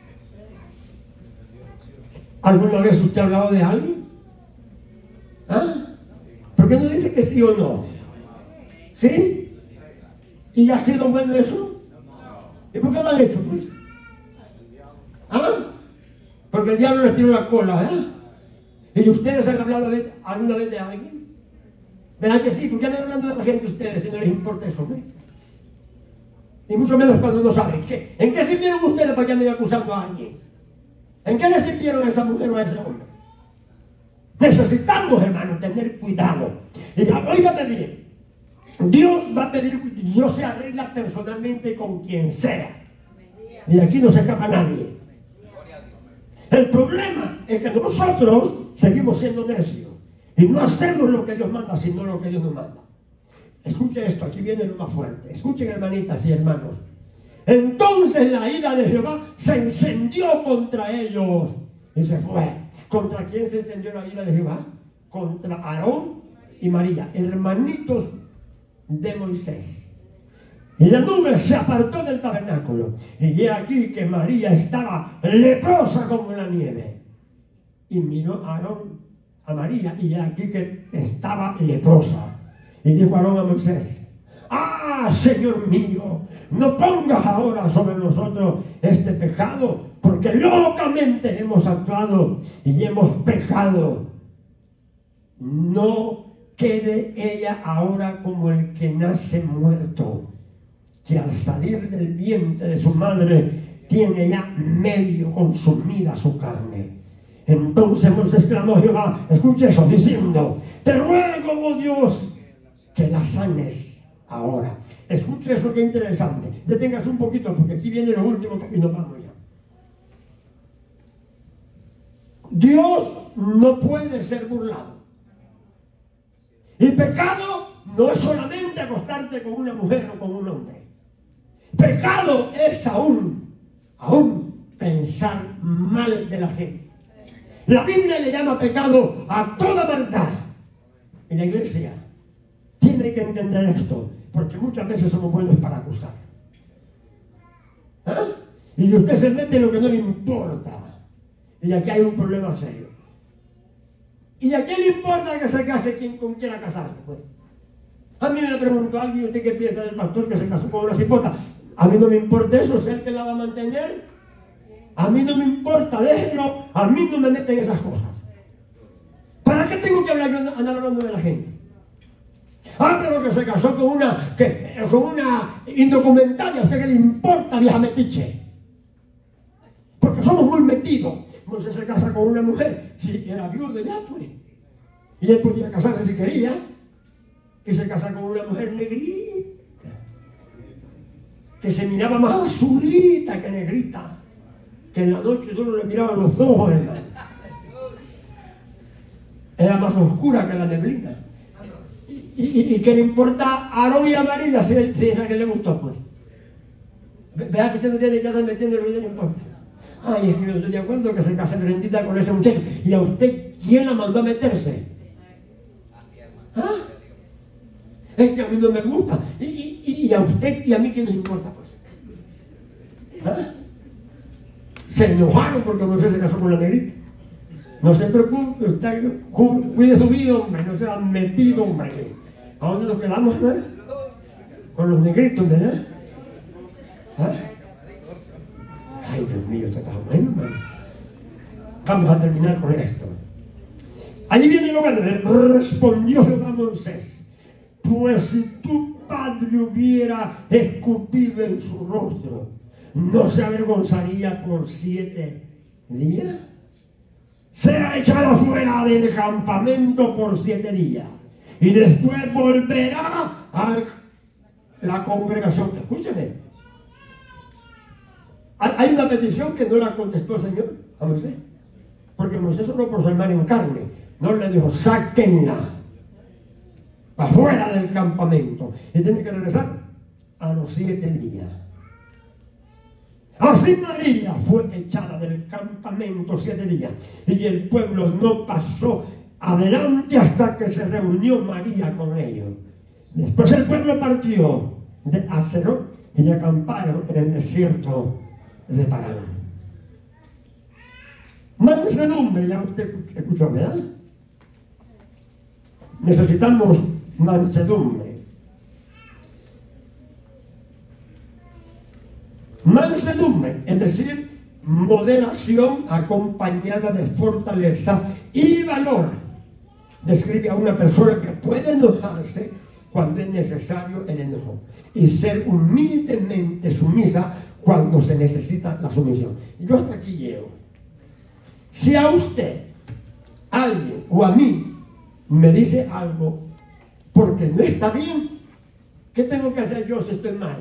C: ¿Alguna vez usted ha hablado de alguien? ¿Ah? ¿Por qué no dice que sí o no? ¿Sí? ¿Y ha sido bueno eso? ¿Y por qué lo han hecho, pues? ¿Ah? Porque el diablo les tiró la cola, ¿eh? ¿Y ustedes han hablado de, alguna vez de alguien? ¿Verdad que sí? ¿Por qué andan hablando de la gente ustedes si no les importa eso, ¿no? Y mucho menos cuando no saben. ¿Qué? ¿En qué sirvieron ustedes para que anden acusando a alguien? ¿En qué le sirvieron a esa mujer o a ese hombre? Necesitamos, hermano, tener cuidado. Y ya, óigame bien. Dios va a pedir, Dios se arregla personalmente con quien sea. Y aquí no se escapa nadie. El problema es que nosotros seguimos siendo necios y no hacemos lo que Dios manda, sino lo que Dios nos manda. Escuchen esto, aquí viene lo más fuerte. Escuchen, hermanitas y hermanos. Entonces la ira de Jehová se encendió contra ellos y se fue. ¿Contra quién se encendió la ira de Jehová? Contra Aarón y María, hermanitos de Moisés. Y la nube se apartó del tabernáculo. Y he aquí que María estaba leprosa como la nieve. Y miró a Aarón, a María, y he aquí que estaba leprosa. Y dijo Aarón a Moisés, ¡ah, Señor mío! No pongas ahora sobre nosotros este pecado, porque locamente hemos actuado y hemos pecado. No quede ella ahora como el que nace muerto, que al salir del vientre de su madre tiene ya medio consumida su carne. Entonces Moisés clamó a Jehová, escucha eso, diciendo, te ruego, oh Dios, que la sanes ahora. Escucha eso, que interesante. Deténgase un poquito, porque aquí viene lo último y nos vamos ya. Dios no puede ser burlado. Y pecado no es solamente acostarte con una mujer o con un hombre. Pecado es aún, aún pensar mal de la gente. La Biblia le llama pecado a toda maldad. Y la iglesia tiene que entender esto, porque muchas veces somos buenos para acusar. ¿Ah? Y usted se mete en lo que no le importa. Y aquí hay un problema serio. ¿Y a quién le importa que se case quien con quiera casarse? Pues? A mí me preguntó alguien, ¿usted qué piensa del pastor que se casó con una cipota? A mí no me importa eso, ¿es el que la va a mantener? A mí no me importa, déjenlo, a mí no me meten esas cosas. ¿Para qué tengo que hablar, andar hablando de la gente? Ah, pero que se casó con una, que, con una indocumentada. ¿A usted qué le importa, vieja metiche? Porque somos muy metidos. Moisés se casa con una mujer. Si era viudo ya, pues. Y él podía casarse si quería. Y se casa con una mujer negrita. Que se miraba más azulita que negrita. Que en la noche tú no le mirabas los ojos, hermano. Era más oscura que la neblina. Y, y, y que le importa a Aarón y a María si, si es la que le gustó, pues. Vea que usted no tiene que estar metiendo lo que le importa. Ay, es que yo estoy de acuerdo que se case Brendita con ese muchacho. ¿Y a usted quién la mandó a meterse? ¿Ah? Es que a mí no me gusta. ¿Y, y, y a usted y a mí qué nos importa, pues? ¿Ah? Se enojaron porque Moisés se casó con la negrita. No se preocupe, usted cuide su vida, hombre, no se ha metido, hombre. ¿A dónde nos quedamos, hermano? Con los negritos, ¿verdad? ¿Ah? Ay, Dios mío, esto está bueno, hermano. Vamos a terminar con esto. Ahí viene lo grande. Respondió Jehová a Moisés: pues si tu padre hubiera escupido en su rostro, ¿no se avergonzaría por siete días? Sea echado fuera del campamento por siete días y después volverá a la congregación. Escúcheme, hay una petición que no la contestó el Señor a Moisés, porque Moisés oró por su hermana en carne. No le dijo: sáquenla afuera del campamento, y tiene que regresar a los siete días. Así María fue echada del campamento siete días, y el pueblo no pasó adelante hasta que se reunió María con ellos. Después el pueblo partió de Haserot y acamparon en el desierto de Parán. Mansedumbre, ya usted escuchó, ¿verdad? Necesitamos mansedumbre. Mansedumbre, es decir, moderación acompañada de fortaleza y valor. Describe a una persona que puede enojarse cuando es necesario el enojo y ser humildemente sumisa cuando se necesita la sumisión. Yo hasta aquí llego. Si a usted, alguien o a mí me dice algo porque no está bien, ¿qué tengo que hacer yo si estoy mal?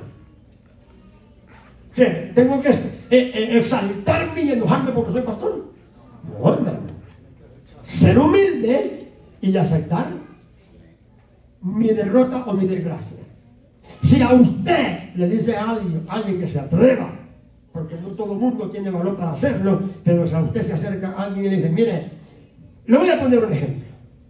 C: ¿Qué? ¿Tengo que eh, eh, exaltarme y enojarme porque soy pastor? No, hermano. Ser humilde y aceptar mi derrota o mi desgracia. Si a usted le dice a alguien, alguien que se atreva, porque no todo el mundo tiene valor para hacerlo, pero si a usted se acerca a alguien y le dice: mire, le voy a poner un ejemplo.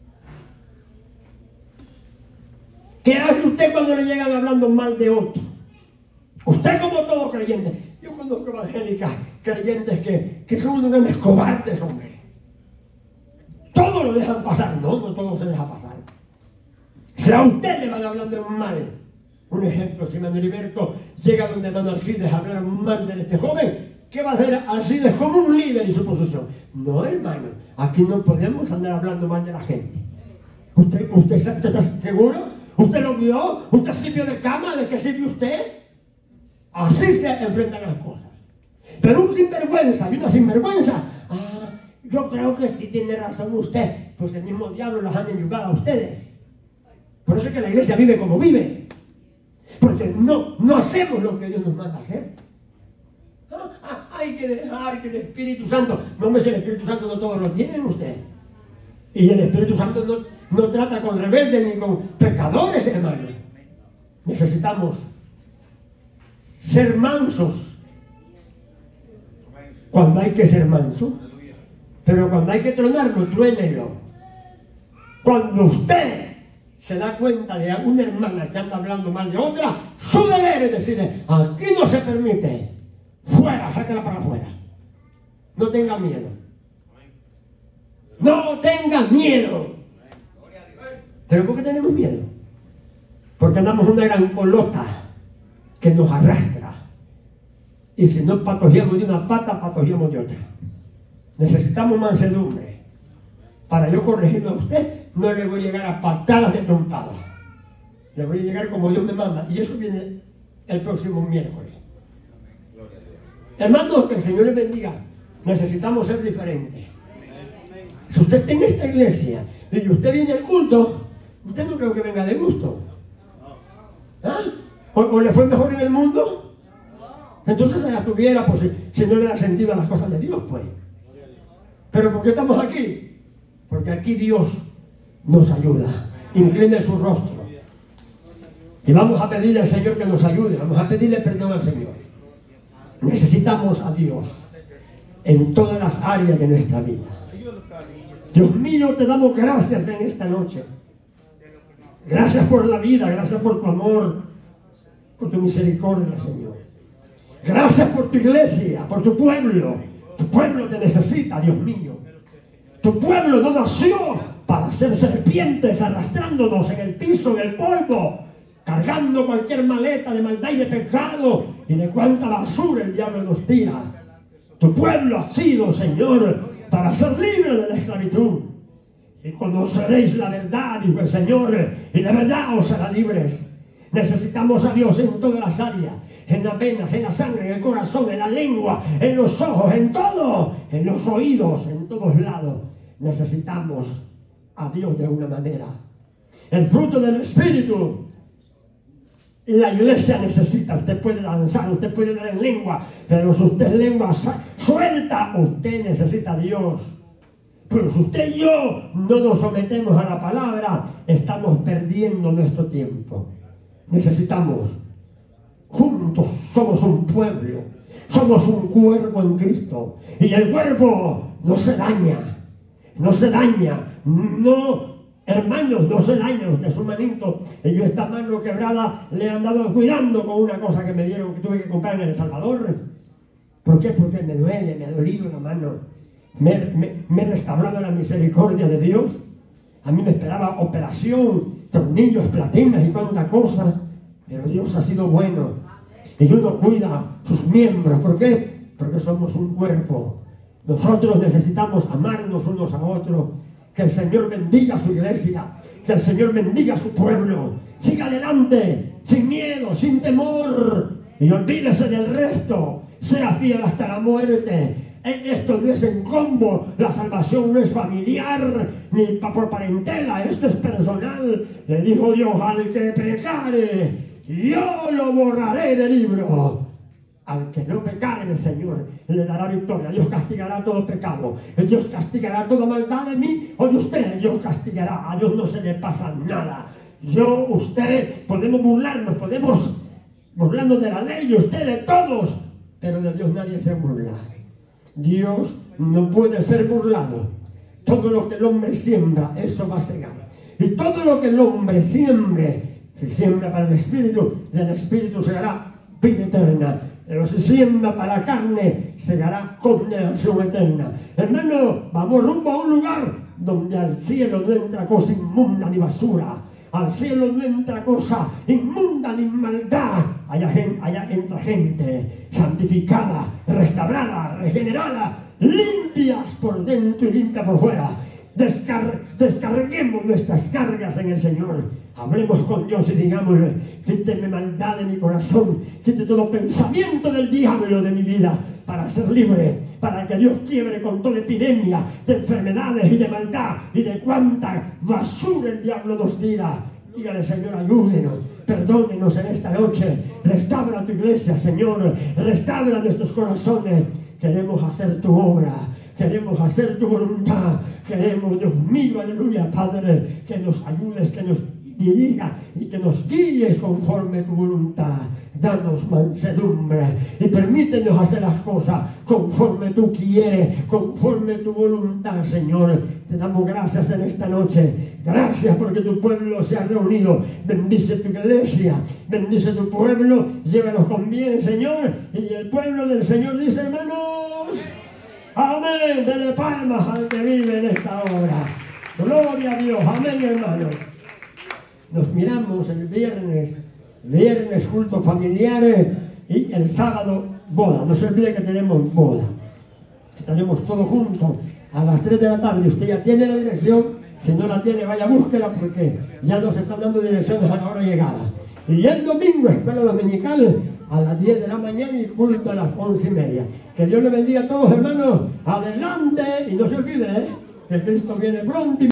C: ¿Qué hace usted cuando le llegan hablando mal de otro? Usted, como todo creyente, yo conozco evangélicas creyentes que, que son unos grandes cobardes, hombre. Todo lo dejan pasar. No, no todo se deja pasar. Si a usted le van hablando mal, un ejemplo, si Manuel Heriberto llega donde Manuel Alcides a hablar mal de este joven, ¿qué va a hacer Alcides como un líder en su posición? No, hermano, aquí no podemos andar hablando mal de la gente. ¿Usted, usted, usted está seguro? ¿Usted lo vio? ¿Usted sirvió de cama? ¿De qué sirvió usted? Así se enfrentan las cosas. Pero un sinvergüenza y una sinvergüenza, ah, yo creo que sí tiene razón usted, pues el mismo diablo los han enyugado a ustedes. Por eso es que la iglesia vive como vive, porque no, no hacemos lo que Dios nos manda a hacer. Ah, ah, hay que dejar que el Espíritu Santo, no me sé, el Espíritu Santo no todos lo tienen usted, y el Espíritu Santo no, no trata con rebeldes ni con pecadores, hermano. Necesitamos ser mansos cuando hay que ser manso, pero cuando hay que tronarlo, truénelo. Cuando usted se da cuenta de una hermana que anda hablando mal de otra, su deber es decirle: aquí no se permite, fuera, sáquela para afuera. No tenga miedo, no tenga miedo. ¿Pero por qué tenemos miedo? Porque andamos una gran colota que nos arrastra, y si no patojeamos de una pata, patojeamos de otra. Necesitamos mansedumbre. Para yo corregirlo a usted, no le voy a llegar a patadas de trompada. Le voy a llegar como Dios me manda. Y eso viene el próximo miércoles. Hermanos, que el Señor les bendiga. Necesitamos ser diferentes. Si usted está en esta iglesia y usted viene al culto, usted no creo que venga de gusto. ¿Ah? ¿O, o le fue mejor en el mundo? Entonces allá estuviera, pues si, si no le da sentido a las cosas de Dios, pues. Pero ¿por qué estamos aquí? Porque aquí Dios nos ayuda. Incline su rostro. Y vamos a pedirle al Señor que nos ayude. Vamos a pedirle perdón al Señor. Necesitamos a Dios en todas las áreas de nuestra vida. Dios mío, te damos gracias en esta noche. Gracias por la vida, gracias por tu amor, por tu misericordia, Señor. Gracias por tu iglesia, por tu pueblo. Tu pueblo te necesita, Dios mío. Tu pueblo no nació para ser serpientes arrastrándonos en el piso, en el polvo, cargando cualquier maleta de maldad y de pecado y de cuánta basura el diablo nos tira. Tu pueblo ha sido, Señor, para ser libre de la esclavitud. Y conoceréis la verdad, dijo el Señor, y la verdad os hará libres. Necesitamos a Dios en todas las áreas, en las venas, en la sangre, en el corazón, en la lengua, en los ojos, en todo, en los oídos, en todos lados. Necesitamos a Dios de una manera. El fruto del Espíritu. Y la iglesia necesita. Usted puede danzar, usted puede dar en lengua, pero si usted es lengua suelta, usted necesita a Dios. Pero si usted y yo no nos sometemos a la palabra, estamos perdiendo nuestro tiempo. Necesitamos. Juntos somos un pueblo. Somos un cuerpo en Cristo. Y el cuerpo no se daña. No se daña. No, hermanos, no se daña usted su manito. Y yo esta mano quebrada le he andado cuidando con una cosa que me dieron, que tuve que comprar en El Salvador. ¿Por qué? Porque me duele, me ha dolido la mano. Me, me, me he restaurado la misericordia de Dios. A mí me esperaba operación, tornillos, platinas y cuánta cosa. Pero Dios ha sido bueno. Y uno cuida sus miembros. ¿Por qué? Porque somos un cuerpo. Nosotros necesitamos amarnos unos a otros. Que el Señor bendiga a su iglesia. Que el Señor bendiga a su pueblo. Siga adelante, sin miedo, sin temor. Y olvídese del resto. Sea fiel hasta la muerte. Esto no es en combo, la salvación no es familiar ni por parentela, esto es personal. Le dijo Dios: al que pecare, yo lo borraré del libro. Al que no pecare, el Señor le dará victoria. Dios castigará todo pecado. Dios castigará toda maldad de mí o de usted. Dios castigará. A Dios no se le pasa nada. Yo, usted, podemos burlarnos, podemos burlarnos de la ley, usted de todos, pero de Dios nadie se burla. Dios no puede ser burlado. Todo lo que el hombre siembra, eso va a segar. Y todo lo que el hombre siembre, si siembra para el Espíritu, del Espíritu segará vida eterna. Pero si siembra para la carne, segará condenación eterna. Hermano, vamos rumbo a un lugar donde al cielo no entra cosa inmunda ni basura. Al cielo no entra cosa inmunda ni maldad. Allá, allá entra gente santificada, restaurada, regenerada, limpias por dentro y limpia por fuera. Descar descarguemos nuestras cargas en el Señor. Hablemos con Dios y digámosle: quíteme maldad de mi corazón, quite todo pensamiento del diablo de mi vida, para ser libre, para que Dios quiebre con toda epidemia de enfermedades y de maldad y de cuánta basura el diablo nos tira. Dígale: Señor, ayúdenos, perdónenos en esta noche, restaura tu iglesia, Señor, restaura nuestros corazones. Queremos hacer tu obra, queremos hacer tu voluntad, queremos, Dios mío, aleluya, Padre, que nos ayudes, que nos dirija y que nos guíes conforme tu voluntad. Danos mansedumbre y permítenos hacer las cosas conforme tú quieres, conforme tu voluntad, Señor. Te damos gracias en esta noche. Gracias porque tu pueblo se ha reunido. Bendice tu iglesia, bendice tu pueblo, llévalos con bien, Señor. Y el pueblo del Señor dice: hermanos, amén. Dele palmas al que vive en esta hora. Gloria a Dios, amén, hermanos. Nos miramos el viernes, viernes culto familiares y el sábado boda. No se olvide que tenemos boda. Estaremos todos juntos a las tres de la tarde. Usted ya tiene la dirección. Si no la tiene, vaya, búsquela, porque ya nos están dando direcciones a la hora de llegada. Y el domingo, escuela dominical, a las diez de la mañana y culto a las once y media. Que Dios le bendiga a todos, hermanos. Adelante, y no se olvide, ¿eh?, que Cristo viene pronto.